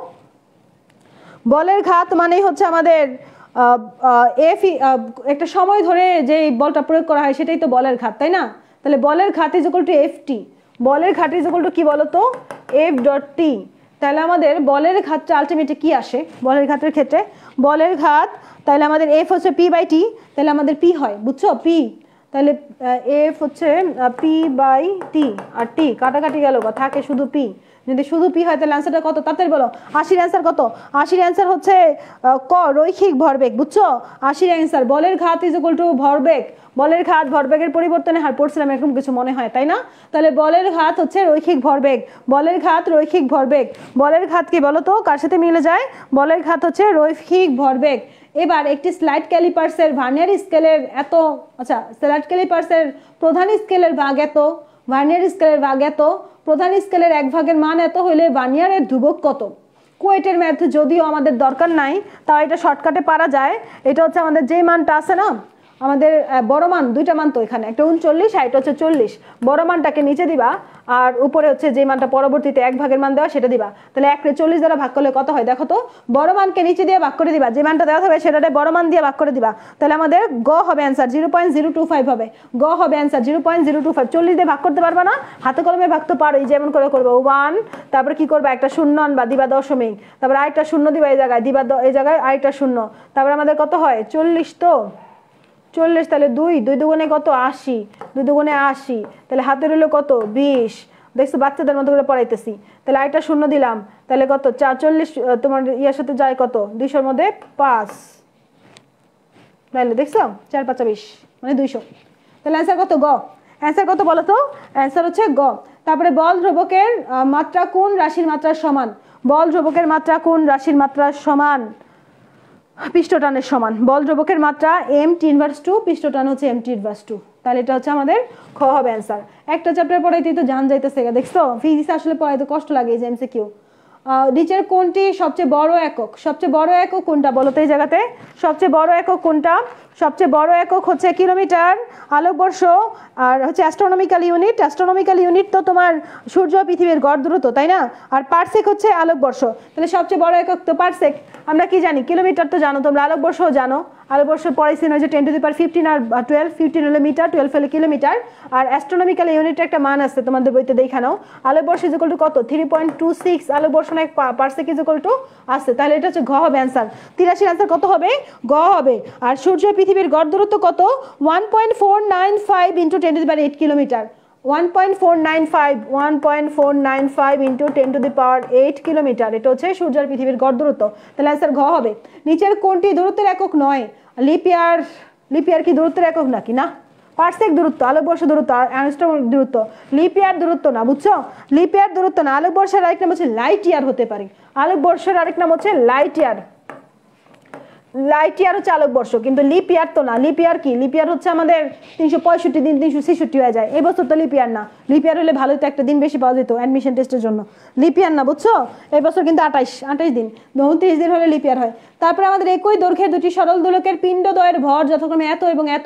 বলের ঘাত মানেই হচ্ছে আমাদের এফ, একটা সময় ধরে যে বলটা প্রয়োগ করা হয় সেটাই তো বলের ঘাত, তাই না? তাহলে বলের ঘাত is equal to F T. বলের ঘাত ইজ ইকুয়াল টু কি বলো তো? F dot T. তাহলে আমাদের বলের ঘাতটা আলটিমেটলি কি আসে বলের ঘাতের ক্ষেত্রে? বলের ঘাত, তাহলে আমাদের এফ হচ্ছে পি বাই টি, তাহলে আমাদের পি হয়, বুঝছো? পি, তাহলে এফ হচ্ছে পি বাই টি, আর টি কাটাকাটি গেল, থাকে শুধু পি। যদি শুধু পি হয় তাহলে অ্যান্সারটা কত তাড়াতাড়ি বলো? আশির অ্যান্সার কত? আশির অ্যান্সার হচ্ছে ক, রৈখিক ভরবেগ, বুঝছো? আশির অ্যান্সার বলের ঘাত ইজ ইকুয়াল টু ভরবেগ। বলের ঘাত ভরবেগের পরিবর্তনে হার পড়ছিলাম এরকম কিছু মনে হয়, তাই না? তাহলে বলের ঘাত হচ্ছে রৈখিক ভরবেগ, বলের ঘাত রৈখিক ভরবেগ। বলের ঘাত কি বলো তো কার সাথে মিলে যায়? বলের ঘাত হচ্ছে রৈখিক ভরবেগ। এবার একটি স্লাইড ক্যালিপার্সের ভার্নিয়ার স্কেলের এত, আচ্ছা স্লাইড ক্যালিপার্সের প্রধান স্কেলের ভাগ এত, ভার্নিয়ার স্কেলের ভাগ এত, প্রধান স্কেলের এক ভাগের মান এত হইলে ভার্নিয়ারের ধ্রুবক কত? কুয়েটের ম্যাথ যদিও আমাদের দরকার নাই, তাও এটা শর্টকাটে পারা যায়। এটা হচ্ছে আমাদের যেই মানটা আছে না, আমাদের বড় মান দুইটা মান তো এখানে, একটা উনচল্লিশ আর এটা হচ্ছে চল্লিশ। বড় মানটাকে নিচে দিবা আর উপরে হচ্ছে যে মানটা পরবর্তীতে এক ভাগের মান দেওয়া সেটা দিবা। তাহলে এক চল্লিশ দ্বারা ভাগ করলে কত হয় দেখো তো? বড় মানকে নিচে দিয়ে ভাগ করে দিবা, যে মানটা দেওয়া হবে সেটাতে বড় মান দিয়ে ভাগ করে দিবা। তাহলে আমাদের গ হবে answer zero point zero two five হবে। গ হবে answer zero point zero two five. চল্লিশ দিয়ে ভাগ করতে পারবা না, হাতে কলমে ভাগ তো পারোই, যেমন করে করবো ওয়ান, তারপরে কি করবা একটা শূন্য আনবা, দিবা দশমিক, তারপরে আরেকটা শূন্য দিবা এই জায়গায়, দিবা এই জায়গায় আরেকটা শূন্য, তারপরে আমাদের কত হয় চল্লিশ, তো চল্লিশ, তাহলে দুই দুই দুগুণে কত আশি, দুই দুগুণে আশি, তাহলে হাতে রইলো কত বিশ। দেখছো বাচ্চাদের মতো করে পড়াইতেছি। তাহলে আরেকটা শূন্য দিলাম, তাহলে কত চার চল্লিশ তোমার ইয়ার সাথে যায় কত দুইশোর মধ্যে পাঁচ, তাহলে দেখছো চার পাঁচা বিশ মানে দুইশো। তাহলে অ্যান্সার কত? গ। অ্যান্সার কত বলো তো? অ্যান্সার হচ্ছে গ। তারপরে বল ধ্রুবকের মাত্রা কোন রাশির মাত্রার সমান? বল ধ্রুবকের মাত্রা কোন রাশির মাত্রার সমান? পৃষ্ঠটানের সমান। বল দ্রবকের মাত্রা এম টি ইনভার্স টু, পৃষ্ঠটান হচ্ছে এম টি ইনভার্স টু। তাহলে এটা হচ্ছে আমাদের খ হবে অ্যান্সার। একটা চ্যাপ্টার পড়াইতেই তো জান যাইতেছে, দেখছো ফিজিক্স আসলে পড়াইতে কষ্ট লাগে এই যে এমসিকিউ। নিচের কোনটি সবচেয়ে বড় একক? সবচেয়ে বড় একক কোনটা বলো তো এই জায়গাতে? সবচেয়ে বড় একক কোনটা? সবচেয়ে বড় একক হচ্ছে কিলোমিটার, আলোকবর্ষ আর হচ্ছে অ্যাস্ট্রোনমিক্যাল ইউনিট। অ্যাস্ট্রোনমিক্যাল ইউনিট তো তোমার সূর্য পৃথিবীর গড় দূরত্ব, তাই না? আর পারসেক হচ্ছে আলোকবর্ষ। তাহলে সবচেয়ে বড় একক তো পারসেক। আমরা কি জানি? কিলোমিটার তো জানো তোমরা, আলোকবর্ষও জানো। আলোকবর্ষ পড়াইছি না যে ten to the power fifteen আর টুয়েলভ, ফিফটিন হলে মিটার, টুয়েলভ হলে কিলোমিটার। আর অ্যাস্ট্রোনমিক্যাল ইউনিটের একটা মান আছে তোমাদের বইতে দেখা নাও, আলোকবর্ষ ইজ ইকুয়াল টু কত? থ্রি পয়েন্ট টু সিক্স আলোকবর্ষ না পারসেক ইজ ইকুয়াল টু আছে। তাহলে এটা হচ্ছে ঘ হবে অ্যান্সার। তিরাশির অ্যান্সার কত হবে? গ হবে। আর সূর্য পৃথিবীর গড় দূরত্ব কত? One point four nine five into ten to the power eight kilometre. One point four nine five one point four nine five into ten to the power eight kilometre. এটা হচ্ছে সূর্যের পৃথিবীর গড় দূরত্ব। তাহলে অ্যান্সার ঘ হবে। নিচের কোনটি দূরত্বের একক নয়? লিপিয়ার। লিপিয়ার কি দূরত্বের একক নাকি? না, পারসেক দূরত্ব, আলোকবর্ষ দূরত্ব আর অ্যাংস্ট্রম দূরত্ব, লিপিয়ার দূরত্ব না, বুঝছো? লিপিয়ার দূরত্ব না। আলোকবর্ষের আরেক নাম হচ্ছে লাইট ইয়ার হতে পারে। আলোকবর্ষের আরেক নাম হচ্ছে লাইট ইয়ার। লাইট ইয়ার হচ্ছে আলোকবর্ষ, কিন্তু লিপ ইয়ার তো না। লিপ ইয়ার কি? লিপ ইয়ার হচ্ছে আমাদের তিনশো পঁয়ষট্টি দিন, তিনশো ছেষট্টি হয়ে যায়। এই বছর তো লিপ ইয়ার না। লিপ ইয়ার হলে ভালোই তো একটা দিন বেশি পাওয়া যেত অ্যাডমিশন টেস্টের জন্য। লিপ ইয়ার না, বুঝছো? এই বছর কিন্তু আঠাইশ আঠাইশ দিন, উনত্রিশ দিন হলে লিপ ইয়ার হয়। তারপরে আমাদের একই দৈর্ঘ্যের দুটি সরল দোলকের পিণ্ডদ্বয়ের ভর যথাক্রমে এত এবং এত,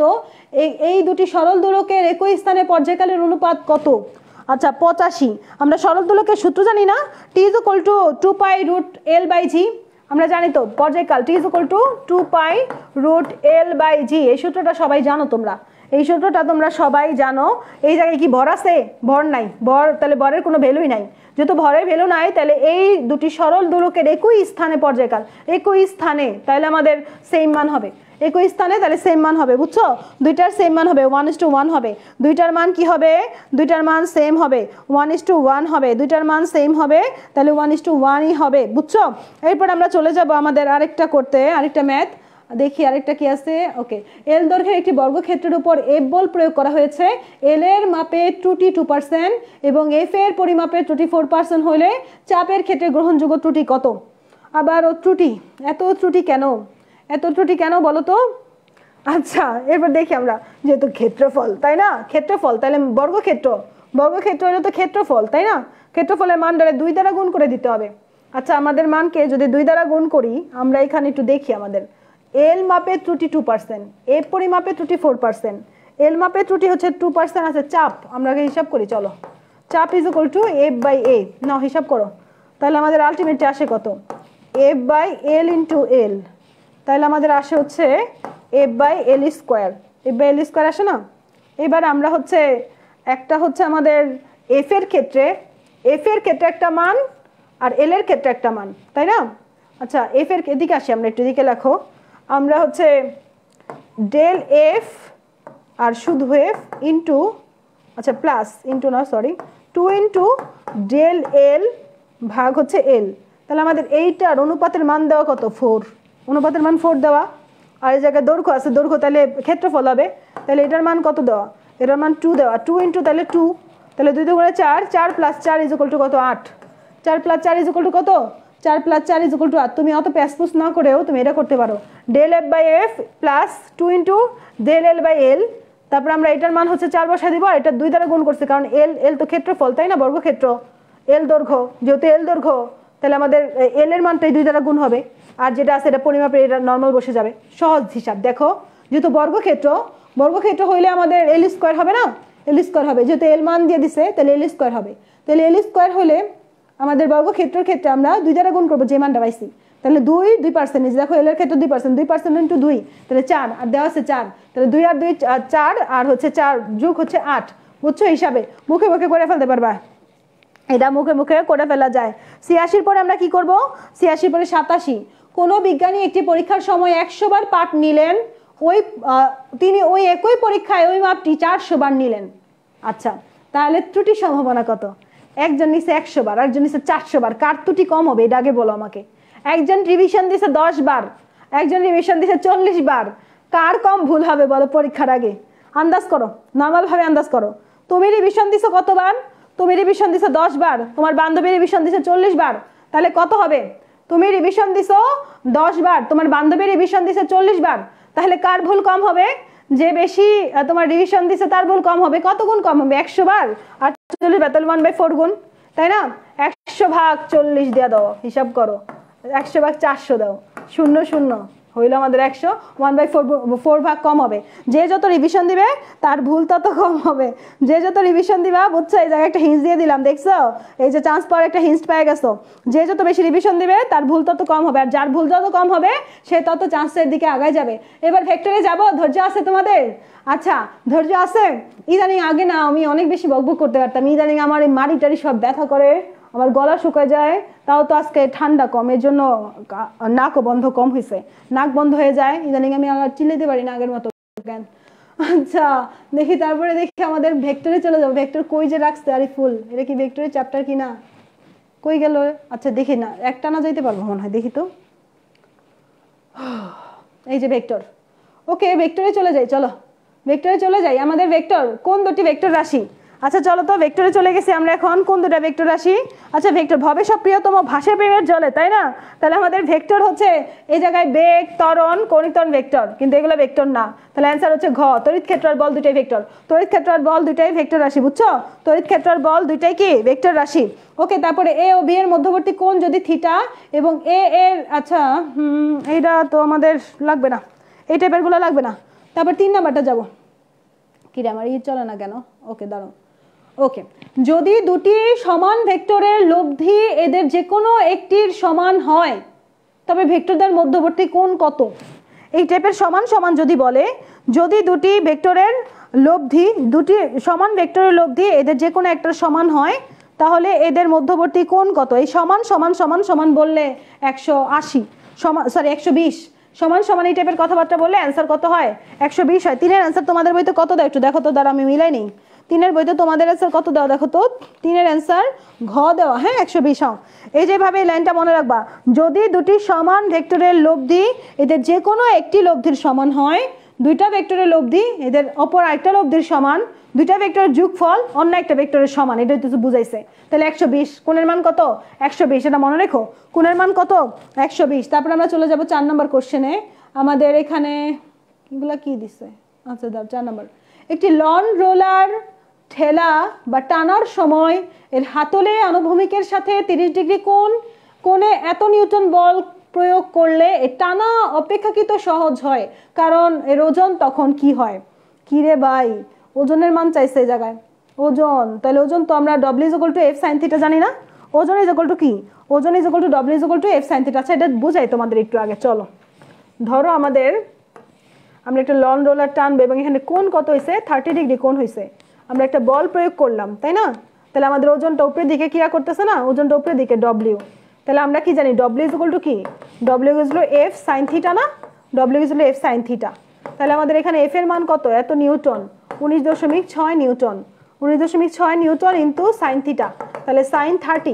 এই দুটি সরল দোলকের একই স্থানে পর্যায়কালের অনুপাত কত? আচ্ছা পঁচাশি। আমরা সরল দোলকের সূত্র জানি না, T is equal to two pi root L by G. আমরা জানি তো পর্যায়কাল T is equal to two pi root L by G. এই সূত্রটা সবাই জানো তোমরা, এই সূত্রটা তোমরা সবাই জানো। এই জায়গায় কি ভর আছে? ভর নাই। ভর তাহলে ভরের কোনো ভ্যালুই নাই। যেহেতু ভরের ভ্যালু নাই, তাহলে এই দুটি সরল দোলকের একই স্থানে পর্যায়কাল, একই স্থানে, তাহলে আমাদের সেম মান হবে। একই স্থানে তাহলে সেম মান হবে, বুঝছো? দুইটার সেম মান হবে, ওয়ান ইস টু ওয়ান হবে। দুইটার মান কি হবে? দুইটার মান সেম হবে, ওয়ান ইস টু ওয়ান হবে। দুইটার মান সেম হবে, তাহলে ওয়ান ইস টু ওয়ানই হবে, বুঝছো? এরপর আমরা চলে যাব আমাদের আরেকটা করতে, আরেকটা ম্যাথ দেখি আরেকটা কি আছে। ওকে, এল দৈর্ঘ্যের একটি বর্গক্ষেত্রের উপর এফ বল প্রয়োগ করা হয়েছে। এল এর মাপে ত্রুটি টু পার্সেন্ট এবং এফ এর পরিমাপে ত্রুটি ফোর পার্সেন্ট হলে চাপের ক্ষেত্রে গ্রহণযোগ্য ত্রুটি কত? আবার ও ত্রুটি, এত ত্রুটি কেন? এত ত্রুটি কেন বলো তো? আচ্ছা এরপর দেখি আমরা, যেহেতু ক্ষেত্রফল, তাই না? ক্ষেত্রফল তাহলে বর্গক্ষেত্র, বর্গক্ষেত্র হলে তো ক্ষেত্রফল, তাই না? ক্ষেত্রফলের মান দ্বারা দুই দ্বারা গুণ করে দিতে হবে। আচ্ছা আমাদের মানকে যদি দুই দ্বারা গুণ করি, আমরা এখানে একটু দেখি, আমাদের এল মাপে ত্রুটি টু পার্সেন্ট, এফ পরিমাপে ত্রুটি ফোর পার্সেন্ট। এল মাপে ত্রুটি হচ্ছে টু পার্সেন্ট আছে। চাপ আমরা হিসাব করি, চলো। চাপ is equal to F by A, নাও হিসাব করো। তাহলে আমাদের আলটিমেটলি আসে কত? F by L into L. তাহলে আমাদের আসে হচ্ছে F by L square. F by L square আসে না? এবার আমরা হচ্ছে একটা হচ্ছে আমাদের এফ এর ক্ষেত্রে, এফ এর ক্ষেত্রে একটা মান আর এল এর ক্ষেত্রে একটা মান, তাই না? আচ্ছা এফ এর এদিকে আসি, আমরা একটু এদিকে লেখো। আমরা হচ্ছে ডেল এফ আর শুধু এফ ইন্টু, আচ্ছা প্লাস ইন্টু না sorry two into del L ভাগ হচ্ছে এল। তাহলে আমাদের এইটার অনুপাতের মান দেওয়া কত? ফোর। অনুপাতের মান ফোর দেওয়া, আর এই জায়গায় দৈর্ঘ্য আছে, দৈর্ঘ্য তাহলে ক্ষেত্রফল হবে। তাহলে এটার মান কত দেওয়া? এটার মান টু দেওয়া, টু ইন্টু তাহলে টু, তাহলে দুই দুগুণে চার, চার প্লাস চার ইজ ইকুয়াল টু কত? আট। চার প্লাস চার ইজ ইকুয়াল টু কত? চার প্লাস চার ইজ ইকুয়াল টু আট। তুমি অত প্যাসপুস না করেও তুমি এটা করতে পারো, del F by F plus two into del L by L, তারপর আমরা এটার মান হচ্ছে চার বসা দিব, আর এটা দুই দ্বারা গুণ করছি, কারণ এল এল তো ক্ষেত্রফল তাই না, বর্গক্ষেত্র, এল দৈর্ঘ্য, যেহেতু এল দৈর্ঘ্য তাহলে আমাদের এল এর মানটাই দুই দ্বারা গুণ হবে, আর যেটা আছে এটা পরিমাপের এটা নর্মাল বসে যাবে। সহজ হিসাব। দেখো যেহেতু বর্গক্ষেত্র, বর্গক্ষেত্র হইলে আমাদের এল স্কোয়ার হবে না, এল স্কোয়ার হবে, যেহেতু এল মান দিয়ে দিছে তাহলে এল স্কোয়ার হবে। তাহলে এল স্কোয়ার হলে আমাদের বর্গক্ষেত্রের ক্ষেত্রে আমরা দুই দ্বারা গুণ করবো যে মানটা পাইছি, তাহলে দুই দুই পার্সেন্টেজ, দেখো এল এর ক্ষেত্রে দুই পার্সেন্ট, দুই পার্সেন্ট ইন্টু দুই তাহলে চার, আর দেওয়া আছে চার, তাহলে দুই আর দুই চার, আর হচ্ছে চার যোগ হচ্ছে আট, বুঝছো হিসাবে, মুখে মুখে করে ফেলতে পারবা, এটা মুখে মুখে করে ফেলা যায়। ছিয়াশির পরে আমরা কি করব, ছিয়াশির পরে সাতাশি। কোনো বিজ্ঞানী একটি পরীক্ষার সময় একশো বার পাঠ নিলেন, ওই তিনি ওই একই পরীক্ষায় ওই মাপটি চারশো বার নিলেন। আচ্ছা তাহলে ত্রুটির সম্ভাবনা কত? একজন নিছে একশো বার, একজন নিছে চারশো বার, কার ত্রুটি কম হবে এটা আগে বলো আমাকে। একজন রিভিশন দিছে দশ বার, একজন রিভিশন দিছে চল্লিশ বার, কার কম ভুল হবে বলো পরীক্ষার আগে? আন্দাজ করো, নর্মাল ভাবে আন্দাজ করো। তুমি রিভিশন দিছো কতবার? তুমি রিভিশন দিছো দশ বার, তোমার বান্ধবী রিভিশন দিছে চল্লিশ বার, তাহলে কত হবে? তুমি রিভিশন দিছো দশ বার, তোমার বান্ধবী রিভিশন দিছে চল্লিশ বার, তাহলে কার ভুল কম হবে? যে বেশি তোমার রিভিশন দিছে তার ভুল কম হবে। কত গুণ কম হবে? একশো বার, আর চল্লিশ বার, তাহলে ওয়ান বাই ফোর গুণ, তাই না? একশো ভাগ চল্লিশ দিয়ে দাও, হিসাব করো, একশো ভাগ চারশো দাও, শূন্য শূন্য হইলো আমাদের একশো, ওয়ান বাই ফোর ফোর ভাগ কম হবে। যে যত রিভিশন দিবে তার ভুল তত কম হবে। যে যত রিভিশন দিবা, বুঝছো, এই জায়গায় একটা হিন্স দিয়ে দিলাম, দেখছো এই যে চান্স পাওয়ার একটা হিন্স পেয়ে গেছো। যে যত বেশি রিভিশন দিবে তার ভুল তত কম হবে, আর যার ভুল যত কম হবে সে তত চান্সের দিকে আগায় যাবে। এবার ভেক্টরে যাব, ধৈর্য আছে তোমাদের? আচ্ছা ধৈর্য আছে? ইদানিং আগে না আমি অনেক বেশি বকবক করতে পারতাম, ইদানিং আমার এই মাড়ি টাড়ি সব ব্যথা করে, আমার গলা শুকায় যায়, তাও তো আজকে ঠান্ডা কম, এর জন্য নাকও বন্ধ কম হয়েছে, নাক বন্ধ হয়ে যায় ইদানিং, আমি আর চিল্লাতে পারি না আগের মতো জ্ঞান। আচ্ছা দেখি, তারপরে দেখি আমাদের ভেক্টরে চলে যাবো। ভেক্টর কই যে রাখছে, আরে ফুল, এটা কি ভেক্টরের চ্যাপ্টার কিনা? কই গেল? আচ্ছা দেখি না, একটা না যাইতে পারবো মনে হয়, দেখি তো। এই যে ভেক্টর, ওকে ভেক্টরে চলে যাই, চলো ভেক্টরে চলে যাই। আমাদের ভেক্টর কোন দুটি ভেক্টর রাশি? আচ্ছা চলো তো ভেক্টরে চলে গেছি আমরা এখন। কোন দুটা ভেক্টর রাশি? আচ্ছা ভেক্টর, ভবে সব প্রিয়তম ভাসে প্রেমের জলে, তাই না? তাহলে আমাদের ভেক্টর হচ্ছে এই জায়গায় বেগ, ত্বরণ, কৌণিক ত্বরণ ভেক্টর, কিন্তু এগুলো ভেক্টর না। তাহলে অ্যান্সার হচ্ছে ঘ, তড়িৎ ক্ষেত্র আর বল দুটাই ভেক্টর। তড়িৎ ক্ষেত্র আর বল দুটাই ভেক্টর রাশি, বুঝছো? তড়িৎ ক্ষেত্র আর বল দুটাই কি ভেক্টর রাশি। ওকে, তারপরে এ ও বি এর মধ্যবর্তী কোণ যদি থিটা এবং এ এর, আচ্ছা হুম এইটা তো আমাদের লাগবে না, এই টাইপের গুলো লাগবে না। তারপর তিন নাম্বারটা যাবো, কি রে আমার ই চলে না কেন? ওকে দাঁড়াও। ওকে, যদি দুটি সমান ভেক্টরের লব্ধি এদের যে কোনো একটির সমান হয় তবে ভেক্টরদের মধ্যবর্তী কোণ কত? এই টাইপের সমান সমান যদি বলে, যদি দুটি ভেক্টরের লব্ধি, দুটি সমান ভেক্টরের লব্ধি এদের যে কোনো একটার সমান হয় তাহলে এদের মধ্যবর্তী কোণ কত? এই সমান সমান সমান সমান বললে একশো আশি, সমান সরি একশো বিশ, সমান সমান এই টাইপের কথাবার্তা বললে অ্যান্সার কত হয়? একশো বিশ হয়। তিনের অ্যান্সার তোমাদের বইতে কত দেয় একটু দেখো তো, দ্বারা আমি মিলাই নেই। তিনের বইতে তোমাদের অ্যান্সার কত দেওয়া দেখো তো? তিনের অ্যান্সার ঘ দেওয়া, হ্যাঁ একশো বিশ। হ্যাঁ এই যেভাবে এই লাইনটা মনে রাখবা, যদি দুটি সমান ভেক্টরের লব্ধি এদের যে কোনো একটি লব্ধির সমান হয়, দুইটা ভেক্টরের লব্ধি এদের অপর আরেকটা লব্ধির সমান, দুইটা ভেক্টরের যোগফল অন্য একটা ভেক্টরের সমান, এটা তো বুঝাইছে। তাহলে একশো বিশ, কোণের মান কত? একশো বিশ, এটা মনে রেখো, কোণের মান কত? একশো বিশ। তারপর আমরা চলে যাব চার নম্বর কোশ্চেনে। আমাদের এখানে এগুলা কি দিছে? আচ্ছা দাও চার নম্বর, একটি লন রোলার ঠেলা বা টানার সময় এর হাতলে আনুভূমিকের সাথে তিরিশ ডিগ্রি কোণ কোণে এত নিউটন বল প্রয়োগ করলে এ টানা অপেক্ষাকৃত সহজ হয়, কারণ এর ওজন তখন কি হয়? কি রে ভাই, ওজনের মান চাইছে এই জায়গায়, ওজন। তাহলে ওজন তো আমরা W is equal to F sine theta জানি না? ওজন ইজ ইকুয়াল টু কি? ওজন is equal to W is equal to F sine theta. আচ্ছা এটা বুঝাই তোমাদের একটু আগে। চলো ধরো আমাদের, আমরা একটা লন রোলার টানবো এবং এখানে কোণ কত হয়েছে? থার্টি ডিগ্রি কোণ হয়েছে। আমরা একটা বল প্রয়োগ করলাম, তাই না? তাহলে আমাদের ওজনটা উপরের দিকে ক্রিয়া করতেছে না? ওজনটা উপরের দিকে ডব্লিউ। তাহলে আমরা কি জানি? ডব্লিউ ইজ ইকুয়াল টু কি? W is equal to F sine theta না? W is equal to F sine theta. তাহলে আমাদের এখানে এফ এর মান কত? এত নিউটন, উনিশ দশমিক ছয় নিউটন, উনিশ দশমিক ছয় নিউটন ইন্টু সাইন থিটা, তাহলে সাইন থার্টি,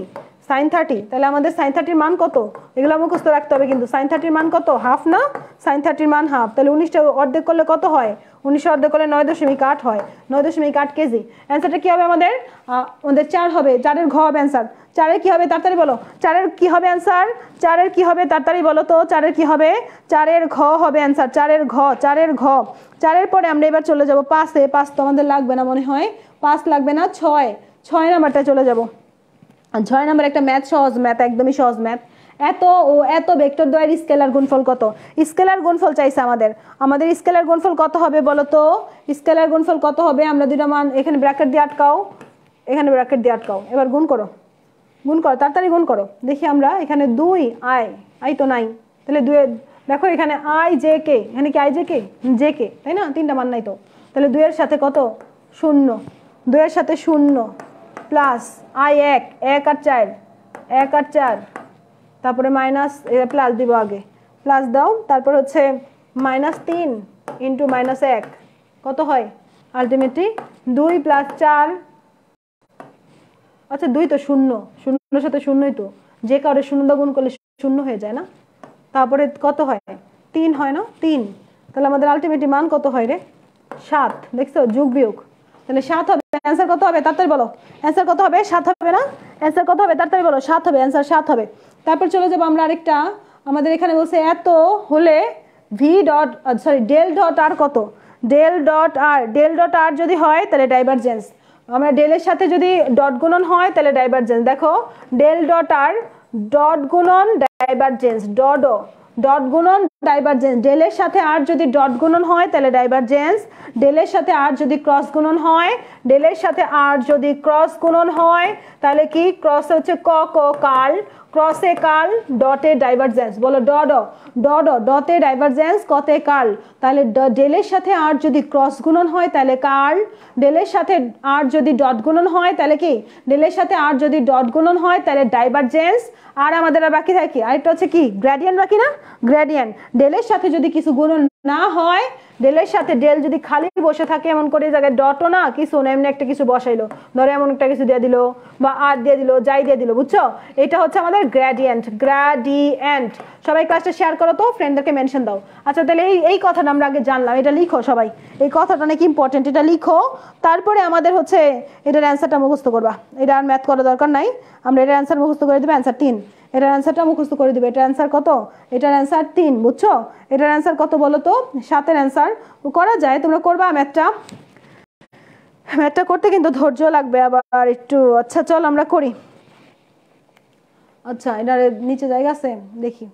সাইন থার্টি, তাহলে আমাদের সাইন থার্টির মান কত, এগুলো মুখস্থ রাখতে হবে কিন্তু। সাইন থার্টির মান কত, হাফ না, সাইন থার্টির মান হাফ, তাহলে উনিশটা অর্ধেক করলে কত হয়, উনিশশো অর্ধেক করলে নয় দশমিক আট হয়, নয় দশমিক আট কেজি। অ্যান্সারটা কি হবে আমাদের, আমাদের চার হবে, চারের ঘ হবে অ্যান্সার। চারের কি হবে তাড়াতাড়ি বলো, চারের কি হবে অ্যান্সার, চারের কি হবে তাড়াতাড়ি বলো তো, চারের কি হবে, চারের ঘ হবে অ্যান্সার, চারের ঘ, চারের ঘ। চারের পরে আমরা এবার চলে যাব পাঁচে, পাঁচ তো আমাদের লাগবে না মনে হয়, পাঁচ লাগবে না, ছয়, ছয় নাম্বারটা চলে যাব। ছয় নাম্বার একটা ম্যাথ, সহজ ম্যাথ, একদমই সহজ ম্যাথ। এত ও এত ভেক্টর দ্বয়ের স্কেলার গুণফল কত, স্কেলার গুণফল চাইছে আমাদের, আমাদের স্কেলার গুণফল কত হবে বলো তো, স্কেলার গুণফল কত হবে, আমরা দুইটা মান এখানে ব্র্যাকেট দিয়ে আটকাও, এখানে ব্র্যাকেট দিয়ে আটকাও, এবার গুণ করো, গুণ করো তাড়াতাড়ি গুণ করো দেখি আমরা, এখানে দুই আই, আই তো নাই, তাহলে দুই দেখো এখানে আই জে কে, এখানে কি I J K, J K তাই না, তিনটা মান নাই তো, তাহলে দুইয়ের সাথে কত শূন্য, দুইয়ের সাথে শূন্য প্লাস আই এক, এক আর চার, এক আর চার, তারপরে মাইনাস প্লাস দিব আগে, প্লাস দাও, তারপর হচ্ছে মাইনাস তিন ইন্টু মাইনাস এক কত হয় আলটিমেটলি দুই প্লাস চার, আচ্ছা দুই তো শূন্য, শূন্যের সাথে শূন্যই তো, যে কারণে শূন্য গুণ করলে শূন্য হয়ে যায় না, তারপরে কত হয় তিন হয় না, তিন, তাহলে আমাদের আলটিমেটলি মান কত হয় রে, সাত, দেখছো যোগ বিয়োগ, তাহলে সাত হবে, অ্যান্সার কত হবে তাড়াতাড়ি বলো, অ্যান্সার কত হবে, সাত হবে না, অ্যান্সার কত হবে তাড়াতাড়ি বলো, সাত হবে, অ্যান্সার সাত হবে। তারপর চলে যাবো আমরা আরেকটা, আমাদের এখানে বলছে এত হলে V dot sorry del dot R কত, del dot R, del dot R যদি হয় তাহলে ডাইভারজেন্স, আমরা ডেলের সাথে যদি ডট গুণন হয় তাহলে ডাইভারজেন্স, দেখো ডেল ডট আর ডট গুণন ডাইভারজেন্স, ডট ডট গুণন ডাইভারজেন্স, ডেলের সাথে আর যদি ডট গুণন হয় তাহলে ডাইভারজেন্স, ডেলের সাথে আর যদি ক্রস গুণন হয়, ডেলের সাথে আর যদি ক্রস গুণন হয় তাহলে কি, ক্রস হচ্ছে ক ক কাল, ক্রসে কাল, ডটে ডাইভারজেন্স, বলো ড ড ড ড ডতে ডাইভারজেন্স, কতে কাল, তাহলে ডেলের সাথে আর যদি ক্রস গুণন হয় তাহলে কাল, ডেলের সাথে আর যদি ডট গুণন হয় তাহলে কি, ডেলের সাথে আর যদি ডট গুণন হয় তাহলে ডাইভারজেন্স, আর আমাদের আর বাকি থাকে আরেকটা হচ্ছে কি গ্রেডিয়েন্ট বাকি না, গ্রেডিয়েন্ট, ডেলের সাথে যদি কিছু গুণন না হয়, ডেলের সাথে ডেল যদি খালি বসে থাকে, এমন করে জায়গায় ডটও না কিছু না, এমনি একটা কিছু বসাইলো, ধরো এমন একটা কিছু দিয়ে দিল বা আর দিয়ে দিল, যাই দিয়ে দিল, বুঝছো, এটা হচ্ছে আমাদের গ্রেডিয়েন্ট, গ্রেডিয়েন্ট। সবাই ক্লাসটা শেয়ার করো তো, ফ্রেন্ডদেরকে মেনশন দাও। আচ্ছা তাহলে এই এই কথাটা আমরা আগে জানলাম, এটা লিখো সবাই, এই কথাটা নাকি ইম্পর্টেন্ট, এটা লিখো, তারপরে আমাদের হচ্ছে এটার অ্যান্সারটা মুখস্থ করবা, এটা আর ম্যাথ করার দরকার নাই, আমরা এটার অ্যান্সার মুখস্থ করে দেবো, অ্যান্সার তিন, এটার অ্যান্সারটা মুখস্থ করে দিবে, এটার অ্যান্সার কত, এটার অ্যান্সার তিন, বুঝছো, এটার অ্যান্সার কত বলো তো, সাতের অ্যান্সার করা যায়, তোমরা করবা ম্যাথটা, ম্যাথটা করতে কিন্তু ধৈর্য লাগবে আবার একটু। আচ্ছা চল আমরা করি, আচ্ছা এটার নিচে জায়গা আছে দেখি,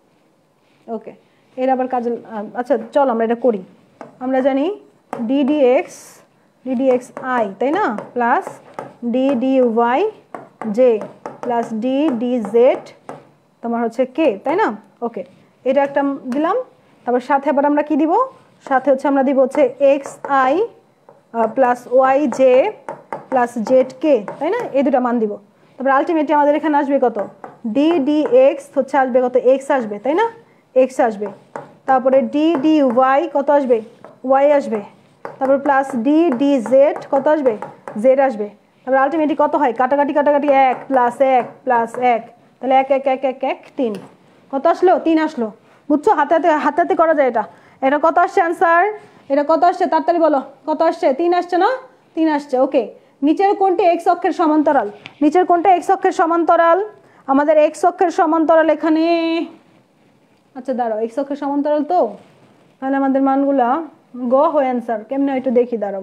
ওকে এর আবার কাজে, আচ্ছা চল আমরা এটা করি, আমরা জানি D D X, D D X I তাই না, plus D D Y J plus D D Z তোমার হচ্ছে কে তাই না, ওকে এটা একটা দিলাম, তারপর সাথে আবার আমরা কি দিব, সাথে হচ্ছে আমরা দিব হচ্ছে X I plus Y J plus Z K তাই না, এই দুটা মান দিব, তারপর আলটিমেটলি আমাদের এখানে আসবে কত, ডি ডি এক্স হচ্ছে আসবে কত, এক্স আসবে তাই না, এক্স আসবে, তারপরে ডি ডি ওয়াই কত আসবে, ওয়াই আসবে, তারপর প্লাস ডি ডি জেড কত আসবে, জেড আসবে, তারপর আলটিমেটলি কত হয়, কাটাকাটি কাটাকাটি এক প্লাস এক প্লাস এক, তাহলে এক এক এক এক এক তিন, কত আসলো, তিন আসলো, বুঝছো, হাতে হাতে হাতে হাতে করা যায় এটা, এটা কত আসছে অ্যান্সার, এটা কত আসছে তাড়াতাড়ি বলো, কত আসছে, তিন আসছে না, তিন আসছে, ওকে। নিচের কোনটি এক্স অক্ষের সমান্তরাল, নিচের কোনটা এক্স অক্ষের সমান্তরাল, আমাদের এক্স অক্ষের সমান্তরাল এখানে, আচ্ছা দাঁড়াও এক্স অক্ষের সমান্তরাল তো, তাহলে আমাদের মানগুলা গ হয় অ্যান্সার, কেমনে একটু দেখি দাঁড়াও,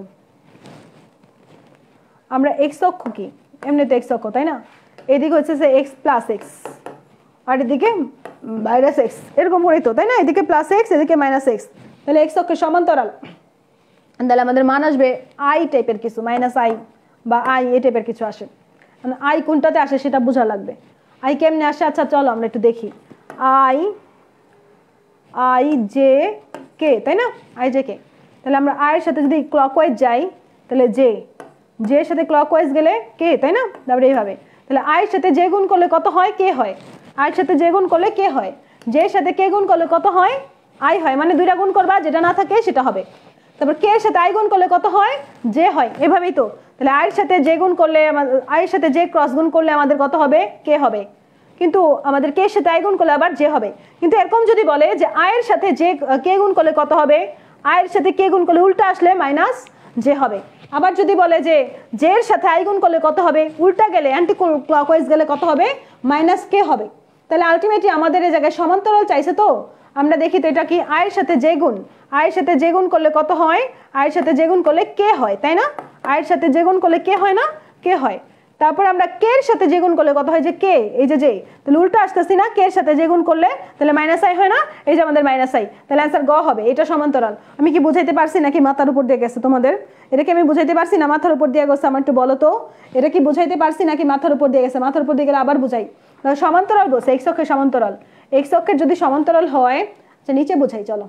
আমরা এক্স অক্ষ কি, এমনি তো এক্স অক্ষ তাই না, এদিকে হচ্ছে যে এক্স প্লাস এক্স আর এদিকে মাইনাস এক্স, এরকম করেই তো তাই না, এদিকে প্লাস এক্স এদিকে মাইনাস এক্স, তাহলে এক্স অক্ষের সমান্তরাল, তাহলে আমাদের মান আসবে আই টাইপের কিছু, মাইনাস আই বা আই এই টাইপের কিছু আসে, আই কোনটাতে আসে সেটা বোঝা লাগবে, আই কেমনে আসে, আচ্ছা চলো আমরা একটু দেখি, আই আই জে কে তাই না, আই জে কে, তাহলে আমরা আয়ের সাথে যদি ক্লকওয়াইজ যাই তাহলে জে, জে এর সাথে ক্লকওয়াইজ গেলে কে তাই না, তারপরে এইভাবে, তাহলে আয়ের সাথে যে গুণ করলে কত হয়, কে হয়, আয়ের সাথে যে গুণ করলে কে হয়, জে এর সাথে কে গুণ করলে কত হয়, আই হয়, মানে দুইটা গুণ করবা যেটা না থাকে সেটা হবে, তারপর কে এর সাথে আই গুণ করলে কত হয়, জে হয়, এভাবেই তো, তাহলে আয়ের সাথে যে গুণ করলে আমাদের আয়ের সাথে যে ক্রস গুণ করলে আমাদের কত হবে কে হবে কিন্তু আমাদের কে এর সাথে আই গুণ করলে আবার যে হবে কিন্তু এরকম যদি বলে যে আয়ের সাথে যে কে গুণ করলে কত হবে আয়ের সাথে কে গুণ করলে উল্টা আসলে মাইনাস যে হবে আবার যদি বলে যে জে এর সাথে আই গুণ করলে কত হবে উল্টা গেলে অ্যান্টি ক্লকওয়াইজ গেলে কত হবে মাইনাস কে হবে তাহলে আলটিমেটলি আমাদের এই জায়গায় সমান্তরাল চাইছে তো আমরা দেখি তো এটা কি আয়ের সাথে যে গুণ আয়ের সাথে যে গুণ করলে কত হয় আয়ের সাথে যে গুণ করলে কে হয় তাই না আয়ের সাথে যে গুণ করলে কে হয় না কে হয় তারপর আমরা কে এর সাথে যে গুণ করলে কত হয় যে কে এই যে যে তাহলে উল্টা আসতেছি না কে এর সাথে যে গুণ করলে তাহলে মাইনাস আই হয় না এই যে আমাদের মাইনাস আই তাহলে অ্যান্সার গ হবে এটা সমান্তরাল আমি কি বুঝাইতে পারছি নাকি মাথার উপর দিয়ে গেছে তোমাদের এটা কি আমি বুঝাইতে পারছি না মাথার উপর দিয়ে গেছে আমার একটু বলো তো এটা কি বুঝাইতে পারছি নাকি মাথার উপর দিয়ে গেছে মাথার উপর দিয়ে গেলে আবার বুঝাই সমান্তরাল বলছে এক্স অক্ষের সমান্তরাল এক্স অক্ষের যদি সমান্তরাল হয় আচ্ছা নিচে বুঝাই চলো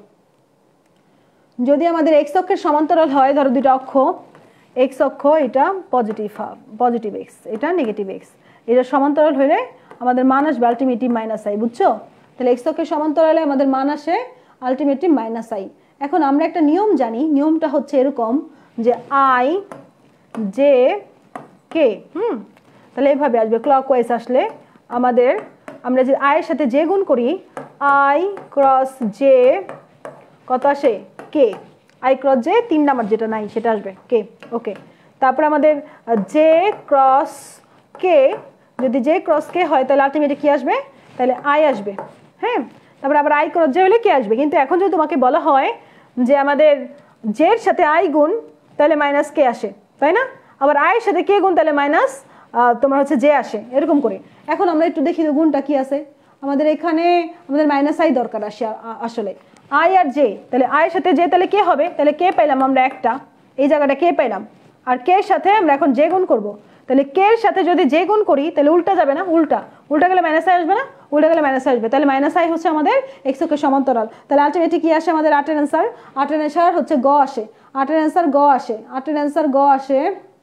যদি আমাদের এক্স অক্ষের সমান্তরাল হয় ধরো দুইটা অক্ষ এক্স অক্ষ এটা পজিটিভ পজিটিভ এক্স এটা নেগেটিভ এক্স এটা সমান্তরাল হলে আমাদের মান আসবে আলটিমেটলি মাইনাস আই বুঝছো তাহলে এক্স অক্ষের সমান্তরালে আমাদের মান আসে আলটিমেটলি মাইনাস আই এখন আমরা একটা নিয়ম জানি নিয়মটা হচ্ছে এরকম যে আই জে কে হুম তাহলে এইভাবে আসবে ক্লকওয়াইজ আসলে আমাদের আমরা যে আয়ের সাথে যে গুণ করি আই ক্রস জে কত আসে কে আই ক্রস জে তিন নাম্বার যেটা নাই সেটা আসবে কে ওকে তারপর আমাদের জে ক্রস কে যদি জে ক্রস কে হয় তাহলে আলটিমেটলি কি আসবে তাহলে আই আসবে হ্যাঁ তারপর আবার আই ক্রস জে হলে কে আসবে কিন্তু এখন যদি তোমাকে বলা হয় যে আমাদের জে এর সাথে আই গুণ তাহলে মাইনাস কে আসে তাই না আবার আয়ের সাথে কে গুণ তাহলে মাইনাস তোমার হচ্ছে জে আসে এরকম করে এখন আমরা একটু দেখি গুণটা কি আছে আমাদের এখানে আমাদের মাইনাস আই দরকার আসে আসলে আই আর জে তাহলে আয়ের সাথে জে তাহলে কে হবে তাহলে কে পাইলাম আমরা একটা এই জায়গাটা কে পাইলাম আর কে এর সাথে আমরা এখন জে গুণ করব তাহলে কে এর সাথে যদি জে গুণ করি তাহলে উল্টা যাবে না উল্টা উল্টা গেলে মাইনাস আই আসবে না উল্টা গেলে মাইনাস আসবে তাহলে মাইনাস আই হচ্ছে আমাদের এক্স অক্ষের সমান্তরাল তাহলে আলটিমেটলি কি আসে আমাদের আটের অ্যান্সার আটের অ্যান্সার হচ্ছে গ আসে আটের অ্যান্সার গ আসে আটের অ্যান্সার গ আসে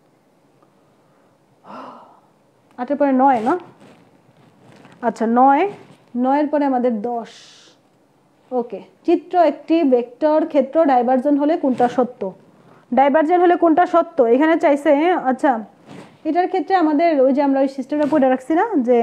আটের পরে নয় না আচ্ছা নয় নয়ের পরে আমাদের দশ ওকে চিত্র একটি ভেক্টর ক্ষেত্র ডাইভারজেন্ট হলে কোনটা সত্য ডাইভারজেন্ট হলে কোনটা সত্য এখানে চাইছে আচ্ছা এটার ক্ষেত্রে আমাদের ওই যে আমরা ওই সিস্টেমটা পড়ে রাখছি না যে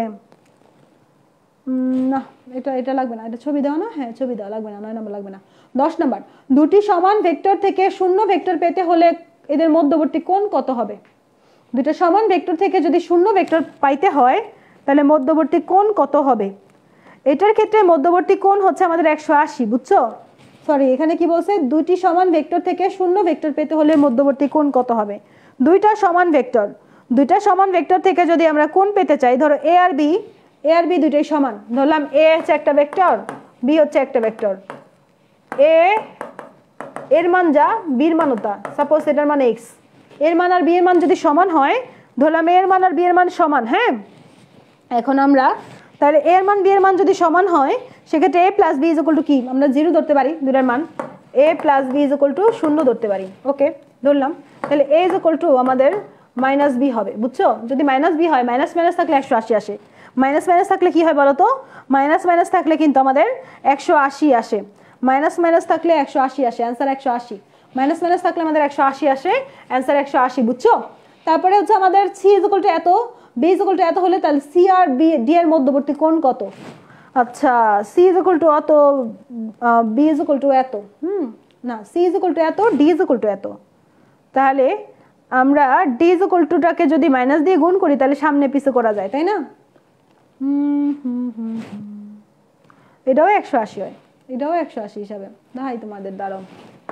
না এটা এটা লাগবে না এটা ছবি দাও না হ্যাঁ ছবি দাও লাগবে না নয় নম্বর লাগবে না দশ নম্বর দুটি সমান ভেক্টর থেকে শূন্য ভেক্টর পেতে হলে এদের মধ্যবর্তী কোণ কত হবে দুটো সমান ভেক্টর থেকে যদি শূন্য ভেক্টর পাইতে হয় তাহলে মধ্যবর্তী কোণ কত হবে এটার ক্ষেত্রে মধ্যবর্তী কোণ হচ্ছে আমাদের একশো আশি বুঝছো সরি এখানে কি বলছে দুইটি সমান ভেক্টর থেকে শূন্য ভেক্টর পেতে হলে মধ্যবর্তী কোণ কত হবে দুইটা সমান ভেক্টর দুইটা সমান ভেক্টর থেকে যদি আমরা কোণ পেতে চাই ধরো এ আর বি এ আর বি দুইটাই সমান ধরলাম এ হচ্ছে একটা ভেক্টর বি হচ্ছে একটা ভেক্টর এ এর মান যা বির মান তা সাপোজ এটার মান এক্স এর মান আর বি এর মান যদি সমান হয় ধরলাম এর মান আর বি এর মান সমান হ্যাঁ এখন আমরা তাহলে এ এর মান বি এর মান যদি সমান হয় সেক্ষেত্রে A plus B is equal to কি আমরা জিরো ধরতে পারি দুটার মান A plus B is equal to শূন্য ধরতে পারি ওকে ধরলাম তাহলে এ ইজ ইকুয়াল টু আমাদের মাইনাস বি হবে বুঝছো যদি মাইনাস বি হয় মাইনাস মাইনাস থাকলে একশো আশি আসে মাইনাস মাইনাস থাকলে কি হয় বলো তো মাইনাস মাইনাস থাকলে কিন্তু আমাদের একশো আশি আসে মাইনাস মাইনাস থাকলে একশো আশি আসে অ্যান্সার একশো আশি মাইনাস মাইনাস থাকলে আমাদের একশো আশি আসে অ্যান্সার একশো আশি বুঝছো তারপরে হচ্ছে আমাদের সি ইজ ইকুয়াল টু এত বি ইজ ইকুয়াল টু এত হলে তাহলে সি আর বি ডি এর মধ্যবর্তী কোণ কত আচ্ছা সি ইজ ইকুয়াল টু অত বি ইজ ইকুয়াল টু এত হুম না সি ইজ ইকুয়াল টু এত ডি ইজ ইকুয়াল টু এত তাহলে আমরা ডি ইজ ইকুয়াল টুটাকে যদি মাইনাস দিয়ে গুণ করি তাহলে সামনে পিছে করা যায় তাই না হুম হুম হুম এটাও একশো আশি হয় এটাও একশো আশি হিসাবে ভাই তোমাদের দাঁড়াও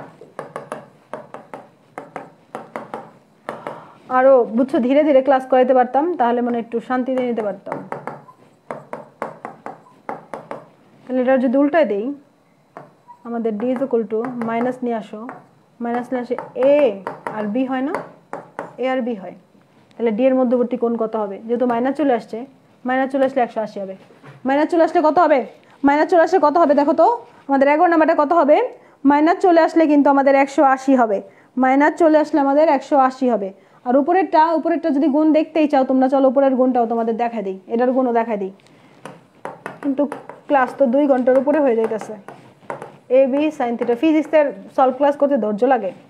আরো বুঝছো ধীরে ধীরে ক্লাস করাইতে পারতাম তাহলে মানে একটু শান্তিতে নিতে পারতাম তাহলে এটা যদি উল্টায় দেই আমাদের D is equal to minus নিয়ে আসো মাইনাস নিয়ে আসে এ আর বি হয় না এ আর বি হয় তাহলে ডি এর মধ্যবর্তী কোণ কত হবে যেহেতু মাইনাস চলে আসছে মাইনাস চলে আসলে একশো আশি হবে মাইনাস চলে আসলে কত হবে মাইনাস চলে আসলে কত হবে দেখো তো আমাদের এগারো নাম্বারটা কত হবে মাইনাস চলে আসলে কিন্তু আমাদের একশো আশি হবে মাইনাস চলে আসলে আমাদের একশো আশি হবে আর উপরেরটা উপরেরটা যদি গুণ দেখতেই চাও তোমরা চলো উপরের গুণটাও তোমাদের দেখা দিই এটার গুণও দেখা দিই কিন্তু ক্লাস তো দুই ঘন্টার উপরে হয়ে যাইতেছে এ বি সাইন থিটা ফিজিক্সের সলভ ক্লাস করতে ধৈর্য লাগে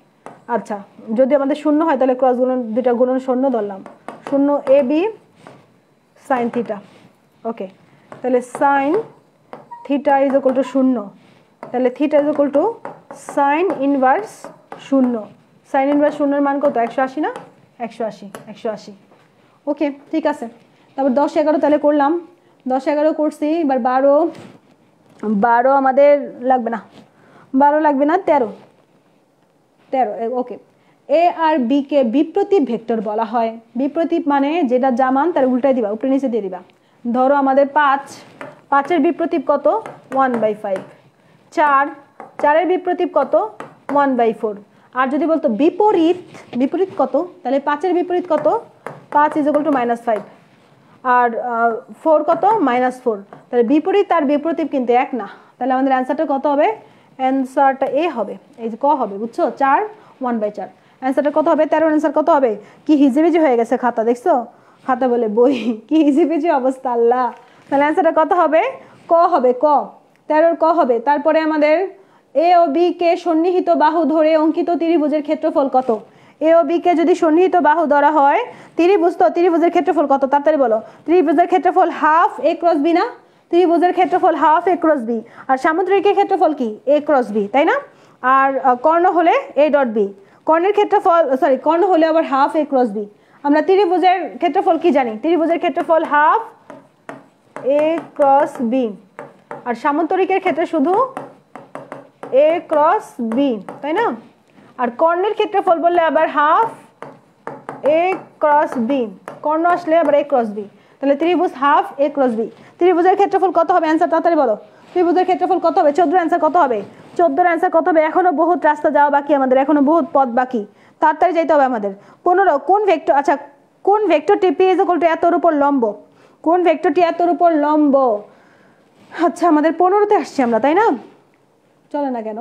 আচ্ছা যদি আমাদের শূন্য হয় তাহলে ক্রস গুণন দুইটা গুণন শূন্য ধরলাম, শূন্য A B sine theta. Okay, তাহলে sine theta is equal to শূন্য, তাহলে theta is equal to sine inverse শূন্য। সাইন ইনভার্স শূন্যের মান কত? একশো আশি না? একশো আশি, একশো আশি। ওকে ঠিক আছে, তারপর দশ এগারো তাহলে করলাম, দশ এগারো করছি। এবার বারো, বারো আমাদের লাগবে না, বারো লাগবে না, তেরো, তেরো। ওকে, এ আর বি কে বিপ্রতীপ ভেক্টর বলা হয়। বিপ্রতীপ মানে যেটা যা মান তার উল্টাই দিবা, উপরে নিচে দিয়ে দিবা। ধরো আমাদের পাঁচ, পাঁচের বিপ্রতীপ কত? One by five. চার, চারের বিপ্রতীপ কত? One by four. আর যদি বলতো বিপরীত, বিপরীত কত? তাহলে পাঁচের বিপরীত কত? পাঁচ is equal to minus five. আর ফোর কত? Minus four. তাহলে বিপরীত আর বিপ্রতীপ কিন্তু এক না। তাহলে আমাদের অ্যান্সারটা কত হবে? অ্যান্সারটা এ হবে, এই যে ক হবে, বুঝছো? চার ওয়ান বাই চার। অ্যান্সারটা কত হবে? তেরোর অ্যান্সার কত হবে? কি হিজিবিজি হয়ে গেছে খাতা, দেখছো? খাতা বলে বই, কি হিজিবিজি অবস্থা আল্লাহ। তাহলে অ্যান্সারটা কত হবে? ক হবে, ক। তেরোর ক হবে। তারপরে আমাদের এ ও বি কে সন্নিহিত বাহু ধরে অঙ্কিত ত্রিভুজের ক্ষেত্রফল কত? এ ও বি কে যদি সন্নিহিত বাহু ধরা হয়, ত্রিভুজ তো, ত্রিভুজের ক্ষেত্রফল কত? তাড়াতাড়ি বলো। ত্রিভুজের ক্ষেত্রফল হাফ এ ক্রস বি না? ত্রিভুজের ক্ষেত্রফল হাফ এ ক্রস বি। আর সামুদ্রিকের ক্ষেত্রফল কি? এ ক্রস বি, তাই না? আর কর্ণ হলে এ ডট বি। কর্ণের ক্ষেত্রফল, সরি কর্ণ হলে আবার হাফ এ ক্রস বি। আমরা ত্রিভুজের ক্ষেত্রফল কি জানি? ত্রিভুজের ক্ষেত্রফল হাফ এ ক্রস বি। আর সামন্তরিকের ক্ষেত্রে শুধু এ ক্রস বি, তাই না? আর কর্ণের ক্ষেত্রফল বললে আবার হাফ এ ক্রস বি। কর্ণ আসলে আবার এ ক্রস বি। তাহলে ত্রিভুজ হাফ এ ক্রস বি। ত্রিভুজের ক্ষেত্রফল কত হবে? অ্যান্সার তাড়াতাড়ি বলো। ত্রিভুজের ক্ষেত্রফল কত হবে? চোদ্দোর অ্যান্সার কত হবে? চোদ্দোর অ্যান্সার কত হবে? এখনো বহুত রাস্তা যাওয়া বাকি আমাদের, এখনো বহুত পথ বাকি, তাড়াতাড়ি যেতে হবে আমাদের। পনেরো, কোন ভেক্টর, আচ্ছা কোন ভেক্টরটি পি ইজ ইকুয়াল টু এতর উপর লম্ব? কোন ভেক্টরটি এতর উপর লম্ব? আচ্ছা আমাদের পনেরোতে আসছি আমরা, তাই না? চলে না কেন?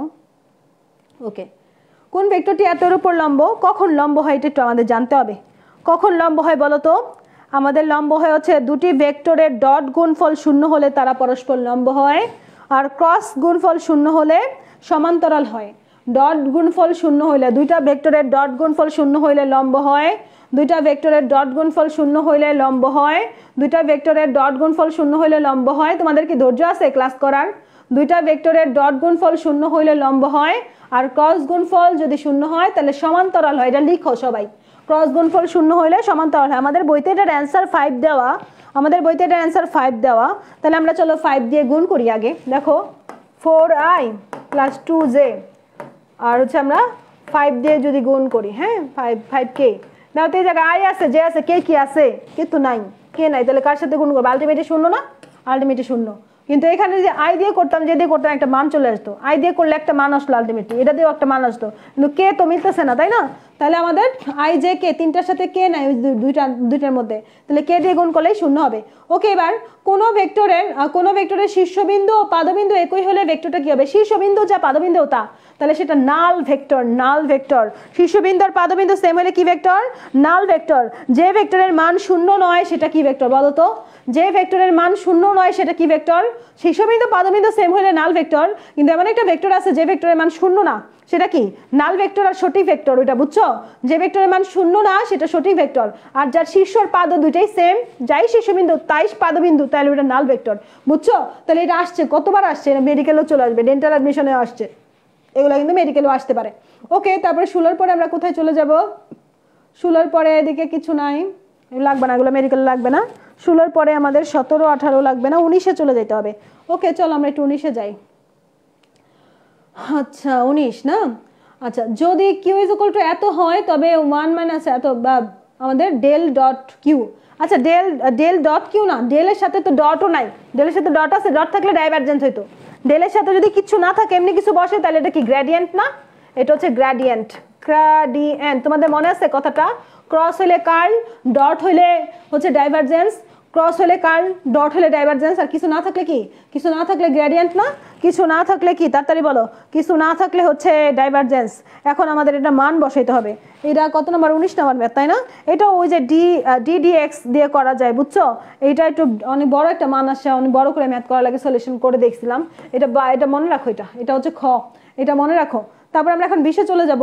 ওকে, কোন ভেক্টরটি এতর উপর লম্ব? কখন লম্ব হয় এটা একটু আমাদের জানতে হবে। কখন লম্ব হয় বলো তো? আমাদের লম্ব হয় হচ্ছে দুটি ভেক্টরের ডট গুণফল শূন্য হলে তারা পরস্পর লম্ব হয়, আর ক্রস গুণফল শূন্য হলে সমান্তরাল হয়। ডট গুণফল শূন্য হইলে, দুইটা ভেক্টরের ডট গুণফল শূন্য হইলে লম্ব হয়, দুইটা ভেক্টরের ডট গুণফল শূন্য হইলে লম্ব হয়, দুইটা ভেক্টরের ডট গুণফল শূন্য হইলে লম্ব হয়। তোমাদের কি ধৈর্য আছে ক্লাস করার? দুইটা ভেক্টরের ডট গুণফল শূন্য হইলে লম্ব হয়, আর ক্রস গুণফল যদি শূন্য হয় তাহলে সমান্তরাল হয়। এটা লিখো সবাই, ক্রস গুণফল শূন্য হইলে সমান্তরাল হয়। আমাদের বইতে এটার অ্যান্সার ফাইভ দেওয়া, আমাদের বইতে এটার অ্যান্সার ফাইভ দেওয়া। তাহলে আমরা চলো ফাইভ দিয়ে গুণ করি আগে। দেখো four I plus two J, আর হচ্ছে আমরা ফাইভ দিয়ে যদি গুণ করি, হ্যাঁ ফাইভ ফাইভ কে নাও তো, এই জায়গায় আই আছে, জে আছে, কে কি আছে? কিন্তু নাই, কে নাই, তাহলে কার সাথে গুণ করবো? আলটিমেটে শূন্য না? আলটিমেটে শূন্য। কিন্তু এখানে যে আই দিয়ে করতাম, যে দিয়ে করতাম, একটা মান চলে আসতো। আই দিয়ে করলে একটা মান আসলো আলটিমেটলি, এটা দিয়েও একটা মান আসতো, কিন্তু কে তো মিলতেছে না, তাই না? তাহলে আমাদের আই জে কে তিনটার সাথে কে নাই দুইটা, দুইটার মধ্যে, তাহলে কে দিয়ে গুণ করলেই শূন্য হবে। ওকে, এবার কোনো ভেক্টরের কোনো ভেক্টরের শীর্ষবিন্দু ও পাদবিন্দু একই হলে ভেক্টরটা কি হবে? শীর্ষবিন্দু যা পাদবিন্দু তা, তাহলে সেটা নাল ভেক্টর। নাল ভেক্টর। শীর্ষবিন্দু আর পাদবিন্দু সেম হলে কি ভেক্টর? নাল ভেক্টর। যে ভেক্টরের মান শূন্য নয় সেটা কি ভেক্টর বলো তো? যে ভেক্টরের মান শূন্য নয় সেটা কি ভেক্টর? শীর্ষবিন্দু পাদবিন্দু সেম হলে নাল ভেক্টর। কিন্তু এমন একটা ভেক্টর আছে যে ভেক্টরের মান শূন্য না, সেটা কি? নাল ভেক্টর আর সঠিক ভেক্টর, ওইটা বুঝছো? যে ভেক্টরের মান শূন্য না সেটা সঠিক ভেক্টর, আর যার শীর্ষর পাদ দুইটাই সেম, যাই শীর্ষবিন্দু তাই পাদবিন্দু, তাহলে ওটা নাল ভেক্টর, বুঝছো? তাহলে এটা আসছে, কতবার আসছে? এটা মেডিকেলেও চলে আসবে, ডেন্টাল অ্যাডমিশনে আসছে, এগুলো কিন্তু মেডিকেলেও আসতে পারে। ওকে, তারপরে ষোলোর পরে আমরা কোথায় চলে যাব? ষোলোর পরে এদিকে কিছু নাই, লাগবে না, এগুলো মেডিকেল লাগবে না। ষোলোর পরে আমাদের সতেরো আঠারো লাগবে না, উনিশে চলে যেতে হবে। ওকে চলো আমরা একটু উনিশে যাই। আচ্ছা উনিশ না? আচ্ছা, যদি কিউ ইজ ইকুয়াল টু এত হয় তবে ওয়ান মাইনাস এত বা আমাদের ডেল ডট কিউ। আচ্ছা ডেল ডেল ডট কিউ না, ডেলের সাথে তো ডটও নাই, ডেলের সাথে ডট আছে, ডট থাকলে ডাইভারজেন্স হইতো। ডেলের সাথে যদি কিছু না থাকে, এমনি কিছু বসে, তাহলে এটা কি গ্রেডিয়েন্ট না? এটা হচ্ছে গ্রেডিয়েন্ট। গ্রেডিয়েন্ট তোমাদের মনে আছে কথাটা? ক্রস হইলে কার্ল, ডট হইলে হচ্ছে ডাইভারজেন্স, ক্রস হলে কার্ল, ডট হলে ডাইভারজেন্স, আর কিছু না থাকলে কি? কিছু না থাকলে গ্রেডিয়েন্ট না? কিছু না থাকলে কি? তাড়াতাড়ি বলো। কিছু না থাকলে হচ্ছে ডাইভারজেন্স। এখন আমাদের এটা মান বসাইতে হবে। এটা কত নাম্বার? উনিশ নাম্বার ম্যাথ, তাই না? এটা ওই যে ডি ডি ডি এক্স দিয়ে করা যায়, বুঝছো? এইটা একটু অনেক বড় একটা মান আসছে, অনেক বড় করে ম্যাথ করা লাগে, সলিউশন করে দেখছিলাম। এটা এটা মনে রাখো, এটা এটা হচ্ছে খ, এটা মনে রাখো। তারপর আমরা এখন বিশে চলে যাব।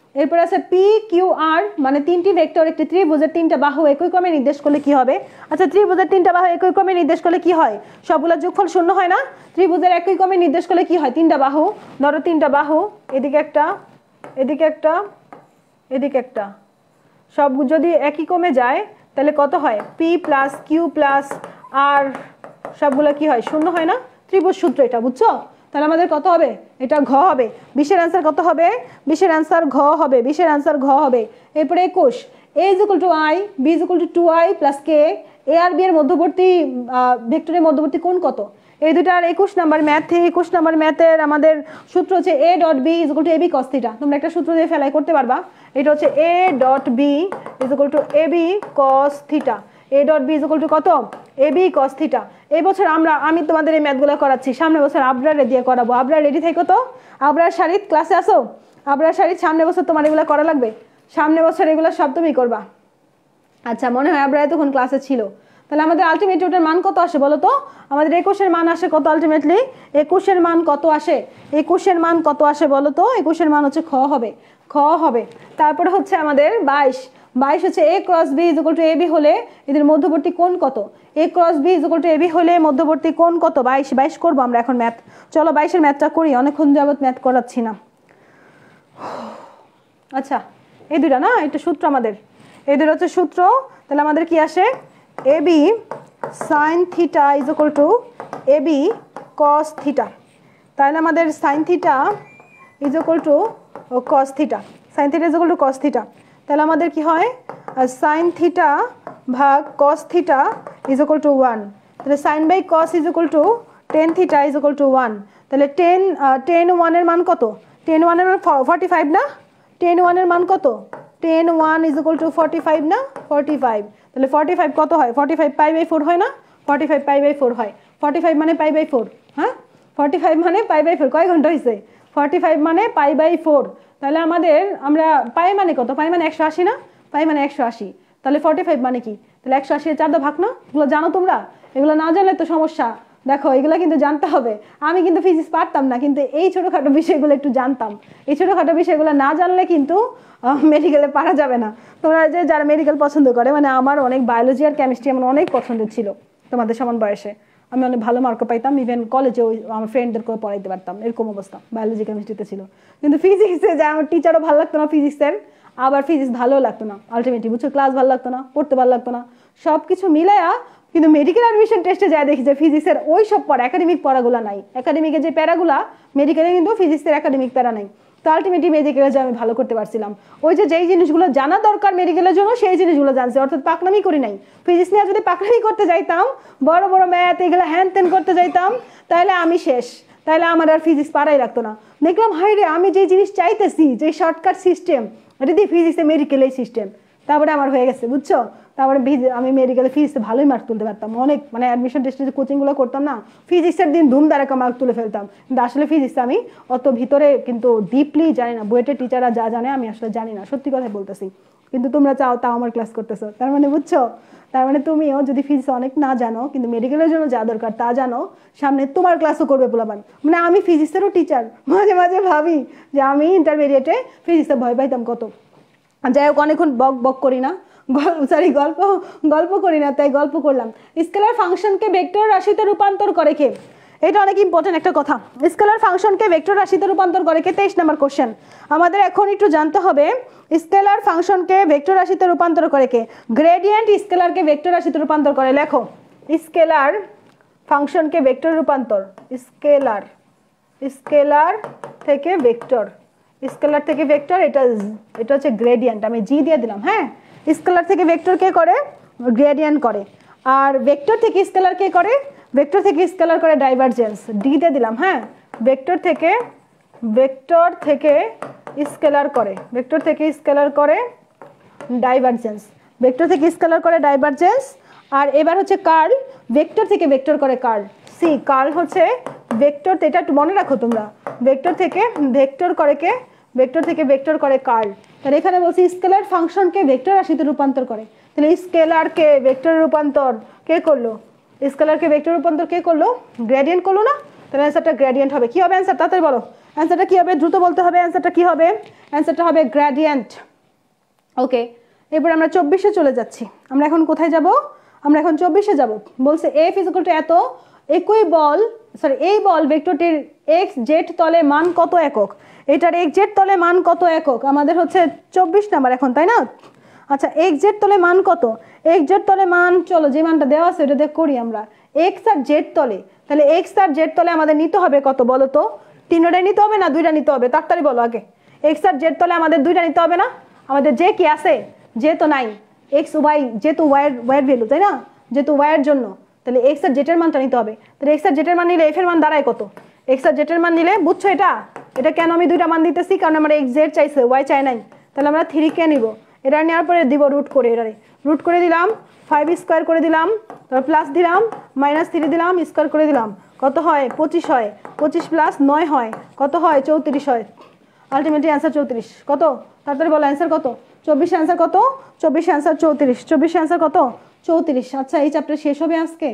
এরপর আছে পি কিউ আর, মানে তিনটি ভেক্টর একটি ত্রিভুজের তিনটা বাহু একই ক্রমে নির্দেশ করলে কি হবে? আচ্ছা, ত্রিভুজের তিনটা বাহু একই ক্রমে নির্দেশ করলে কি হয়? সবগুলো যোগফল শূন্য হয় না? ত্রিভুজের একই ক্রমে নির্দেশ করলে কি হয়? তিনটা বাহু, ধরো তিনটা বাহু, এদিকে একটা, এদিকে একটা, এদিকে একটা, সব যদি একই ক্রমে যায় তাহলে কত হয়? P plus Q plus R সবগুলো কি হয়? শূন্য হয় না? ত্রিভুজ সূত্র এটা, বুঝছো? তাহলে আমাদের কত হবে? এটা ঘ হবে। বিশের অ্যান্সার কত হবে? বিশের অ্যান্সার ঘ হবে, বিশের অ্যান্সার ঘ হবে। এরপরে একুশ, A is equal to I, B is equal to two I plus K, A আর বি এর মধ্যবর্তী ভেক্টরের মধ্যবর্তী কোণ কত? এই দুটার একুশ নাম্বার ম্যাথ থেকে, একুশ নাম্বার ম্যাথের আমাদের সূত্র হচ্ছে A dot B is equal to A B cos theta. তোমরা একটা সূত্র দিয়ে ফেলাই করতে পারবা, এটা হচ্ছে A dot B is equal to A B cos theta. A dot B is equal to কত? A B cos theta. এই বছর আমরা আমি তোমাদের এই ম্যাথগুলো করাচ্ছি, সামনের বছর আবরারে দিয়ে করাবো। আবরার রেডি থেকো তো? আবরার শারিত ক্লাসে আসো? আবরার শারিত সামনের বছর তোমার এগুলো করা লাগবে, সামনের বছর এগুলো সব তুমি করবা। আচ্ছা, মনে হয় আবরার তখন ক্লাসে ছিল। তাহলে আমাদের আলটিমেটলি ওটার মান কত আসে বলো তো? আমাদের একুশের মান আসে কত আলটিমেটলি? একুশের মান কত আসে? একুশের মান কত আসে বলো তো? একুশের মান হচ্ছে খ হবে, খ হবে। তারপরে হচ্ছে আমাদের বাইশ, বাইশ হচ্ছে A cross B is equal to A B হলে এদের মধ্যবর্তী কোণ কত? A cross B is equal to A B হলে মধ্যবর্তী কোণ কত? বাইশ। বাইশ করবো আমরা এখন ম্যাথ। চলো বাইশের ম্যাথটা করি, অনেকক্ষণ যাবত ম্যাথ করাচ্ছি না। আচ্ছা, এই দুটা না, একটা সূত্র আমাদের, এই দুটো হচ্ছে সূত্র। তাহলে আমাদের কি আসে? A B sine theta is equal to A B cos theta. তাহলে আমাদের sine theta is equal to cos theta, sine theta is equal to cos theta. তাহলে আমাদের কি হয়? সাইন থিটা ভাগ cos theta is equal to one. তাহলে sine by cos is equal to tan theta is equal to one. তাহলে tan tan ওয়ানের মান কত? টেন ওয়ানের মান ফর্টি ফাইভ না? টেন ওয়ানের মান কত? Tan one is equal to forty five না? Forty five. তাহলে ফর্টি ফাইভ কত হয়? Forty five pi by four হয় না? Forty five pi by four হয়। ফর্টি ফাইভ মানে পাই বাই ফোর, হ্যাঁ, ফর্টি ফাইভ মানে পাই বাই ফোর। কয় ঘন্টা হয়েছে? ফর্টি ফাইভ মানে পাই বাই ফোর। তাহলে আমাদের আমরা পাই মানে কত? পাই মানে একশো আশি না? পাই মানে একশো আশি। তাহলে ফর্টি ফাইভ মানে কি? তাহলে একশো আশি চার দা ভাগ না? এগুলো জানো তোমরা? এগুলো না জানলে তো সমস্যা। দেখো, এগুলো কিন্তু জানতে হবে। আমি কিন্তু ফিজিক্স পারতাম না, কিন্তু এই ছোটোখাটো বিষয়গুলো একটু জানতাম। এই ছোটোখাটো বিষয়গুলো না জানলে কিন্তু মেডিকেলে পারা যাবে না। তোমরা যে যারা মেডিকেল পছন্দ করে, মানে আমার অনেক বায়োলজি আর কেমিস্ট্রি আমার অনেক পছন্দ ছিল তোমাদের সমান বয়সে। আমি অনেক ভালো মার্কও পাইতাম, ইভেন কলেজে ওই আমার ফ্রেন্ডদেরকে পড়াইতে পারতাম, এরকম অবস্থা বায়োলজি কেমিস্ট্রিতে ছিল। কিন্তু ফিজিক্সে যে আমার টিচারও ভালো লাগতো না ফিজিক্সের, আবার ফিজিক্স ভালোও লাগতো না আলটিমেটলি, বুঝছো? ক্লাস ভালো লাগতো না, পড়তে ভালো লাগতো না, সব কিছু মিলায়া। কিন্তু মেডিকেল অ্যাডমিশন টেস্টে যায় দেখি যে ফিজিক্সের ওই সব পড়া, একাডেমিক পড়াগুলো নাই। একাডেমিকের যে প্যারাগুলা মেডিকেলে কিন্তু ফিজিক্সের একাডেমিক প্যারা নাই। তো আলটিমেটলি মেডিকেলে যে আমি ভালো করতে পারছিলাম, ওই যে যেই জিনিসগুলো জানা দরকার মেডিকেলের জন্য সেই জিনিসগুলো জানছি, অর্থাৎ পাকনামি করি নাই। ফিজিক্স নিয়ে যদি পাকনামি করতে যাইতাম, বড় বড় ম্যাথ এগুলো হ্যান ত্যান করতে যাইতাম, তাহলে আমি শেষ। তাহলে আমার আর ফিজিক্স পারাই লাগতো না। দেখলাম হাই রে, আমি যে জিনিস চাইতেছি, যে শর্টকাট সিস্টেম, এটা দিয়ে ফিজিক্সে মেডিকেলের সিস্টেম, তারপরে আমার হয়ে গেছে, বুঝছো? তারপরে আমি মেডিকেলে ফিজিক্সে ভালোই মার্ক তুলতে পারতাম অনেক, মানে অ্যাডমিশন টেস্টে যে কোচিংগুলো করতাম না, ফিজিক্সের দিন ধুম ধারাকা মার্ক তুলে ফেলতাম। কিন্তু আসলে ফিজিক্স আমি অত ভিতরে কিন্তু ডিপলি জানি না, বুয়েটের টিচাররা যা জানে আমি আসলে জানি না, সত্যি কথাই বলতেছি। কিন্তু তোমরা চাও তাও আমার ক্লাস করতেছো, তার মানে বুঝছো? তার মানে তুমিও যদি ফিজিক্স অনেক না জানো, কিন্তু মেডিকেলের জন্য যা দরকার তা জানো, সামনে তোমার ক্লাসও করবে পোলাপান। মানে আমি ফিজিক্সেরও টিচার, মাঝে মাঝে ভাবি যে আমি ইন্টারমিডিয়েটে ফিজিক্সে ভয় পাইতাম কত। যাই হোক, অনেকক্ষণ বক বক করি না, সরি গল্প গল্প করি না, তাই গল্প করলাম। স্কেলার ফাংশনকে ভেক্টর রাশিতে রূপান্তর করে কে? এটা অনেক ইম্পর্টেন্ট একটা কথা। স্কেলার ফাংশনকে ভেক্টর রাশিতে রূপান্তর করে কে? তেইশ নম্বর কোশ্চেন। আমাদের এখন একটু জানতে হবে স্কেলার ফাংশনকে ভেক্টর রাশিতে রূপান্তর করে কে? গ্রেডিয়েন্ট স্কেলারকে ভেক্টর রাশিতে রূপান্তর করে। লেখো, স্কেলার ফাংশনকে ভেক্টর রূপান্তর, স্কেলার স্কেলার থেকে ভেক্টর, স্কেলার থেকে ভেক্টর, এটা এটা হচ্ছে গ্রেডিয়েন্ট, আমি জি দিয়ে দিলাম। হ্যাঁ, স্কেলার থেকে ভেক্টর কে করে? গ্রেডিয়েন্ট করে। আর ভেক্টর থেকে স্কেলার কে করে? ভেক্টর থেকে স্কেলার করে ডাইভারজেন্স, ডি দিয়ে দিলাম। হ্যাঁ, ভেক্টর থেকে ভেক্টর থেকে স্কেলার করে, ভেক্টর থেকে স্কেলার করে ডাইভারজেন্স, ভেক্টর থেকে স্কেলার করে ডাইভারজেন্স। আর এবার হচ্ছে কার্ল, ভেক্টর থেকে ভেক্টর করে কার্ল। সি, কার্ল হচ্ছে ভেক্টর, এটা একটু মনে রাখো তোমরা, ভেক্টর থেকে ভেক্টর করে কে? ভেক্টর থেকে ভেক্টর করে কার্ল। তাহলে এখানে বলছি স্কেলার ফাংশনকে ভেক্টর রাশিতে রূপান্তর করে। তাহলে স্কেলারকে ভেক্টর রূপান্তর কে করলো? স্কেলারকে ভেক্টর রূপান্তর কে করলো? গ্রেডিয়েন্ট করলো না? তাহলে অ্যান্সারটা গ্রেডিয়েন্ট হবে। কি হবে অ্যান্সার তাড়াতাড়ি বলো, অ্যান্সারটা কি হবে, দ্রুত বলতে হবে অ্যান্সারটা কি হবে, অ্যান্সারটা হবে গ্রেডিয়েন্ট। ওকে, এরপর আমরা চব্বিশে চলে যাচ্ছি। আমরা এখন কোথায় যাব, আমরা এখন চব্বিশে যাব। বলছে এফ ইজ ইকুয়াল টু এত, একই বল সরি এই বল ভেক্টরটির এক্স জেড তলে মান কত একক, এটার এক্স জেড তলে মান কত একক, আমাদের হচ্ছে চব্বিশ নাম্বার এখন, তাই না? আচ্ছা এক্স জেড তলে মান কত, এক্স জেড তলে মান চলো যে মানটা দেওয়া আছে ওটা দিয়ে করি আমরা। এক্স আর জেড তলে, তাহলে এক্স আর জেড তলে আমাদের নিতে হবে কত বলো তো, তিনটাই নিতে হবে না দুইটা নিতে হবে, তাড়াতাড়ি বলো আগে। এক্স আর জেড তলে আমাদের দুইটা নিতে হবে না, আমাদের যে কি আছে, যে তো নাই, এক্স ওয়াই যেহেতু ওয়াইয়ের ওয়াইয়ের ভ্যালু তাই না, যেহেতু ওয়াইয়ের জন্য, তাহলে এক্স আর জেটের মানটা নিতে হবে। তাহলে এক্স আর জেটের মান নিলে এফ এর মান দাঁড়ায় কত, এক্স আর জেটের মান নিলে বুঝছো এটা, এটা কেন আমি দুইটা মান দিতেছি, কারণ আমার এক্স জেড চাইছে ওয়াই চাই নাই, তাহলে আমরা থ্রি কে নিব, এটা নেওয়ার পরে দিব রুট করে, এটারে রুট করে দিলাম, ফাইভ স্কোয়ার করে দিলাম, তারপর প্লাস দিলাম, মাইনাস থ্রি দিলাম, স্কোয়ার করে দিলাম, কত হয় পঁচিশ হয়, পঁচিশ প্লাস নয় হয় কত হয় চৌত্রিশ হয়, আলটিমেটলি অ্যান্সার চৌত্রিশ। কত তাড়াতাড়ি বলো অ্যান্সার কত, চব্বিশে অ্যান্সার কত, চব্বিশে অ্যান্সার চৌত্রিশ, চব্বিশে অ্যান্সার কত চৌত্রিশ। আচ্ছা এই চ্যাপ্টার শেষ হবে আজকে,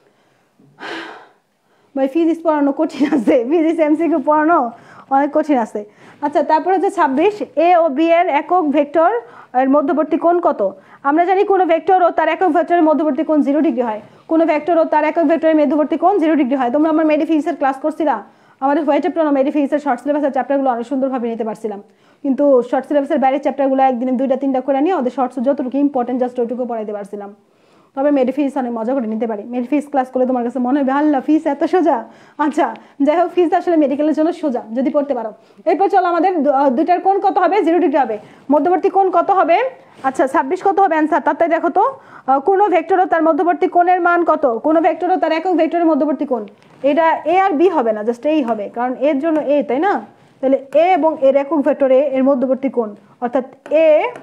ভাই ফিজিক্স পড়ানো কঠিন আছে, ফিজিক্স এমসিকিউ পড়ানো অনেক কঠিন আছে। আচ্ছা তারপর হচ্ছে ছাব্বিশ, এ ও বি এর একক ভেক্টর এর মধ্যবর্তী কোণ কত, আমরা জানি কোনো ভেক্টর ও তার একক ভেক্টরের মধ্যবর্তী কোণ জিরো ডিগ্রি হয়, কোনো ভেক্টর ও তার একক ভেক্টরের মধ্যবর্তী কোণ জিরো ডিগ্রি হয়। তোমরা আমার মেডি ফিজিক্সের ক্লাস করছিলা, আমাদের হোয়াইট চ্যাপ্টার মেডি ফিজিক্সের শর্ট সিলেবাসের চ্যাপ্টারগুলো অনেক সুন্দরভাবে নিতে পারছিলাম, কিন্তু শর্ট সিলেবাসের বাইরের চ্যাপ্টারগুলো একদিনে দুইটা তিনটা করে নিয়ে ওদের শর্টস যতটুকু ইম্পর্টেন্ট জাস্ট ওইটুকু পড়াইতে পারছিলাম। তবে মেডি ফিজিক্স অনেক মজা করে নিতে পারি, মেডি ফিজিক্স ক্লাস করলে তোমার কাছে মনে হবে আল্লাহ ফিজ এত সোজা। আচ্ছা যাই হোক, ফিজ আসলে মেডিকেলের জন্য সোজা যদি পড়তে পারো। এরপর চলো আমাদের দুইটার কোণ কত হবে, জিরো ডিগ্রি হবে, মধ্যবর্তী কোণ কত হবে। আচ্ছা ছাব্বিশ কত হবে অ্যান্সার তাড়াতাড়ি দেখো তো, কোনো ভেক্টরও তার মধ্যবর্তী কোণের মান কত, কোনো ভেক্টরও তার একক ভেক্টরের মধ্যবর্তী কোণ, এটা এ আর বি হবে না, জাস্ট এই হবে, কারণ এর জন্য এ তাই না, তাহলে এ এবং এর একক ভেক্টরে এর মধ্যবর্তী কোণ, অর্থাৎ এ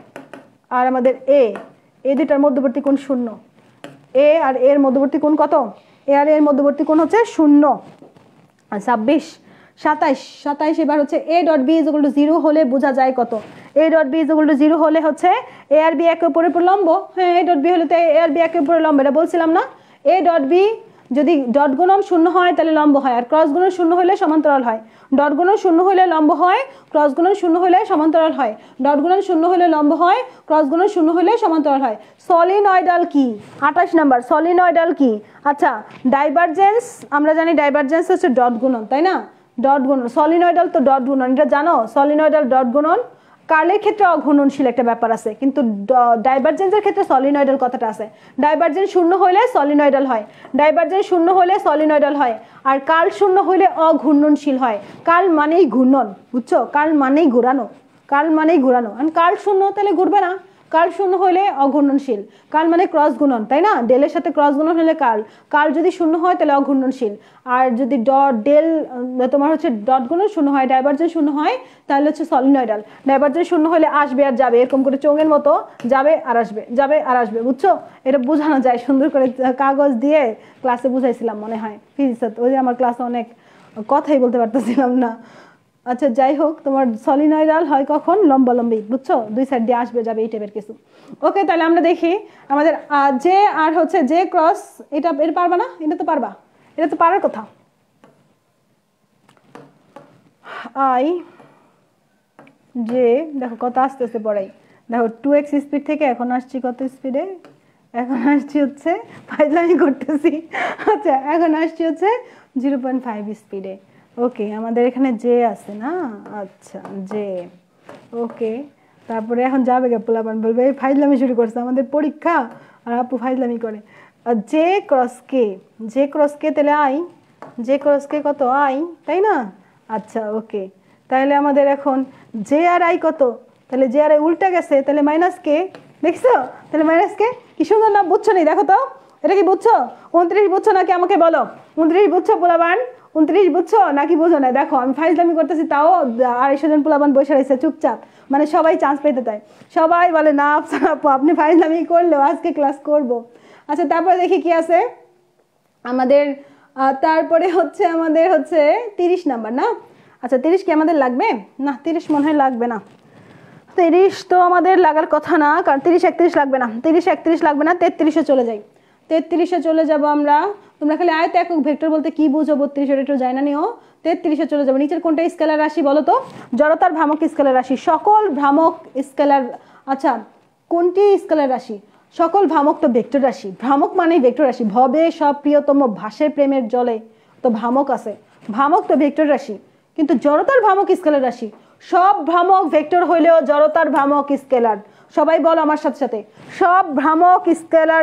আর আমাদের এ এই দুটার মধ্যবর্তী কোণ শূন্য, এ আর এর মধ্যবর্তী কোণ কত, এ আর এর মধ্যবর্তী কোণ হচ্ছে শূন্য। আর ছাব্বিশ সাতাইশ, সাতাইশ এবার হচ্ছে A dot B is equal to zero হলে বোঝা যায় কত, A dot B is equal to zero হলে হচ্ছে এ আর বি একে উপরে লম্ব, হ্যাঁ এ ডট বি হলে তো এ আর বি একে উপরে লম্ব, এটা বলছিলাম না। এ ডট বি যদি ডট গুণন শূন্য হয় তাহলে লম্ব হয়, আর ক্রস গুণন শূন্য হলে সমান্তরাল হয়, ডট গুণন শূন্য হলে লম্ব হয়, ক্রস গুণন শূন্য হলে সমান্তরাল হয়, ডট গুণন শূন্য হলে লম্ব হয়, ক্রস গুণন শূন্য হলে সমান্তরাল হয়। সলিনয়েডাল কি, আঠাশ নাম্বার সলিনয়েডাল কি, আচ্ছা ডাইভারজেন্স আমরা জানি, ডাইভারজেন্স হচ্ছে ডট গুণন তাই না, ডট গুণন, সলিনয়েডাল তো ডট গুণন, এটা জানো সলিনয়েডাল ডট গুণন। কার্লের ক্ষেত্রে অঘূর্ণনশীল একটা ব্যাপার আছে, কিন্তু ডাইভারজেন্সের ক্ষেত্রে সলিনয়েডাল কথাটা আছে। ডাইভারজেন্স শূন্য হলে সলিনয়েডাল হয়, ডাইভারজেন্স শূন্য হলে সলিনয়েডাল হয়, আর কার্ল শূন্য হলে অঘূর্ণনশীল হয়। কার্ল মানেই ঘূর্ণন, বুঝছো, কার্ল মানেই ঘোরানো, কার্ল মানেই ঘোরানো, আর কার্ল শূন্য তাহলে ঘুরবে না, কার্ল শূন্য হলে অঘূর্ণনশীল, কার্ল মানে ক্রস গুণন তাই না, ডেলের সাথে ক্রস গুণন হলে কার্ল, কার্ল যদি শূন্য হয় তাহলে অঘূর্ণনশীল, আর যদি ডট ডেল তোমার হচ্ছে ডট গুণন শূন্য হয়, ডাইভারজেন্স শূন্য হয় তাহলে হচ্ছে সলিনয়েডাল। ডাইভারজেন্স শূন্য হলে আসবে আর যাবে, এরকম করে চোঙের মতো যাবে আর আসবে, যাবে আর আসবে, বুঝছো, এটা বোঝানো যায় সুন্দর করে, কাগজ দিয়ে ক্লাসে বুঝাইছিলাম মনে হয় ফিজিক্স, ওই যে আমার ক্লাসে অনেক কথাই বলতে পারতেছিলাম না। আচ্ছা যাই হোক, তোমার সলিনয়েডাল হয় কখন, লম্বালম্বি, বুঝছো, দুই সাইড দিয়ে আসবে যাবে এই টাইপের কিছু। ওকে তাহলে আমরা দেখি আমাদের জে আর হচ্ছে জে ক্রস, এটা এটা পারবা না, এটা তো পারবা, এটা তো পারার কথা। আই জে দেখো কত আস্তে আস্তে পড়াই, দেখো টু এক্স স্পিড থেকে এখন আসছি কত স্পিডে, এখন আসছি হচ্ছে ফাইজলামি করতেছি, আচ্ছা এখন আসছি হচ্ছে জিরো পয়েন্ট ফাইভ স্পিডে। ওকে আমাদের এখানে জে আছে না, আচ্ছা জে, ওকে তারপরে এখন যাবে গে পোলাপান, বলবে এই ফাইজলামি শুরু করছে, আমাদের পরীক্ষা আর আপু ফাইজলামি করে। আর J cross K, J cross K তাহলে আই, জে ক্রস কে কত আই তাই না, আচ্ছা ওকে তাহলে আমাদের এখন জে আর আই কত, তাহলে জে আর আই উল্টা গেছে, তাহলে মাইনাস কে, দেখছো তাহলে মাইনাস কে, কি সুন্দর না, বুঝছো নি, দেখো তো এটা কি বুঝছো, উনত্রিশ বুঝছো নাকি আমাকে বলো, উনত্রিশ বুঝছো পোলাবান, উনত্রিশ বুঝছো নাকি বুঝো না, দেখো আমি ফাইজলামি করতেছি তাও আড়াইশো জন পোলাবান বসে রয়েছে চুপচাপ, মানে সবাই চান্স পেতে দেয়, সবাই বলে না আপু আপনি ফাইজলামি করলেও আজকে ক্লাস করব। আচ্ছা তারপরে দেখি কি আছে আমাদের, তারপরে হচ্ছে আমাদের হচ্ছে তিরিশ নাম্বার না, আচ্ছা তিরিশ কি আমাদের লাগবে না, তিরিশ মনে হয় লাগবে না, তিরিশ তো আমাদের লাগার কথা না, কারণ তিরিশ একত্রিশ লাগবে না, তিরিশ একত্রিশ লাগবে না, তেত্রিশে চলে যাই, তেত্রিশে চলে যাব আমরা। তোমরা খালি আয়ত একক ভেক্টর বলতে কি বুঝো বত্রিশ এটা একটু জানি না নিও। তেত্রিশে চলে যাবো। নিচের কোনটা স্কেলার রাশি বলো তো? জড়তার ভ্রামক স্কেলার রাশি। সকল ভ্রামক স্কেলার, আচ্ছা কোনটি স্কেলার রাশি? সকল ভ্রামক তো ভেক্টর রাশি। ভ্রামক মানেই ভেক্টর রাশি। ভবে সব প্রিয়তম ভাসে প্রেমের জলে, তো ভ্রামক আছে, ভ্রামক তো ভেক্টর রাশি। কিন্তু জড়তার ভ্রামক স্কেলার রাশি। সব ভ্রামক ভেক্টর হইলেও জড়তার ভ্রামক স্কেলার। সবাই বলো আমার সাথে সাথে, সব ভ্রামক স্কেলার,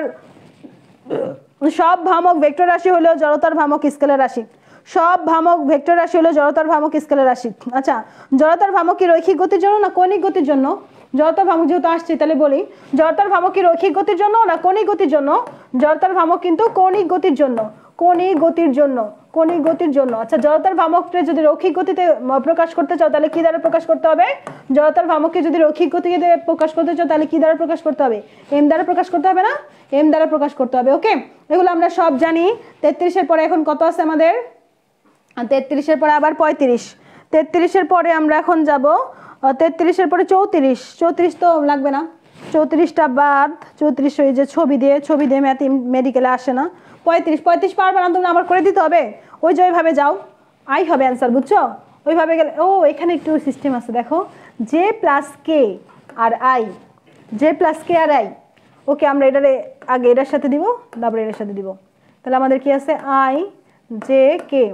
সব ভ্রামক ভেক্টর রাশি হলেও জড়তার ভ্রামক স্কেলার রাশি। সব ভ্রামক ভেক্টর রাশি হলো জড়তার ভ্রামক স্কেলার রাশি। আচ্ছা, জড়তার ভ্রামক কি রৈখিক গতির জন্য না কৌণিক গতির জন্য? জড়তার ভ্রামক যেহেতু আসছে তাহলে বলি, জড়তার ভ্রামক কি রৈখিক গতির জন্য না কৌণিক গতির জন্য? জড়তার ভ্রামক কিন্তু কৌণিক গতির জন্য, কৌণিক গতির জন্য, কৌণিক গতির জন্য। আচ্ছা, জড়তার ভ্রামককে যদি রৈখিক গতিতে প্রকাশ করতে চাও তাহলে কি দ্বারা প্রকাশ করতে হবে? জড়তার ভ্রামককে যদি রৈখিক গতিতে প্রকাশ করতে চাও তাহলে কি দ্বারা প্রকাশ করতে হবে? এম দ্বারা প্রকাশ করতে হবে না? এম দ্বারা প্রকাশ করতে হবে। ওকে, এগুলো আমরা সব জানি। তেত্রিশের পরে এখন কত আছে আমাদের? তেত্রিশের পরে আবার পঁয়ত্রিশ। তেত্রিশের পরে আমরা এখন যাব তেত্রিশের পরে চৌত্রিশ। চৌত্রিশ তো লাগবে না, চৌত্রিশটা বাদ। চৌত্রিশ ওই যে ছবি দিয়ে, ছবি দিয়ে ম্যাথ মেডিকেলে আসে না। পঁয়ত্রিশ, পঁয়ত্রিশ পারবে না তোমরা, আমার করে দিতে হবে। ওই যে ওইভাবে যাও, আই হবে অ্যান্সার, বুঝছো? ওইভাবে গেলে, ও এখানে একটু সিস্টেম আছে দেখো, জে প্লাস কে আর আই, জে প্লাস কে আর আই। ওকে, আমরা এটারে আগে এটার সাথে দিব, তারপরে এটার সাথে দিব। তাহলে আমাদের কি আছে? I J K.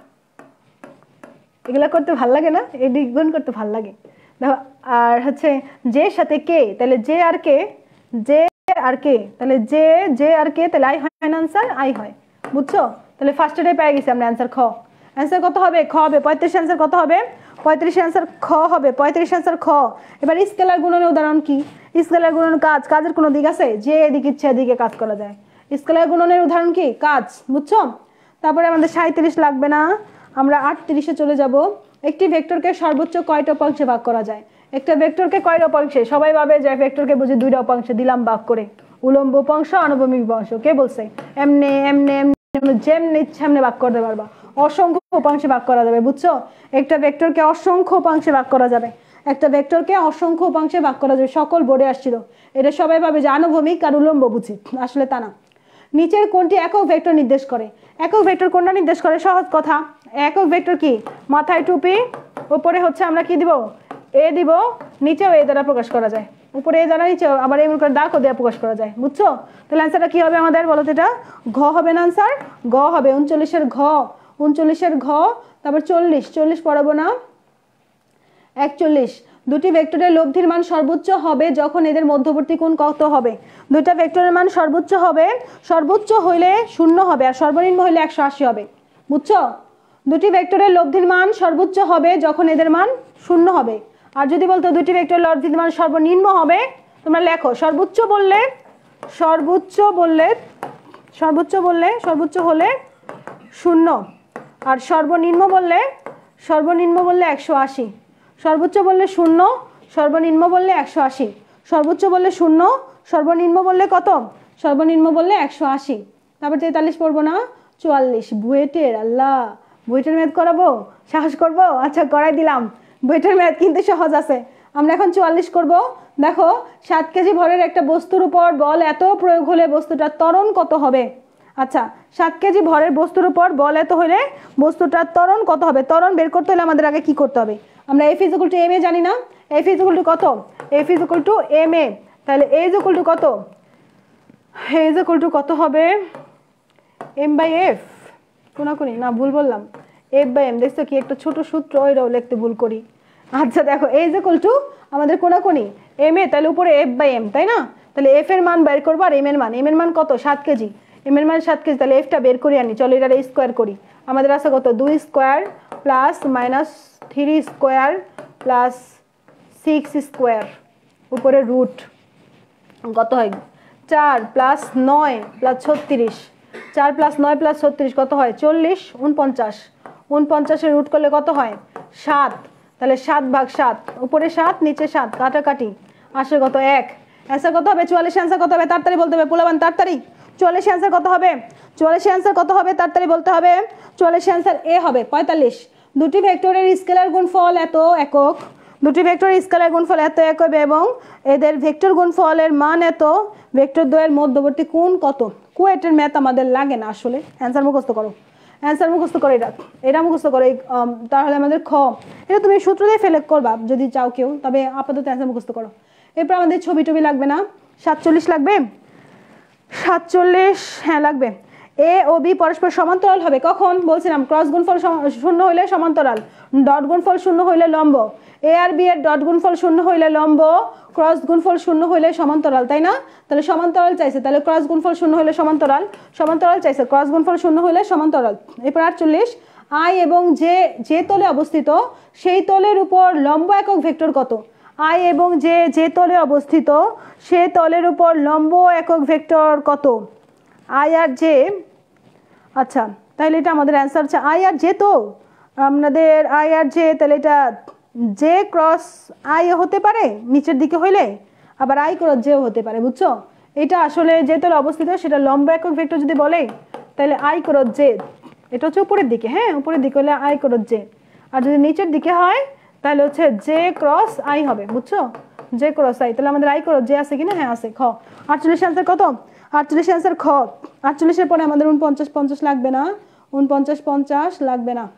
এগুলা করতে ভাল লাগে না? এই গুণ করতে ভাল লাগে। দেখো, আর হচ্ছে জে সাথে কে, তাহলে জে আর কে, জে আর কে, তাহলে জে জে আর কে, তাহলে আই হয় না আনসার? আই হয়, বুঝছো? তাহলে ফার্স্টটাই পেয়ে গেছি আমরা অ্যান্সার খ। অ্যান্সার কত হবে? খ হবে। পঁয়ত্রিশ অ্যান্সার কত হবে? পঁয়ত্রিশ অ্যান্সার খ হবে। পঁয়ত্রিশ অ্যান্সার খ। এবার স্কেলার গুণনের উদাহরণ কি? স্কেলার গুণন কাজ, কাজের কোনো দিক আছে? যে এদিকে ইচ্ছে এদিকে কাজ করা যায়। স্কেলার গুণনের উদাহরণ কি? কাজ, বুঝছো? তারপরে আমাদের সাঁইত্রিশ লাগবে না, আমরা আটত্রিশে চলে যাব। একটি ভেক্টরকে সর্বোচ্চ কয়টা উপাংশে ভাগ করা যায়? একটা ভেক্টরকে কয়টা উপাংশে? সবাই ভাবে যে ভেক্টরকে বুঝি দুইটা উপাংশে দিলাম ভাগ করে, উলম্ব উপাংশ আনুভূমিক উপাংশ। কে বলছে? এমনি এমনি এমনি যেমনি ইচ্ছা এমনি ভাগ করতে পারবা। অসংখ্য উপাংশে ভাগ করা যাবে, বুঝছো? একটা ভেক্টরকে অসংখ্য উপাংশে ভাগ করা যাবে। একটা ভেক্টরকে অসংখ্য উপাংশে ভাগ করা যাবে। সকল বোর্ডে আসছিল এটা, সবাই ভাবে যে আনুভূমিক আর উলম্ব বুঝি, আসলে তা না। নিচের কোনটি একক ভেক্টর নির্দেশ করে? একক ভেক্টর কোনটা নির্দেশ করে? সহজ কথা, একক ভেক্টর কি? মাথায় টুপি, উপরে হচ্ছে আমরা কি দিব? এ দিব, নিচেও এ দ্বারা প্রকাশ করা যায়। উপরে এ দ্বারা, নিচেও আবার এমন করে দাগও দিয়ে প্রকাশ করা যায়, বুঝছো? তাহলে অ্যান্সারটা কি হবে আমাদের বলো তো? এটা ঘ হবে না আনসার? গ হবে। উনচল্লিশের ঘ, উনচল্লিশের ঘ। তারপর চল্লিশ, চল্লিশ পড়াবো না, একচল্লিশ। দুটি ভেক্টরের লব্ধির মান সর্বোচ্চ হবে যখন এদের মধ্যবর্তী কোণ কত হবে? দুইটা ভেক্টরের মান সর্বোচ্চ হবে, সর্বোচ্চ হইলে শূন্য হবে আর সর্বনিম্ন হইলে একশো আশি হবে, বুঝছো? দুটি ভেক্টরের লব্ধির মান সর্বোচ্চ হবে যখন এদের মান শূন্য হবে। আর যদি বলতো দুটি ভেক্টরের লব্ধির মান সর্বনিম্ন হবে, তোমরা লেখো সর্বোচ্চ বললে, সর্বোচ্চ বললে, সর্বোচ্চ বললে সর্বোচ্চ হলে শূন্য, আর সর্বনিম্ন বললে, সর্বনিম্ন বললে একশো আশি। সর্বোচ্চ বললে শূন্য, সর্বনিম্ন বললে একশো আশি। সর্বোচ্চ বললে শূন্য, সর্বনিম্ন বললে কত? সর্বনিম্ন বললে একশো আশি। তারপর তেতাল্লিশ পড়বো না, চুয়াল্লিশ। বুয়েটের, আল্লাহ বুয়েটের ম্যাথ করাবো? সাহস করবো? আচ্ছা করাই দিলাম। বুয়েটের ম্যাথ কিন্তু সহজ আছে। আমরা এখন চুয়াল্লিশ করব। দেখো, সাত কেজি ভরের একটা বস্তুর উপর বল এত প্রয়োগ হলে বস্তুটার ত্বরণ কত হবে? আচ্ছা, সাত কেজি ভরের বস্তুর উপর বল এত হলে বস্তুটার ত্বরণ কত হবে? ত্বরণ বের করতে হলে আমাদের আগে কি করতে হবে? আমরা F is equal to M A জানি না? এফ ইজ ইকুয়াল টু কত? F is equal to M A. তাহলে এ ইজ ইকুয়াল টু কত? এ ইজ ইকুয়াল টু কত হবে? M by F. কোনাকুনি না, ভুল বললাম। F by M. দেখছো কি একটা ছোট সূত্র, ওইটাও লিখতে ভুল করি। আচ্ছা দেখো, এ ইজ ইকুয়াল টু আমাদের কোনাকুনি এম এ, তাহলে উপরে এফ বাই এম, তাই না? তাহলে এফ এর মান বের করবো আর এম এর মান, এম এর মান কত? সাত কেজি। এম এর মান সাত কেজি, তাহলে এফটা বের করে আনি। চলো এটা স্কোয়ার করি। আমাদের আছে কত? দুই square plus minus three square plus six square, উপরে রুট কত হয়? চার প্লাস নয় প্লাস ছত্রিশ। চার প্লাস নয় প্লাস ছত্রিশ কত হয়? চল্লিশ। উনপঞ্চাশ, উনপঞ্চাশের রুট করলে কত হয়? সাত। তাহলে সাত ভাগ সাত, উপরে সাত নিচে সাত, কাটাকাটি আসে কত? এক। অ্যান্সার কত হবে? চুয়াল্লিশ অ্যান্সার কত হবে? তাড়াতাড়ি বলতে হবে পোলাবান, তাড়াতাড়ি। চুয়াল্লিশ অ্যান্সার কত হবে? চুয়াল্লিশ অ্যান্সার কত হবে? তাড়াতাড়ি বলতে হবে। চুয়াল্লিশ অ্যান্সার এ হবে পঁয়তাল্লিশ। দুটি ভেক্টরের স্কেলার গুণফল এত একক, দুটি ভেক্টরের স্কেলার গুণফল এত একক এবং এদের ভেক্টর গুণফলের মান এত, ভেক্টর দ্বয়ের মধ্যবর্তী কোণ কত? কুয়েটের ম্যাথ আমাদের লাগে না আসলে। অ্যান্সার মুখস্থ করো, অ্যান্সার মুখস্থ করো, এটা এটা মুখস্থ করো। তাহলে আমাদের খ, এটা তুমি সূত্র দিয়ে ফেলে করবা যদি চাও কেউ, তবে আপাতত অ্যান্সার মুখস্থ করো। এরপর আমাদের ছবি টবি লাগবে না। সাতচল্লিশ লাগবে, সাতচল্লিশ হ্যাঁ লাগবে। এ ও বি পরস্পর সমান্তরাল হবে কখন? বলছিলাম ক্রস গুণফল শূন্য হইলে সমান্তরাল, ডট গুণফল শূন্য হইলে লম্ব। এ আর বি এর ডট গুণফল শূন্য হইলে লম্ব, ক্রস গুণফল শূন্য হইলে সমান্তরাল, তাই না? তাহলে সমান্তরাল চাইছে, তাহলে ক্রস গুণফল শূন্য হইলে সমান্তরাল, সমান্তরাল চাইছে, ক্রস গুণফল শূন্য হইলে সমান্তরাল। এরপর আটচল্লিশ, আই এবং যে যে তলে অবস্থিত সেই তলের উপর লম্ব একক ভেক্টর কত? আই এবং যে যে তলে অবস্থিত সে তলের উপর লম্ব একক ভেক্টর কত? আই আর জে, আচ্ছা তাহলে এটা আমাদের অ্যান্সার হচ্ছে আই আর জে। তো আমাদের আই আর জে, তাহলে এটা জে ক্রস আই হতে পারে নিচের দিকে হইলে, আবার আই ক্রস জেও হতে পারে, বুঝছো? এটা আসলে যে তলে অবস্থিত সেটা লম্ব একক ভেক্টর যদি বলে তাহলে আই ক্রস জে, এটা হচ্ছে উপরের দিকে, হ্যাঁ উপরের দিকে হলে আই ক্রস জে, আর যদি নিচের দিকে হয় তাহলে হচ্ছে জে ক্রস আই হবে, বুঝছো? জে ক্রস আই, তাহলে আমাদের আই ক্রস জে আছে কিনা? হ্যাঁ আছে। খ, আটচল্লিশ অ্যান্সার কত? আটচল্লিশ অ্যান্সার খ। আটচল্লিশের পরে আমাদের উনপঞ্চাশ পঞ্চাশ লাগবে না, উনপঞ্চাশ পঞ্চাশ লাগবে না,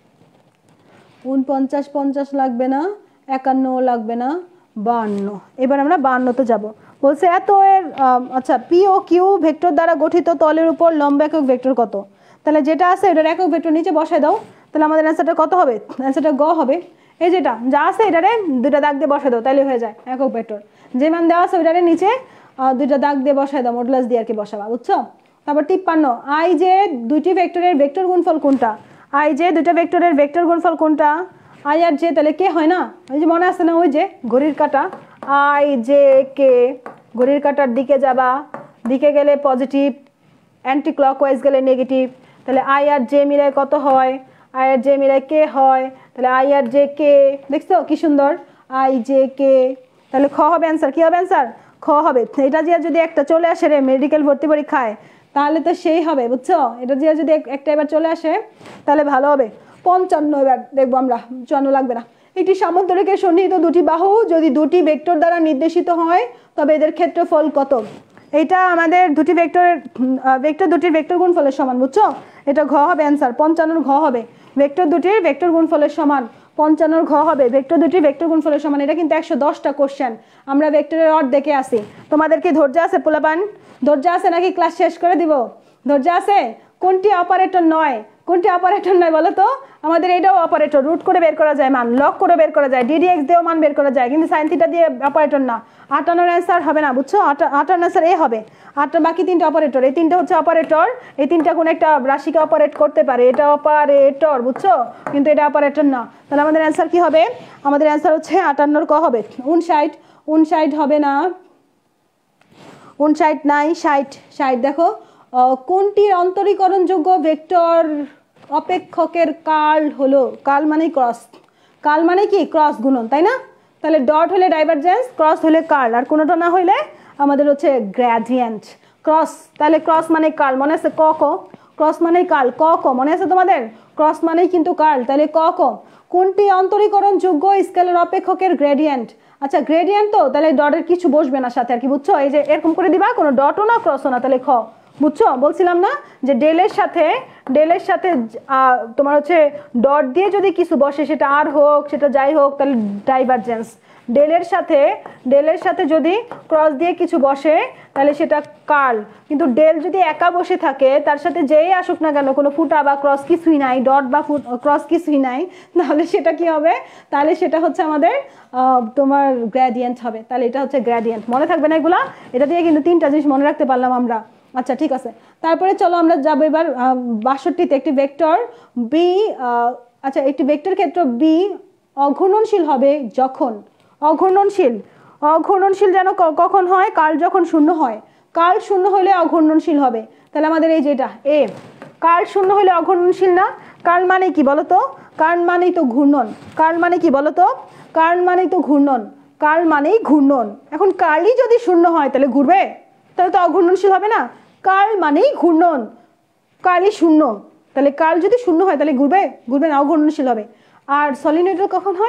উনপঞ্চাশ পঞ্চাশ লাগবে না, একান্ন লাগবে না, বান্ন। এবার আমরা বান্নতে যাব। বলছে এত এর আচ্ছা পি ও কিউ ভেক্টর দ্বারা গঠিত তলের উপর লম্ব একক ভেক্টর কত? তাহলে যেটা আছে এটার একক ভেক্টর নিচে বসায় দাও, তাহলে আমাদের অ্যান্সারটা কত হবে? অ্যান্সারটা গ হবে। এই যেটা যা আছে এটারে দুইটা দাগ দিয়ে বসায় দাও, তাহলে হয়ে যায় একক ভেক্টর। যে মান দেওয়া আছে ওইটারে নিচে দুইটা দাগ দিয়ে বসায় দাও, মডুলাস দিয়ে আর কি বসাবা, বুঝছো? তারপর তিপ্পান্ন, আই যে দুইটি ভেক্টরের ভেক্টর গুণফল কোনটা? আই যে দুইটা ভেক্টরের ভেক্টর গুণফল কোনটা? আই আর জে, তাহলে কে হয় না? ওই যে মনে আছে না ওই যে ঘড়ির কাঁটা, আই জে কে, ঘড়ির কাঁটার দিকে যাবা, দিকে গেলে পজিটিভ, অ্যান্টি ক্লকওয়াইজ গেলে নেগেটিভ, তাহলে আই আর জে মিলায় কত হয়? আই আর জে মিলায় কে হয়, তাহলে আই আর জে কে, দেখছো কি সুন্দর, আই জে কে, তাহলে খ হবে অ্যান্সার। কি হবে অ্যান্সার? খ হবে। এটা দিয়ে যদি একটা চলে আসে রে মেডিকেল ভর্তি পরীক্ষায় তাহলে তো সেই হবে, বুঝছো? এটা দিয়ে যদি একটা এবার চলে আসে তাহলে ভালো হবে। পঞ্চান্ন এবার দেখবো আমরা, চুয়ান্ন লাগবে না। একটি সামন্তরিকের সন্নিহিত দুটি বাহু যদি দুটি ভেক্টর দ্বারা নির্দেশিত হয় তবে এদের ক্ষেত্রফল কত? এইটা আমাদের দুটি ভেক্টরের ভেক্টর দুটির ভেক্টর গুণফলের সমান, বুঝছো? এটা ঘ হবে অ্যান্সার, পঞ্চান্নর ঘ হবে। ভেক্টর দুটির ভেক্টর গুণফলের সমান, পঞ্চান্নর ঘ হবে। ভেক্টর দুটির ভেক্টর গুণফলের সমান। এটা কিন্তু একশো দশটা কোশ্চেন, আমরা ভেক্টরের অর্ধেকে আসি। তোমাদের কি ধৈর্য আছে পোলাপান? ধৈর্য আছে নাকি ক্লাস শেষ করে দিব? ধৈর্য আছে? কোনটি অপারেটর নয়? কোনটি অপারেটর নয় বলো তো? আমাদের এটাও অপারেটর, রুট করে বের করা যায় মান, লক করে বের করা যায়, ডিডিএক্স দিয়েও মান বের করা যায়, কিন্তু সাইন থিটা দিয়ে অপারেটর না। আটানোর অ্যান্সার হবে না, বুঝছো? আটা আটানোর অ্যান্সার এ হবে। আটটা বাকি তিনটা অপারেটর, এই তিনটা হচ্ছে অপারেটর, এই তিনটা কোনো একটা রাশিকে অপারেট করতে পারে, এটা অপারেটর, বুঝছো? কিন্তু এটা অপারেটর না। তাহলে আমাদের অ্যান্সার কি হবে? আমাদের অ্যান্সার হচ্ছে আটান্নর ক হবে। উনষাট, উনষাট হবে না, উনষাট নাই, ষাট, ষাট। দেখো কোনটির অন্তরীকরণযোগ্য ভেক্টর অপেক্ষকের কার্ল হলো? কার্ল মানে ক্রস, কার্ল মানে কি? ক্রস গুণন, তাই না? তাহলে ডট হলে ডাইভারজেন্স, ক্রস হলে কার্ল, আর কোনোটা না হইলে আমাদের হচ্ছে গ্রেডিয়েন্ট। ক্রস, তাহলে ক্রস মানে কার্ল, মনে আছে? ক ক, ক্রস মানে কার্ল, ক ক মনে আছে তোমাদের? ক্রস মানেই কিন্তু কার্ল, তাহলে ক ক। কোনটি অন্তরীকরণযোগ্য স্কেলার অপেক্ষকের গ্রেডিয়েন্ট? আচ্ছা গ্রেডিয়েন্ট তো, তাহলে ডটের কিছু বসবে না সাথে আর কি, বুঝছো? এই যে এরকম করে দিবা, কোনো ডটও না ক্রসও না, তাহলে খ, বুঝছো? বলছিলাম না যে ডেলের সাথে ডেলের সাথে তোমার হচ্ছে ডট দিয়ে যদি কিছু বসে, সেটা আর হোক সেটা যাই হোক, তাহলে ডাইভারজেন্স। ডেলের সাথে ডেলের সাথে যদি ক্রস দিয়ে কিছু বসে তাহলে সেটা কার্ল, কিন্তু ডেল যদি একা বসে থাকে তার সাথে যেই আসুক না কেন, কোনো ফুটা বা ক্রস কিছুই নাই, ডট বা ফুট ক্রস কিছুই নাই, তাহলে সেটা কি হবে? তাহলে সেটা হচ্ছে আমাদের তোমার গ্রেডিয়েন্ট হবে। তাহলে এটা হচ্ছে গ্রেডিয়েন্ট, মনে থাকবে না এগুলা? এটা দিয়ে কিন্তু তিনটা জিনিস মনে রাখতে পারলাম আমরা। আচ্ছা ঠিক আছে, তারপরে চলো আমরা যাবো এবার বাষট্টিতে। একটি ভেক্টর বি, আচ্ছা একটি ভেক্টর ক্ষেত্র বি অঘূর্ণনশীল হবে যখন, অঘূর্ণনশীল, অঘূর্ণনশীল যেন কখন হয়? কার্ল যখন শূন্য হয়। কার্ল শূন্য হলে অঘূর্ণনশীল হবে। তাহলে আমাদের এই যেটা এ, কার্ল শূন্য হলে অঘূর্ণনশীল না? কার্ল মানে কি বলো তো? কার্ল মানেই তো ঘূর্ণন। কার্ল মানে কি বলো তো? কার্ল মানেই তো ঘূর্ণন, কার্ল মানেই ঘূর্ণন। এখন কার্লই যদি শূন্য হয় তাহলে ঘুরবে? তাহলে তো অঘূর্ণনশীল হবে না। কার্ল মানেই ঘূর্ণন, কার্লই শূন্য, তাহলে কার্ল যদি শূন্য হয় তাহলে ঘুরবে? ঘুরবে না, অঘূর্ণনশীল হবে। আর সলিনয়েডের কখন হয়?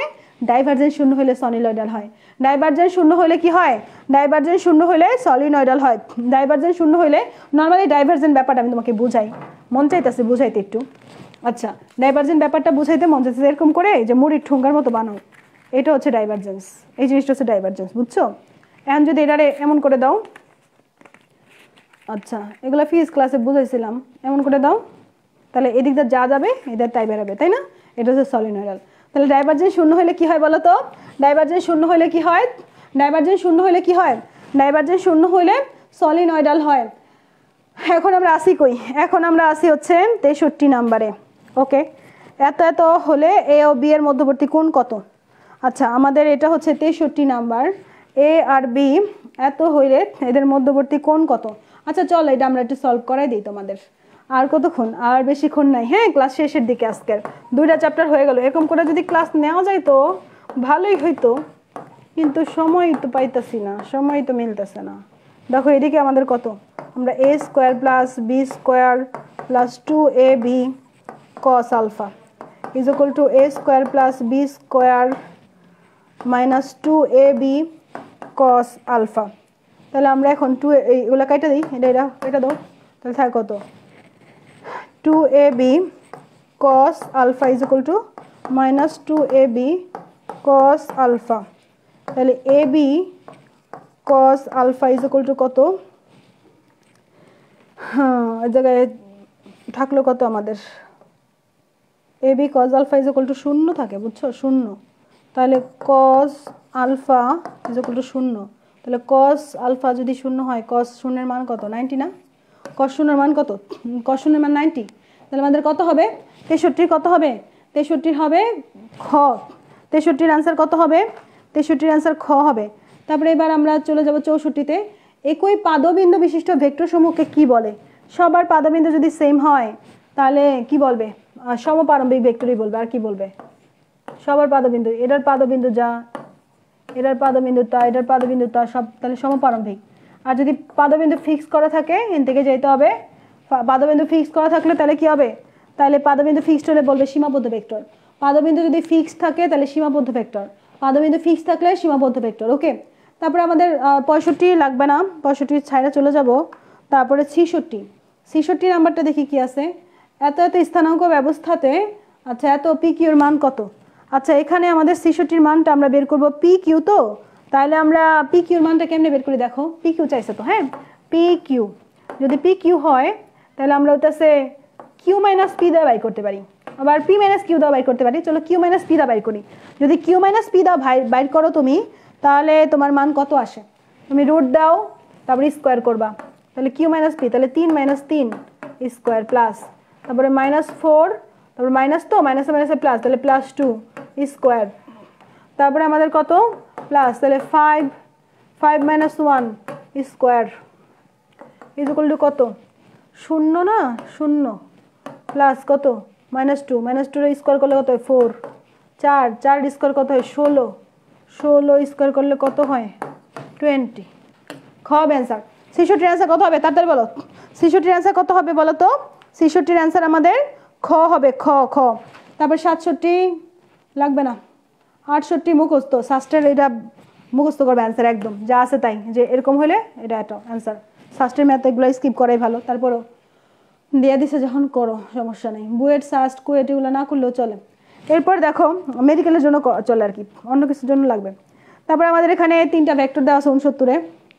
ডাইভারজেন্স শূন্য হলে সলিনয়েডাল হয়। ডাইভারজেন্স শূন্য হলে কি হয়? ডাইভারজেন্স শূন্য হলে সলিনয়েডাল হয়। ডাইভারজেন্স শূন্য হলে নর্মালি ডাইভারজেন্ট ব্যাপারটা আমি তোমাকে বুঝাই, মন চাইতেছে বুঝাইতে একটু। আচ্ছা, ডাইভারজেন্ট ব্যাপারটা বুঝাইতে মন চাইতেছে এরকম করে যে মুড়ির ঠোঙ্গার মতো বানাও, এটা হচ্ছে ডাইভারজেন্স, এই জিনিসটা হচ্ছে ডাইভারজেন্স, বুঝছো? এখন যদি এটারে এমন করে দাও, আচ্ছা এগুলো ফিজিক্স ক্লাসে বুঝাইছিলাম, এমন করে দাও, তাহলে এদিক দিয়ে যা যাবে এদের তাই বেরোবে, তাই না? এটা হচ্ছে সলিনয়েডাল। তাহলে ডাইভারজেন্স শূন্য হলে কি হয় বলো তো? ডাইভারজেন্স শূন্য হলে কি হয়? ডাইভারজেন্স শূন্য হলে কি হয়? ডাইভারজেন্স শূন্য হলে সলিনয়েডাল হয়। এখন আমরা আসি কই? এখন আমরা আসি হচ্ছে তেষট্টি নাম্বারে। ওকে, এত এত হলে এ ও বি এর মধ্যবর্তী কোণ কত? আচ্ছা আমাদের এটা হচ্ছে তেষট্টি নাম্বার, এ আর বি এত হইলে এদের মধ্যবর্তী কোণ কত? আচ্ছা চলো এটা আমরা একটু সলভ করাই দিই তোমাদের। আর কতক্ষণ? আর বেশিক্ষণ নাই, হ্যাঁ ক্লাস শেষের দিকে আজকের দুইটা চ্যাপ্টার হয়ে গেল। এরকম করে যদি ক্লাস নেওয়া যায় তো ভালোই হইতো, কিন্তু সময় তো পাইতেছি না, সময় তো মিলতেছে না। দেখো এদিকে আমাদের কত, আমরা A square plus B square plus two A B cos alpha is equal to A square plus B square minus two A B cos alpha. তাহলে আমরা এখন টু এইগুলো কাটা দিই, এটা এটা এটা দাও, তাহলে থাকে কত, two A B cos alpha is equal to minus two A B cos alpha. তাহলে A B cos alpha is equal to কত? হ্যাঁ এই জায়গায় থাকলো কত আমাদের, A B cos alpha is equal to শূন্য থাকে, বুঝছো? শূন্য। তাহলে cos alpha is equal to শূন্য। তাহলে কস আলফা যদি শূন্য হয়, কস শূন্যের মান কত? নাইনটি না? কস শূন্যের মান কত? কস শূন্যের মান নাইনটি। তাহলে আমাদের কত হবে? তেষট্টির কত হবে? তেষট্টির হবে খ। তেষট্টির অ্যান্সার কত হবে? তেষট্টির অ্যান্সার খ হবে। তারপরে এবার আমরা চলে যাব চৌষট্টিতে। একই পাদবিন্দু বিশিষ্ট ভেক্টর সমূহকে কি বলে? সবার পাদবিন্দু যদি সেম হয় তাহলে কি বলবে? সমপারম্বিক ভেক্টরই বলবে, আর কি বলবে? সবার পাদবিন্দু, এটার পাদবিন্দু যা, এটার পাদবিন্দু তা, এটার পাদবিন্দু তা, সব তাহলে সমপারম্বিক। আর যদি পাদবিন্দু ফিক্স করা থাকে এখান থেকে যেতে হবে, পাদবিন্দু ফিক্স করা থাকলে তাহলে কি হবে? তাহলে পাদবিন্দু ফিক্সড হলে বলবে সীমাবদ্ধ ভেক্টর। পাদবিন্দু যদি ফিক্সড থাকে তাহলে সীমাবদ্ধ ভেক্টর, পাদবিন্দু ফিক্স থাকলে সীমাবদ্ধ ভেক্টর। ওকে, তারপরে আমাদের পঁয়ষট্টি লাগবে না, পঁয়ষট্টি ছাইড়া চলে যাব। তারপরে ছিষট্টি, ছিষট্টি নাম্বারটা দেখি কি আছে। এত এত স্থানাঙ্ক ব্যবস্থাতে, আচ্ছা এত পি কিউর মান কত? আচ্ছা এখানে আমাদের ছিষট্টির মানটা আমরা বের করব পি কিউ, তো তাহলে আমরা পি কিউর মানটা কেমনে বের করি দেখো? পি কিউ চাইছে তো, হ্যাঁ পি কিউ যদি পি কিউ হয় তাহলে আমরা ওটাছে কিউ মাইনাস পি দা বাই করতে পারি, আবার পি মাইনাস কিউ দা বাই করতে পারি। চলো কিউ মাইনাস পি দা বাই করি। যদি কিউ মাইনাস পি দা বাইর করো তুমি, তাহলে তোমার মান কত আসে? তুমি রুট দাও, তারপরে স্কোয়ার করবা, তাহলে কিউ মাইনাস পি, তাহলে তিন মাইনাস তিন স্কোয়ার প্লাস, তারপরে মাইনাস ফোর, তারপরে মাইনাস তো মাইনাসে মাইনাসে প্লাস, তাহলে প্লাস টু স্কোয়ার, তারপরে আমাদের কত প্লাস, তাহলে five, five minus one square is equal to কত? শূন্য না, শূন্য প্লাস কত? Minus two, minus two square করলে কত হয়? ফোর, চার, চার স্কোয়ার কত হয়? ষোলো, ষোলো স্কোয়ার করলে কত হয়? টোয়েন্টি। খ হবে অ্যান্সার। ছিষট্টির অ্যান্সার কত হবে তাড়াতাড়ি বলো? ছিষট্টির অ্যান্সার কত হবে বলো তো? ছিষট্টির অ্যান্সার আমাদের খ হবে, খ খ। তারপর সাতষট্টি লাগবে না, আটষট্টি মুখস্থ, ষষ্ঠের এটা মুখস্থ করবে অ্যান্সার একদম যা আছে তাই, যে এরকম হলে এটা একটা অ্যান্সার। ষষ্ঠের ম্যাথ এগুলো স্কিপ করাই ভালো, তারপরও দিয়ে দিছে যখন করো সমস্যা নেই, বুয়েট সাস্ট কুয়েট এগুলো না করলেও চলে। এরপর দেখো মেডিকেলের জন্য চলে আর কি, অন্য কিছুর জন্য লাগবে। তারপর আমাদের এখানে তিনটা ভেক্টর দেওয়া আছে উনসত্তরে,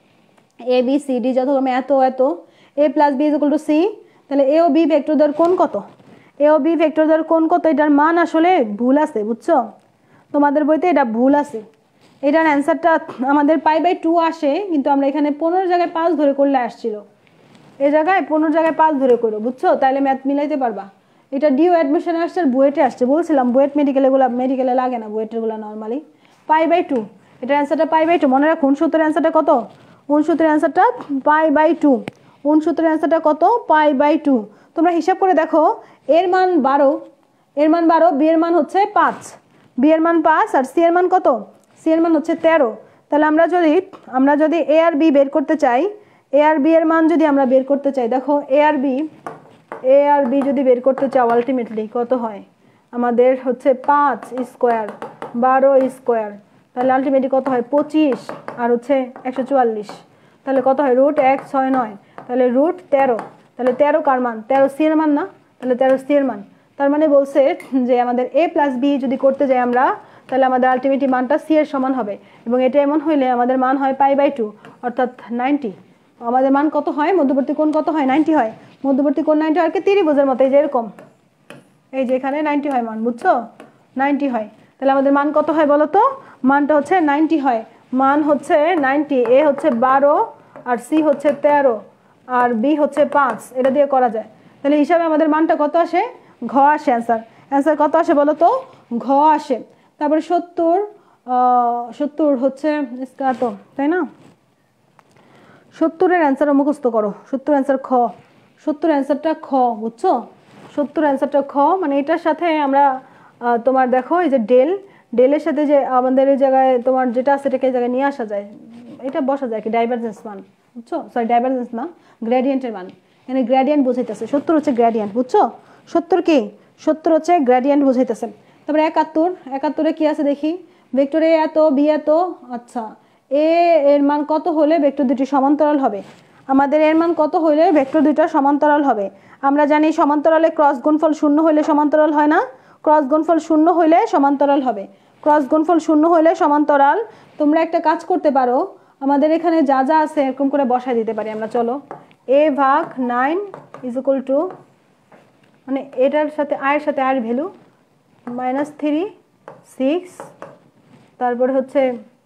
এ বি সি ডি যথাক্রমে এত এত, A plus B is equal to C. তাহলে এ ও বি ভেক্টরদের কোণ কত? এ ও বি ভেক্টরদের কোণ কত? এটার মান আসলে ভুল আছে, বুঝছো? তোমাদের বইতে এটা ভুল আছে। এটার অ্যান্সারটা আমাদের পাই বাই টু আসে, কিন্তু আমরা এখানে পনেরো জায়গায় পাঁচ ধরে করলে আসছিল, এই জায়গায় পনেরো জায়গায় পাঁচ ধরে করো, বুঝছো? তাহলে ম্যাথ মিলাইতে পারবা। এটা ডিও অ্যাডমিশনে আসছে আর বুয়েটে আসছে, বলছিলাম বুয়েট মেডিকেল এগুলো মেডিকেলে লাগে না, বুয়েটেরগুলো নর্মালি পাই বাই টু। এটার অ্যান্সারটা পাই বাই টু, মনে রাখো। উনসত্তরের অ্যান্সারটা কত? উনসত্তরের অ্যান্সারটা পাই বাই টু। উনসত্তরের অ্যান্সারটা কত? Pi by two. তোমরা হিসাব করে দেখো, এর মান বারো, এর মান বারো, বি এর মান হচ্ছে পাঁচ, বি এর মান পাঁচ, আর সি এর মান কত? সি এর মান হচ্ছে তেরো। তাহলে আমরা যদি আমরা যদি এ আর বি বের করতে চাই, এ আর বি এর মান যদি আমরা বের করতে চাই, দেখো এ আর বি এ আর বি যদি বের করতে চাও আলটিমেটলি কত হয়? আমাদের হচ্ছে পাঁচ স্কোয়ার বারো স্কোয়ার, তাহলে আলটিমেটলি কত হয় পঁচিশ আর হচ্ছে একশো চুয়াল্লিশ, তাহলে কত হয় রুট এক ছয় নয়, তাহলে রুট তেরো, তাহলে তেরো কার মান তেরো সি এর মান না, তাহলে তেরো সি এর মান। তার মানে বলছে যে আমাদের এ প্লাস বি যদি করতে যাই আমরা, তাহলে আমাদের আলটিমেটলি মানটা সি এর সমান হবে, এবং এটা এমন হইলে আমাদের মান হয় পাই বাই টু অর্থাৎ নাইনটি। আমাদের মান কত হয় মধ্যবর্তী কোণ কত হয় নাইনটি হয়, মধ্যবর্তী কোণ নাইনটি হয় আর কি ত্রিভুজের মতো, এই যে এরকম, এই যে এখানে নাইনটি হয় মান, বুঝছো নাইনটি হয়। তাহলে আমাদের মান কত হয় বলো তো, মানটা হচ্ছে নাইনটি হয়, মান হচ্ছে নাইনটি। এ হচ্ছে বারো আর সি হচ্ছে তেরো আর বি হচ্ছে পাঁচ, এটা দিয়ে করা যায়। তাহলে হিসাবে আমাদের মানটা কত আসে, ঘ আসে অ্যান্সার। অ্যান্সার কত আসে বলো তো, ঘ আসে। তারপরে সত্তর, সত্তর হচ্ছে কত তাই না, সত্তরের অ্যান্সার মুখস্থ করো, সত্তর অ্যান্সার খ, সত্তর অ্যান্সারটা খ, বুঝছো সত্তর অ্যান্সারটা খ। মানে এটার সাথে আমরা তোমার দেখো এই যে ডেল, ডেলের সাথে যে আমাদের এই জায়গায় তোমার যেটা আছে সেটাকে এই জায়গায় নিয়ে আসা যায়, এটা বসা যায় কি ডাইভারজেন্স মান, বুঝছো সরি ডাইভারজেন্স না গ্রেডিয়েন্টের মান, এখানে গ্রেডিয়েন্ট বোঝাইতেছে, সত্তর হচ্ছে গ্রেডিয়েন্ট, বুঝছো সত্তর কি সত্তর হচ্ছে গ্রেডিয়েন্ট বোঝাইতেছে। তারপরে একাত্তর, একাত্তরে কি আছে দেখি, ভেক্টর এ এত বি এত, আচ্ছা এ এর মান কত হলে ভেক্টর দুটি সমান্তরাল হবে, আমাদের এর মান কত হলে ভেক্টর দুইটা সমান্তরাল হবে। আমরা জানি সমান্তরালে ক্রস গুণফল শূন্য হইলে সমান্তরাল হয় না, ক্রস গুণফল শূন্য হইলে সমান্তরাল হবে, ক্রস গুণফল শূন্য হইলে সমান্তরাল। তোমরা একটা কাজ করতে পারো, আমাদের এখানে যা যা আছে এরকম করে বসায় দিতে পারি আমরা, চলো এ ভাগ নাইন ইজ ইকুয়াল টু, মানে এটার সাথে আয়ের সাথে আয়ের ভ্যালু মাইনাস থ্রি সিক্স, তারপরে হচ্ছে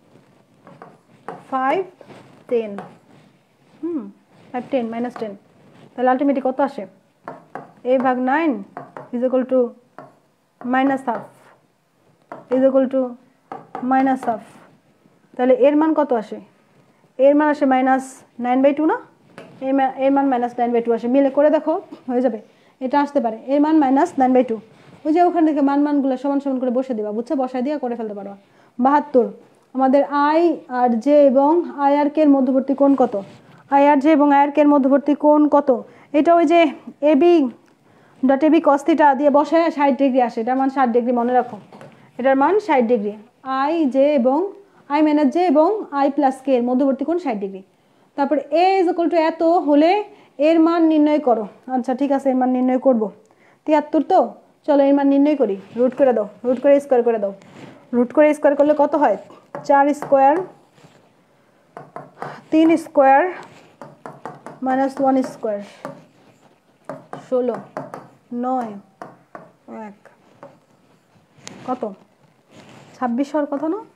five ten, hmm five ten minus ten, তাহলে আলটিমেটলি কত আসে, এ ভাগ nine is equal to minus half is equal to minus half, তাহলে এর মান কত আসে, এর মান আসে মাইনাস নাইন বাই টু না, এর মান মাইনাস নাইন বাই টু আসে, মিলে করে দেখো হয়ে যাবে, এটা আসতে পারে এর মান মাইনাস নাইন বাই টু। ওই যে ওখান থেকে মান মানগুলো সমান সমান করে বসে দেবা, বুঝছো বসায় দিয়ে করে ফেলতে পারো। বাহাত্তর, আমাদের আই আর জে এবং আই আর কে এর মধ্যবর্তী কোণ কত, আই আর জে এবং আই আর কে এর মধ্যবর্তী কোণ কত, এটা ওই যে A B dot A B cos theta দিয়ে বসায় ষাট ডিগ্রি আসে, এটার মান ষাট ডিগ্রি মনে রাখো, এটার মান ষাট ডিগ্রি, আই জে এবং আই মাইনাস জে এবং আই প্লাস কে এর মধ্যবর্তী কোণ ষাট ডিগ্রি। তারপর এ ইজ ইকুয়াল টু এত হলে এর মান নির্ণয় করো, আচ্ছা ঠিক আছে এর মান নির্ণয় করব, তিয়াত্তর তো চলো এর মান নির্ণয় করি, রুট করে দাও, রুট করে স্কোয়ার করে দাও, রুট করে স্কোয়ার করলে কত হয়, চার স্কোয়ার তিন স্কোয়ার মাইনাস ওয়ান স্কোয়ার, ষোলো নয় এক কত ছাব্বিশ হওয়ার কথা না,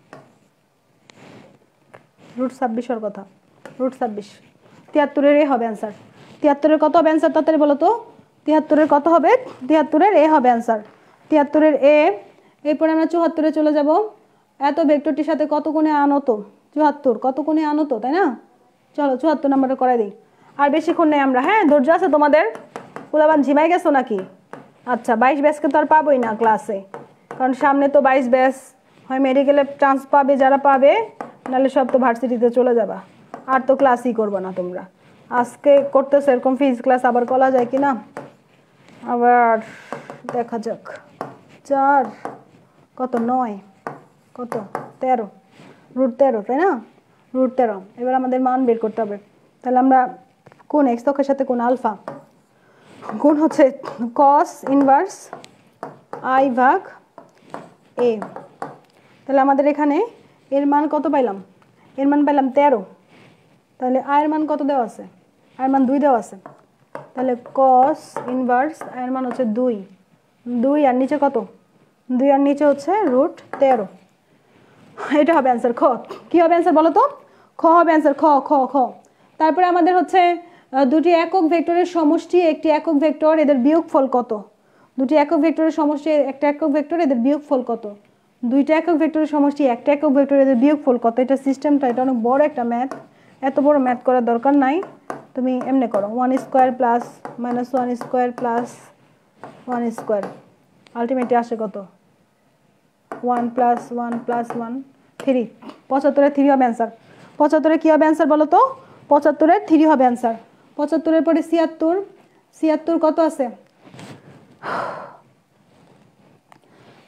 রুট ছাব্বিশ হওয়ার কথা, রুট ছাব্বিশ, তিয়াত্তরের এ হবে অ্যান্সার, তিয়াত্তরের কত হবে অ্যান্সার তাড়াতাড়ি বলো তো, তিয়াত্তরের কত হবে, তিয়াত্তরের এ হবে অ্যান্সার, তিয়াত্তরের এ। এরপরে আমরা চুয়াত্তরে চলে যাব, এত ভেক্টরটির সাথে কত কোণে আনত, চুয়াত্তর কত কোণে আনত তাই না, চলো চুয়াত্তর নাম্বারটা করাই দিই, আর বেশিক্ষণ নেই আমরা, হ্যাঁ ধৈর্য আছে তোমাদের, পোলাবান ঝিমাই গেছো নাকি, আচ্ছা বাইশ ব্যাচকে তো আর পাবোই না ক্লাসে, কারণ সামনে তো বাইশ ব্যাচ হয় মেডিকেলে চান্স পাবে যারা পাবে, নাহলে সব তো ভার্সিটিতে চলে যাবা, আর তো ক্লাসই করবো না তোমরা, আজকে করতেছো এরকম ফিজিক্স ক্লাস আবার করা যায় কি না, আবার দেখা যাক, চার কত নয় কত তেরো, রুট তেরো তাই না, রুট তেরো, এবার আমাদের মান বের করতে হবে, তাহলে আমরা কোন এক্স অক্ষের সাথে কোন আলফা, কোন হচ্ছে কস ইনভার্স আই ভাগ এ, তাহলে আমাদের এখানে এর মান কত পাইলাম, এর মান পাইলাম তেরো, তাহলে আয়ের মান কত দেওয়া আছে, আয়ের মান দুই দেওয়া আছে, তাহলে কস ইনভার্স আয়ের মান হচ্ছে দুই, দুই আর নিচে কত, দুই আর নিচে হচ্ছে রুট তেরো, এটা হবে অ্যান্সার। খ কি হবে অ্যান্সার বলো তো, খ হবে অ্যান্সার, খ খ খ। তারপরে আমাদের হচ্ছে দুটি একক ভেক্টরের সমষ্টি একটি একক ভেক্টর, এদের বিয়োগফল কত, দুটি একক ভেক্টরের সমষ্টি একটা একক ভেক্টর, এদের বিয়োগফল কত, দুইটা একক ভেক্টরের সমষ্টি একটা একক ভেক্টর, এদের বিয়োগফল কত, এটা সিস্টেমটা এটা অনেক বড় একটা ম্যাথ, এত বড় ম্যাথ করার দরকার নাই, তুমি এমনি করো, one square plus minus one square plus one square, ultimately আসে কত, one plus one plus one three, পঁচাত্তরের থ্রি হবে অ্যান্সার, পঁচাত্তরের কী হবে অ্যান্সার বলো তো, পঁচাত্তরের থ্রি হবে অ্যান্সার, পঁচাত্তরের পরে ছিয়াত্তর, ছিয়াত্তর কত আছে,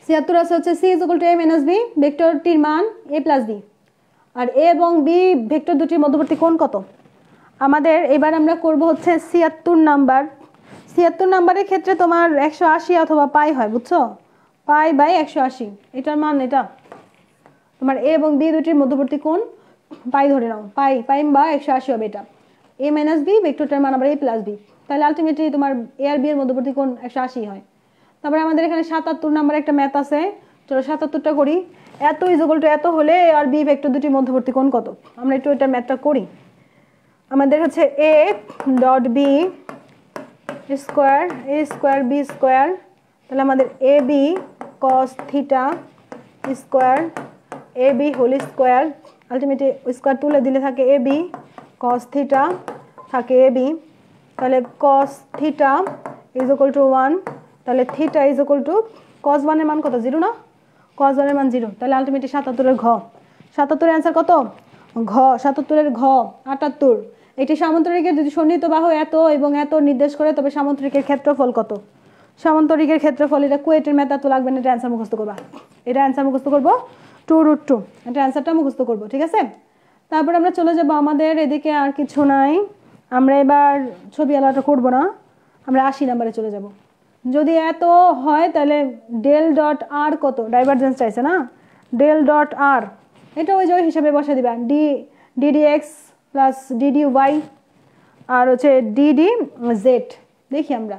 ছিয়াত্তর আছে হচ্ছে C is equal to A minus B, ভেক্টরটির মান এ প্লাস বি। আর এ এবং বি ভেক্টর দুটির মধ্যবর্তী কোণ কত? আমাদের এবার আমরা করব হচ্ছে ছিয়াত্তর নাম্বার। ছিয়াত্তর নাম্বারের ক্ষেত্রে তোমার একশো আশি অথবা পাই হয়, বুঝছো? পাই বাই একশো আশি, এটার মান এটা তোমার এ এবং বি দুটির মধ্যবর্তী কোণ পাই ধরে নাও, পাই পাই বা একশো আশি হবে এটা। এ মাইনাস বি ভেক্টরটার মান আবার এ প্লাস বি, তাহলে আলটিমেটলি তোমার এ আর বি এর মধ্যবর্তী কোণ একশো আশি হয়। তারপরে আমাদের এখানে সাতাত্তর নাম্বার একটা ম্যাথ আছে, চলো সাতাত্তরটা করি। এত ইজ ইকুয়াল টু এত হলে এ আর বি ভেক্টর দুটির মধ্যবর্তী কোণ কত? আমরা একটু এটা ম্যাথটা করি। আমাদের হচ্ছে A dot B square A square B square, তাহলে আমাদের A B cos theta square A B whole square, ultimately square তুলে দিলে থাকে এ বি কস থিটা থাকে এ বি, তাহলে cos theta is equal to one, তাহলে theta is equal to cos ওয়ানের মান কত? জিরো না? কস ওয়ানের মান জিরো, তাহলে আলটিমেটলি সাতাত্তরের ঘ। সাতাত্তরের অ্যান্সার কত? ঘ। সাতাত্তরের ঘ আটাত্তর। একটি সামান্তরিকের যদি সন্নিহিত বাহু এত এবং এত নির্দেশ করে তবে সামান্তরিকের ক্ষেত্রফল কত? সামান্তরিকের ক্ষেত্রফল, এটা কুয়েটের ম্যাথ তো লাগবে না, এটা অ্যান্সার মুখস্থ করবা। এটা অ্যান্সার মুখস্থ করবো টু রুট টু, এটা অ্যান্সারটা মুখস্থ করবো, ঠিক আছে? তারপর আমরা চলে যাবো আমাদের এদিকে, আর কিছু নাই। আমরা এবার ছবি আলাদা করবো না, আমরা আশি নাম্বারে চলে যাব। যদি এত হয় তাহলে ডেল ডট আর কত? ডাইভারজেন্স চাইছে না, ডেল ডট আর এটা ওই যে ওই হিসাবে বসে দিবা, D DD X plus DD Y আর হচ্ছে ডিডি জেড। দেখি আমরা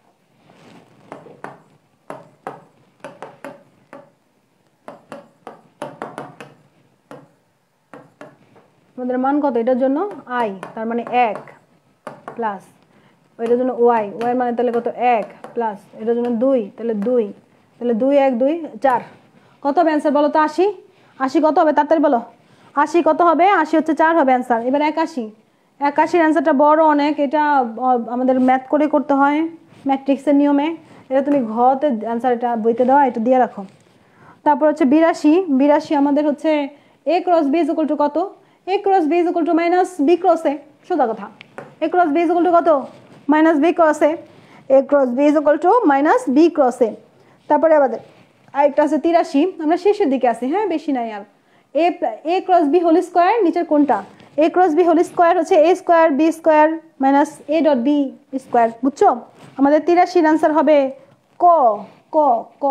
আমাদের মান কত এটার জন্য? আই, তার মানে এক প্লাস ওইটার জন্য ওয়াই, ওয়াই মানে তাহলে কত? এক প্লাস এটার জন্য দুই, তাহলে দুই, তাহলে দুই এক দুই চার। কত হবে অ্যান্সার বলো তো? আশি। আশি কত হবে তাড়াতাড়ি বলো? আশি কত হবে? আশি হচ্ছে চার হবে অ্যান্সার। এবার একাশি, একাশির অ্যান্সারটা বড় অনেক, এটা আমাদের ম্যাথ করে করতে হয় ম্যাট্রিক্সের নিয়মে। এটা তুমি ঘতে অ্যান্সার এটা বইতে দেওয়া, এটা দিয়ে রাখো। তারপর হচ্ছে বিরাশি। বিরাশি আমাদের হচ্ছে A cross B is equal to কত? A cross B is equal to minus B cross A, সোজা কথা। A cross B is equal to কত? Minus B cross A. A cross B is equal to minus B cross A. তারপরে আমাদের আরেকটা আছে তিরাশি, আমরা শেষের দিকে আছি, হ্যাঁ বেশি নাই আর। A A cross B whole square, নিচের কোনটা? A cross B whole square হচ্ছে A square B square minus A dot B square, বুঝছো? আমাদের তিরাশির আনসার হবে ক ক ক।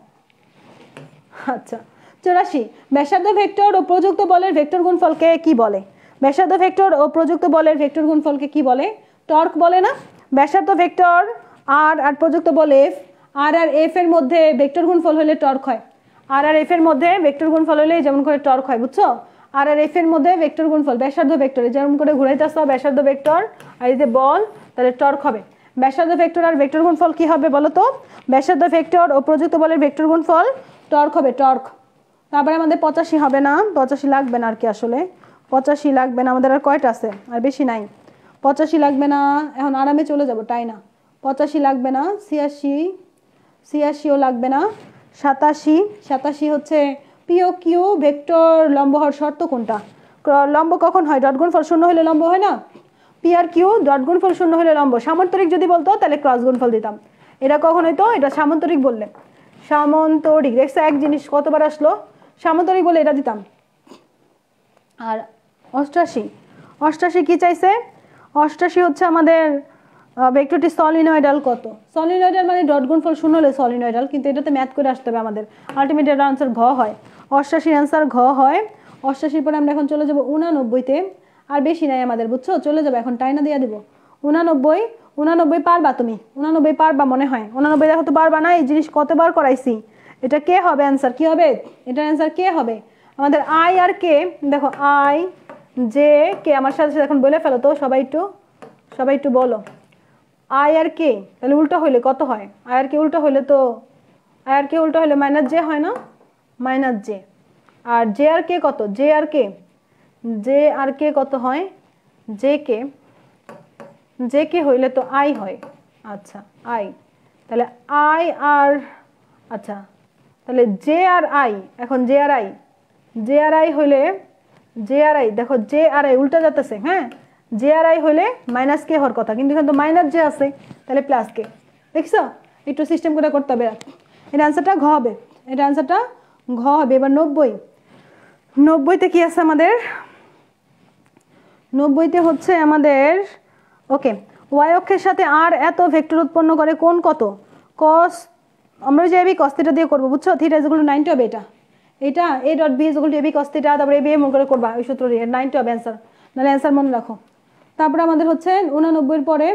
আচ্ছা চৌরাশি, ব্যাসার্ধ ভেক্টর ও প্রযুক্ত বলের ভেক্টর গুণফলকে কি বলে? ব্যাসার্ধ ভেক্টর ও প্রযুক্ত বলের ভেক্টর গুণফলকে কি বলে? টর্ক বলে না? ব্যাসার্ধ ভেক্টর আর আর প্রযুক্ত বল এফ, আর আর এফ এর মধ্যে ভেক্টর গুণফল হলে টর্ক হয়। আর আর এফ এর মধ্যে ভেক্টর গুণফল হলে যেমন করে টর্ক হয়, বুঝছো? আর আর এফ এর মধ্যে ভেক্টর গুণফল ব্যাসার্ধ ভেক্টর যেমন করে ঘুরাইতে আসতে হবে, ব্যাসার্ধ ভেক্টর আর এই যে বল, তাহলে টর্ক হবে। ব্যাসার্ধ ভেক্টর আর ভেক্টর গুণফল কি হবে বলো তো? ব্যাসার্ধ ভেক্টর ও প্রযুক্ত বলের ভেক্টর গুণফল টর্ক হবে, টর্ক। তারপরে আমাদের পঁচাশি হবে না, পঁচাশি লাগবে না আর কি, আসলে পঁচাশি লাগবে না আমাদের, আর কয়টা আছে? আর বেশি নাই। পঁচাশি লাগবে না, এখন আরামে চলে যাব, তাই না? পঁচাশি লাগবে না। ছিয়াশি, ছিয়াশিও লাগবে না। সাতাশি, সাতাশি হচ্ছে পিও কিউ ভেক্টর লম্ব হওয়ার শর্ত কোনটা? লম্ব কখন হয়? ডট গুণফল শূন্য হলে লম্ব হয় না? পি আর কিউ ডট গুণফল শূন্য হলে লম্ব। সামান্তরিক যদি বলতো তাহলে ক্রস গুণফল দিতাম। এটা কখন হইতো? এটা সামান্তরিক বললে, সামান্তরিক দেখছো এক জিনিস কতবার আসলো, সামান্তরিক বলে এটা দিতাম। আর অষ্টাশি, অষ্টাশি কি চাইছে? অষ্টাশি হচ্ছে আমাদের ভেক্টরটি সলিনয়েডাল কত? সলিনয়েডাল মানে ডট গুণফল শূন্য হলে সলিনয়েডাল, কিন্তু এটাতে ম্যাথ করে আসতে হবে আমাদের। আলটিমেট এর আনসার ঘ হয়, অষ্টাশির আনসার ঘ হয়। অষ্টাশির পরে আমরা এখন চলে যাবো উনানব্বইতে, আর বেশি নাই আমাদের, বুঝছো? চলে যাবো এখন, টাইনা দিয়ে দিব। উনানব্বই, উনানব্বই পারবা তুমি? উনানব্বই পারবা মনে হয়? উনানব্বই দেখো তো পারবা না, এই জিনিস কতবার করাইছি। এটা কে হবে অ্যান্সার? কি হবে এটার অ্যান্সার? কে হবে আমাদের? আই আর কে, দেখো আই জে কে, আমার সাথে সাথে এখন বলে ফেলো তো সবাই, একটু সবাই একটু বলো। আই আর কে, তাহলে উল্টো হইলে কত হয়? আই আর কে উল্টো হইলে তো, আই আর কে উল্টো হইলে মাইনাস জে হয় না? Minus J. আর জে আর কে কত? জে আর কে, জে আর কে কত হয়? জে কে, জে কে হইলে তো আই হয়। আচ্ছা আই, তাহলে আই আর, আচ্ছা তাহলে জে আর আই, এখন জে আর আই, জে আর আই হইলে, জে আর আই দেখো জে আর আই উল্টা যাতেছে, হ্যাঁ জে আর আই হইলে মাইনাস কে হওয়ার কথা, কিন্তু এখানে তো মাইনাস জে আছে, তাহলে প্লাস কে। দেখছো একটু সিস্টেম করে করতে হবে। এর অ্যান্সারটা ঘ হবে। এটা অ্যান্সারটা ঘ হবে। এবার নব্বই, নব্বইতে কি আছে আমাদের? নব্বইতে হচ্ছে আমাদের ওকে ওয়াই অক্ষের সাথে আর এত ভেক্টর উৎপন্ন করে কোন কত? কস, আমরা যে এবি কস থিটা দিয়ে করবো, বুঝছো? Theta is equal to ninety হবে এটা, এটা A dot B is equal to AB cos theta, তারপরে এবি মনে করে করবা ওই সূত্র দিয়ে নাইনটি হবে অ্যান্সার, নাহলে অ্যান্সার মনে রাখো। তারপরে আমাদের হচ্ছে উনানব্বইয়ের পরে,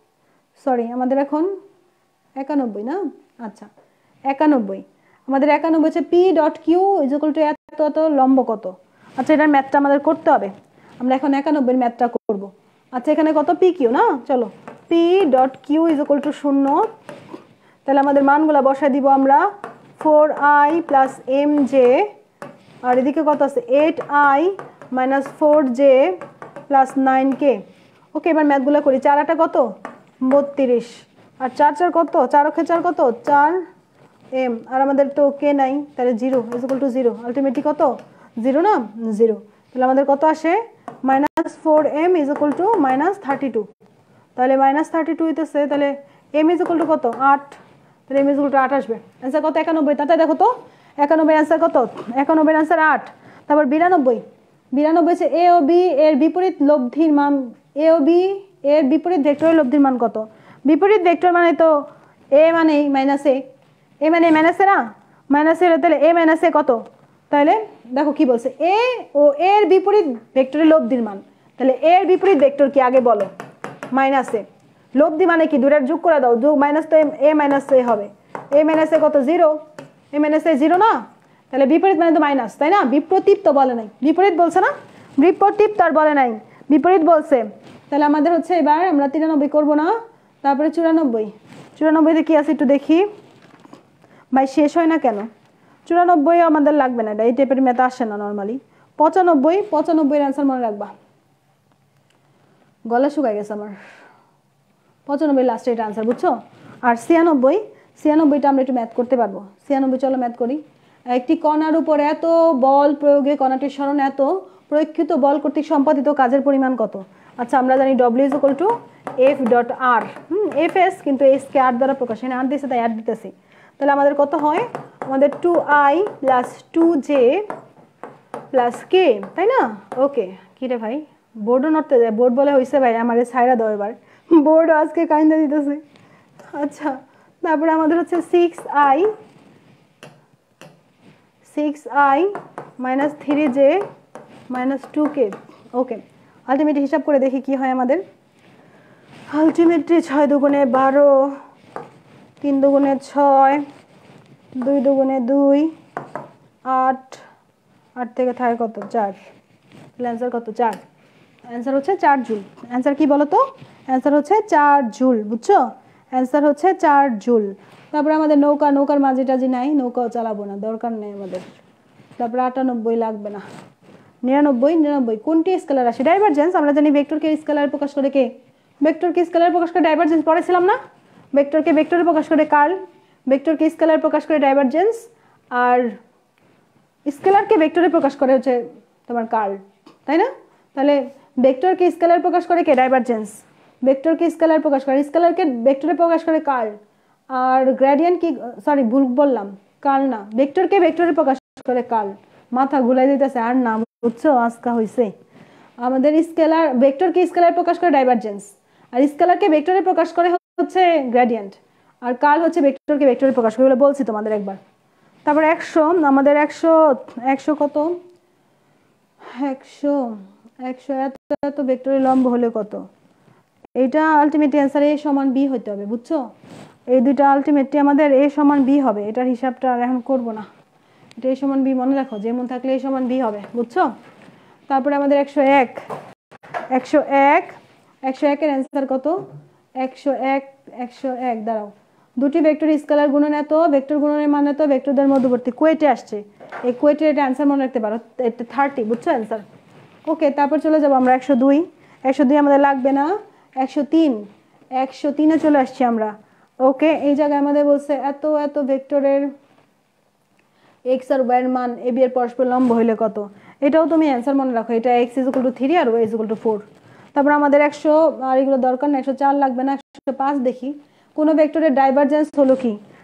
সরি আমাদের এখন একানব্বই না, আচ্ছা একানব্বই, আমাদের একানব্বই হচ্ছে P dot Q is equal to এত এত লম্ব কত। আচ্ছা এটার ম্যাথটা আমাদের করতে হবে, আমরা এখন একানব্বইয়ের ম্যাথটা করব। আচ্ছা এখানে কত? পি কিউ না, চলো P dot Q is equal to শূন্য, তাহলে আমাদের মানগুলো বসাই দিব আমরা four I plus M J, আর এদিকে কত আছে? Eight I minus four J plus nine K. Okay এবার ম্যাথগুলো করি। চার আটা কত? বত্রিশ, আর চার চার কত? চার অক্ষে চার কত? চার এম, আর আমাদের তো কে নাই, তাহলে zero is equal to zero, ultimately কত? জিরো না, জিরো। তাহলে আমাদের কত আসে? Minus four M is equal to minus thirty two, তাহলে মাইনাস থার্টি টু হইতেছে, তাহলে এম ইজ ইকুয়াল টু কত? আট, তাহলে এম ইজ ইকুয়াল টু আট আসবে। অ্যান্সার কত? একানব্বই। তাতে দেখো তো একানব্বই অ্যান্সার কত? একানব্বই অ্যান্সার আট। তারপর বিরানব্বই, বিরানব্বই হচ্ছে এ ও বি এর বিপরীত লব্ধির মান, এ ও বি এর বিপরীত ভেক্টরের লব্ধির মান কত? বিপরীত ভেক্টর মানে তো এ মানে মাইনাস এ, এ মানে মাইনাসে না, মাইনাসে, তাহলে এ মাইনাসে কত? তাহলে দেখো কি বলছে, এ ও এর বিপরীত ভেক্টরের লব্ধির মান, তাহলে এর বিপরীত ভেক্টর কি আগে বলো? মাইনাসে, লব্ধি মানে কি? দুটার যোগ করে দাও, যোগ মাইনাস তো এ মাইনাস এ হবে, এ মাইনাস এ কত? Zero, A minus A zero না, তাহলে বিপরীত মানে তো মাইনাস, তাই না? বিপরীত তো বলে নাই, বিপরীত বলছে না, বিপরীত তো আর বলে নাই, বিপরীত বলছে। তাহলে আমাদের হচ্ছে এবার আমরা তিরানব্বই করবো না, তারপরে চুরানব্বই, চুরানব্বইতে কি আছে একটু দেখি, ভাই শেষ হয় না কেন? চুরানব্বই আমাদের লাগবে না, এটা এই টাইপের ম্যাথ আসে না নর্মালি। পঁচানব্বই, পঁচানব্বইয়ের অ্যান্সার মনে রাখবা, গলা শুকাই গেছে আমার, পঁচানব্বই লাস্টে এটা আনসার, বুঝছো? আর ছিয়ানব্বই, ছিয়ানব্বইটা আমরা একটু ম্যাথ করতে পারবো। ছিয়ানব্বই চলো ম্যাথ করি। একটি কণার উপর এত বল প্রয়োগে কণাটির সরণ এত, প্রয়োগকৃত বল কর্তৃক সম্পাদিত কাজের পরিমাণ কত? আচ্ছা আমরা জানি W is equal to F dot R, hmm F S, কিন্তু এস কে আর দ্বারা প্রকাশ, এখানে আর দিয়েছে তাই আর দিতেছি। তাহলে আমাদের কত হয়? আমাদের two I plus two J plus K, তাই না? ওকে কি রে ভাই, বোর্ডও নড়তে যায়, বোর্ড বলে হয়েছে ভাই আমার ছাইরা দাও এবার, বোর্ড আজকে কাইন্দা দিতেছে। আচ্ছা তারপরে আমাদের হচ্ছে six I, six I minus three J minus two K. Okay ultimately হিসাব করে দেখি কি হয় আমাদের। আলটিমেটলি ছয় দুগুণে বারো, তিন দুগুণে ছয়, দুই দুগুণে দুই, আট, আট থেকে থাকে কত? চার, তাহলে অ্যান্সার কত? চার। অ্যান্সার হচ্ছে চার জুল। অ্যান্সার কি বলো তো? অ্যান্সার হচ্ছে চার জুল, বুঝছো? অ্যান্সার হচ্ছে চার জুল। তারপরে আমাদের নৌকা, নৌকার মাঝি টাজি নাই, নৌকাও চালাবো না, দরকার নেই আমাদের। তারপরে আটানব্বই লাগবে না, নিরানব্বই, নিরানব্বই কোনটি স্কেলার রাশি? ডাইভারজেন্স, আমরা জানি ভেক্টরকে স্কেলার প্রকাশ করে কে? ভেক্টরকে স্কেলার প্রকাশ করে ডাইভারজেন্স, পড়েছিলাম না? ভেক্টরকে ভেক্টরে প্রকাশ করে কার্ল, ভেক্টরকে স্কেলার প্রকাশ করে ডাইভারজেন্স, আর স্কেলারকে ভেক্টরে প্রকাশ করে হচ্ছে তোমার কার্ল, তাই না? তাহলে ভেক্টরকে স্কেলার প্রকাশ করে কে? ডাইভারজেন্স। ভেক্টরকে স্কেলার প্রকাশ করে, স্কেলারকে ভেক্টরে প্রকাশ করে কার্ল, আর গ্রেডিয়েন্ট কি, সরি ভুল বললাম, কার্ল না, ভেক্টরকে ভেক্টরে প্রকাশ করে কার্ল। মাথা ঘুলাই দিতেছে আর না, বুঝছো? আজকা হইছে আমাদের স্কেলার, ভেক্টরকে স্কেলার প্রকাশ করে ডাইভারজেন্স, আর স্কেলারকে ভেক্টরে প্রকাশ করে হচ্ছে গ্রেডিয়েন্ট, আর কার্ল হচ্ছে ভেক্টরকে ভেক্টরে প্রকাশ করে, বলছি তোমাদের একবার। তারপর একশো, আমাদের একশো, একশো কত? একশো, একশো এত এত ভেক্টরের লম্ব হলে কত? এইটা আলটিমেটলি অ্যান্সার এ সমান বি হইতে হবে, বুঝছো? এই দুইটা আলটিমেটলি আমাদের এ সমান বি হবে, এটার হিসাবটা আর এখন করবো না, এটা এ সমান বি মনে রাখো, যেমন থাকলে এ সমান বি হবে, বুঝছো? তারপরে আমাদের একশো এক, একশো এক, একশো একের অ্যান্সার কত? একশো এক, একশো এক দাঁড়াও, দুটি ভেক্টর স্কেলার গুণন এত, ভেক্টর গুণনের মান এত, ভেক্টরদের মধ্যবর্তী কোয়েটে আসছে, এই কোয়েটের এটা অ্যান্সার মনে রাখতে পারো, এটা থার্টি, বুঝছো অ্যান্সার? ওকে তারপর চলে যাবো আমরা একশো দুই, একশো দুই আমাদের লাগবে না, একশো তিন, একশো তিনে চলে আসছি আমরা। ওকে এই জায়গায় আমাদের বলছে এত এত ভেক্টরের এক্স আর ওয়াই এর মান এ বি এর পরস্পর লম্ব হইলে কত? এটাও তুমি অ্যান্সার মনে রাখো, এটা X is equal to three আর Y is equal to four. তারপর আমাদের একশো, আর এগুলো দরকার না, একশো চার লাগবে না, একশো পাঁচ দেখি, কোনো ভেক্টরের ডাইভারজেন্স হলো কি?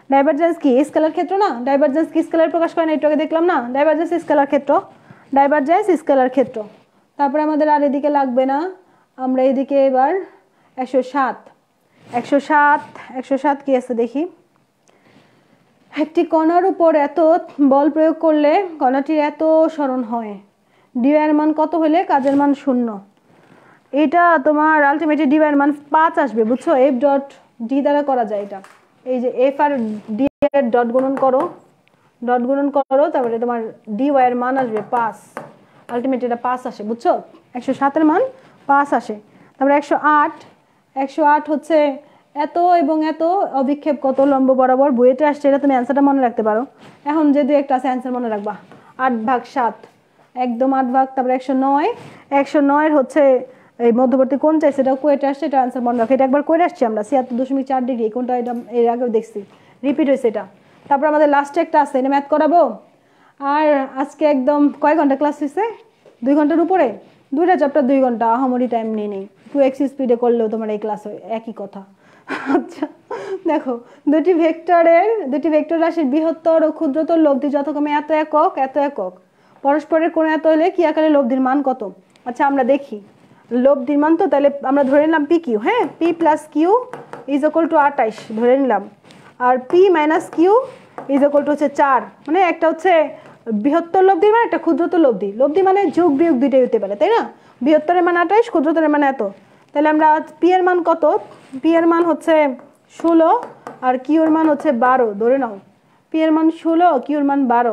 ডাইভারজেন্স কি স্কেলার ক্ষেত্র না? ডাইভারজেন্স কি স্কেলার প্রকাশ করে না? একটু আগে দেখলাম না, ডাইভারজেন্স স্কেলার ক্ষেত্র, ডাইভারজেন্স স্কেলার ক্ষেত্র। তারপরে আমাদের আর এদিকে লাগবে না, আমরা এদিকে এবার একশো সাত একশো সাত একশো সাত কি আছে দেখি। একটি কণার উপর এত বল প্রয়োগ করলে কণাটির এত সরণ হয়, ডি এর মান কত হলে কাজের মান শূন্য। এটা তোমার আলটিমেটলি ডি এর মান পাঁচ আসবে, বুঝছো? এফ ডট ডি দ্বারা করা যায় এটা। এই যে এফ আর ডি এর ডট গুণন করো, ডট গুণন করো, তারপরে তোমার ডি ওয়াই এর মান আসবে পাঁচ। আলটিমেটলি এটা পাঁচ আসে, বুঝছো? একশো সাতের মান পাঁচ আসে। তারপরে একশো আট একশো আট হচ্ছে এত এবং এত অভিক্ষেপ কত লম্ব বরাবর, বইয়েতে আসছে, এটা তুমি অ্যান্সারটা মনে রাখতে পারো। এখন যে দু একটা আছে অ্যান্সার মনে রাখবা, আট ভাগ সাত, একদম আট ভাগ। তারপরে একশো নয় একশো নয়ের হচ্ছে এই মধ্যবর্তী কোণ চাইছে, এটা কোয়েটে আসছে, এটা অ্যান্সার মনে রাখো। এটা একবার করে আসছি আমরা, ছিয়াত্তর দশমিক চার ডিগ্রি, কোনটা এটা এর আগেও দেখছি, রিপিট হয়েছে এটা। তারপর আমাদের লাস্টে একটা আছে, এটা ম্যাথ করাবো। আর আজকে একদম কয় ঘন্টা ক্লাস হয়েছে? দুই ঘন্টার উপরে, দুইটা চ্যাপ্টার দুই ঘন্টা, আহামরি টাইম নিয়ে নেই। টু এক্স স্পিডে করলেও তোমার এই ক্লাস একই কথা। আচ্ছা দেখো, দুটি ভেক্টরের দুটি ভেক্টর রাশির বৃহত্তর ও ক্ষুদ্রতর লব্ধি যথাক্রমে এত একক এত একক, পরস্পরের কোণ এত হলে কি আকারে লব্ধির মান কত? আচ্ছা আমরা দেখি লব্ধির মান, তো তাহলে আমরা ধরে নিলাম পি কিউ, হ্যাঁ, P plus Q is equal to আটাইশ ধরে নিলাম, আর P minus Q is equal to হচ্ছে চার। মানে একটা হচ্ছে বৃহত্তর লব্ধির মান, একটা ক্ষুদ্রতর লব্ধি। লব্ধি মানে যোগ বিয়োগ দুইটাই হতে পারে, তাই না? বৃহত্তরের মান আটাইশ, ক্ষুদ্রতরের মান এত। তাহলে আমরা পি এর মান কত? পি এর মান হচ্ছে ষোলো আর কিউর মান হচ্ছে বারো ধরে নাও। পি এর মান ষোলো, কিউর মান বারো।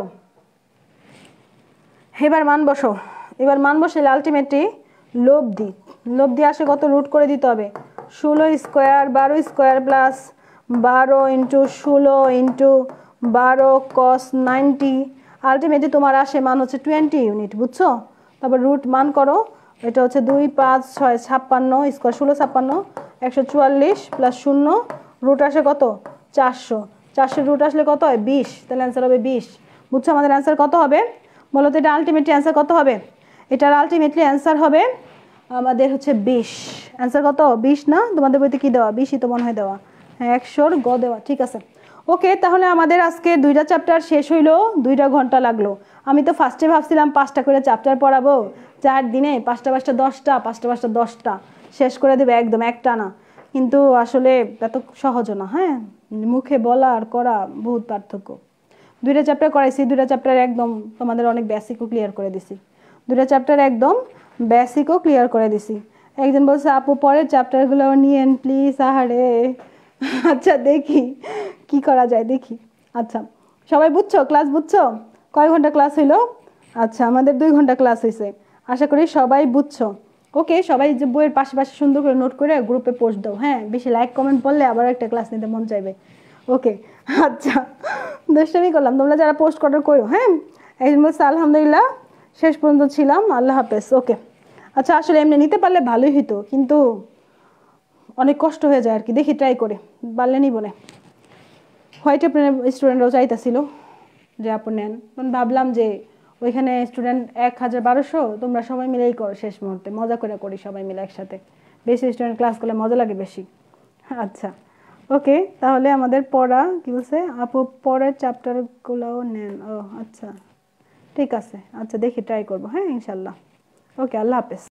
এবার মান বসো, এবার মান বসালে আলটিমেটলি লব্ধি লব্ধি আসে কত? রুট করে দিতে হবে, ষোলো স্কোয়ার বারো স্কোয়ার প্লাস বারো ইন্টু ষোলো ইন্টু বারো কস নাইনটি। আলটিমেটলি তোমার আসে মান হচ্ছে টোয়েন্টি ইউনিট, বুঝছো? তারপর রুট মান করো, এটা হচ্ছে দুই পাঁচ ছয় ছাপ্পান্ন স্কোয়ার ষোলো ছাপ্পান্ন, একশো চুয়াল্লিশ প্লাস শূন্য, রুট আসে কত? চারশো। চারশো রুট আসলে কত হয়? বিশ। তাহলে অ্যান্সার হবে বিশ, বুঝছো? আমাদের অ্যান্সার কত হবে বলো তো? এটা আলটিমেটলি অ্যান্সার কত হবে? এটার আলটিমেটলি অ্যান্সার হবে আমাদের হচ্ছে বিশ। অ্যান্সার কত? বিশ না? তোমাদের বইতে কি দেওয়া? বিশই তো মনে হয় দেওয়া, হ্যাঁ, একশোর গ দেওয়া, ঠিক আছে। ওকে, তাহলে আমাদের আজকে দুইটা চ্যাপ্টার শেষ হইলো, দুইটা ঘন্টা লাগলো। আমি তো ফার্স্টে ভাবছিলাম পাঁচটা করে চ্যাপ্টার পড়াবো, চার দিনে পাঁচটা পাঁচটা দশটা, পাঁচটা পাঁচটা দশটা শেষ করে দেবে একদম একটা না, কিন্তু আসলে এত সহজও না, হ্যাঁ, মুখে বলা আর করা বহুত পার্থক্য। দুইটা চ্যাপ্টার করাইছি, দুইটা চ্যাপ্টার একদম তোমাদের অনেক বেসিকও ক্লিয়ার করে দিছি, দুইটা চ্যাপ্টার একদম বেসিকও ক্লিয়ার করে দিছি। একজন বলছে আপু পরের চ্যাপ্টারগুলো নিয়েন প্লিজ, আহারে। আচ্ছা দেখি কি করা যায়, দেখি। আচ্ছা সবাই বুঝছো? ক্লাস বুঝছো? কয় ঘন্টা ক্লাস হইলো? আচ্ছা আমাদের দুই ঘন্টা ক্লাস হয়েছে, আশা করি সবাই বুঝছো। ওকে, সবাই যে বইয়ের পাশে পাশে সুন্দর করে নোট করে গ্রুপে পোস্ট দাও, হ্যাঁ, বেশি লাইক কমেন্ট পড়লে আবার একটা ক্লাস নিতে মন চাইবে। ওকে আচ্ছা, দুষ্টামি করলাম, তোমরা যারা পোস্ট করার করো, হ্যাঁ। একজন বলছে আলহামদুলিল্লাহ শেষ পর্যন্ত ছিলাম, আল্লাহ হাফেজ। ওকে আচ্ছা, আসলে এমনি নিতে পারলে ভালোই হতো, কিন্তু অনেক কষ্ট হয়ে যায় আর কি, দেখি ট্রাই করে, পারলে নিব না। হোয়াইট অ্যাপ্রেনের স্টুডেন্টরাও চাইতেছিল যে আপু নেন, ভাবলাম যে ওইখানে স্টুডেন্ট এক হাজার বারোশো, তোমরা সবাই মিলেই করো, শেষ মুহূর্তে মজা করে করি সবাই মিলে একসাথে, বেশি স্টুডেন্ট ক্লাস করলে মজা লাগে বেশি। আচ্ছা ওকে, তাহলে আমাদের পড়া কি বলছে আপু পরের চ্যাপ্টারগুলোও নেন? ও আচ্ছা ঠিক আছে, আচ্ছা দেখি ট্রাই করবো, হ্যাঁ ইনশাল্লাহ। ওকে, আল্লাহ হাফেজ।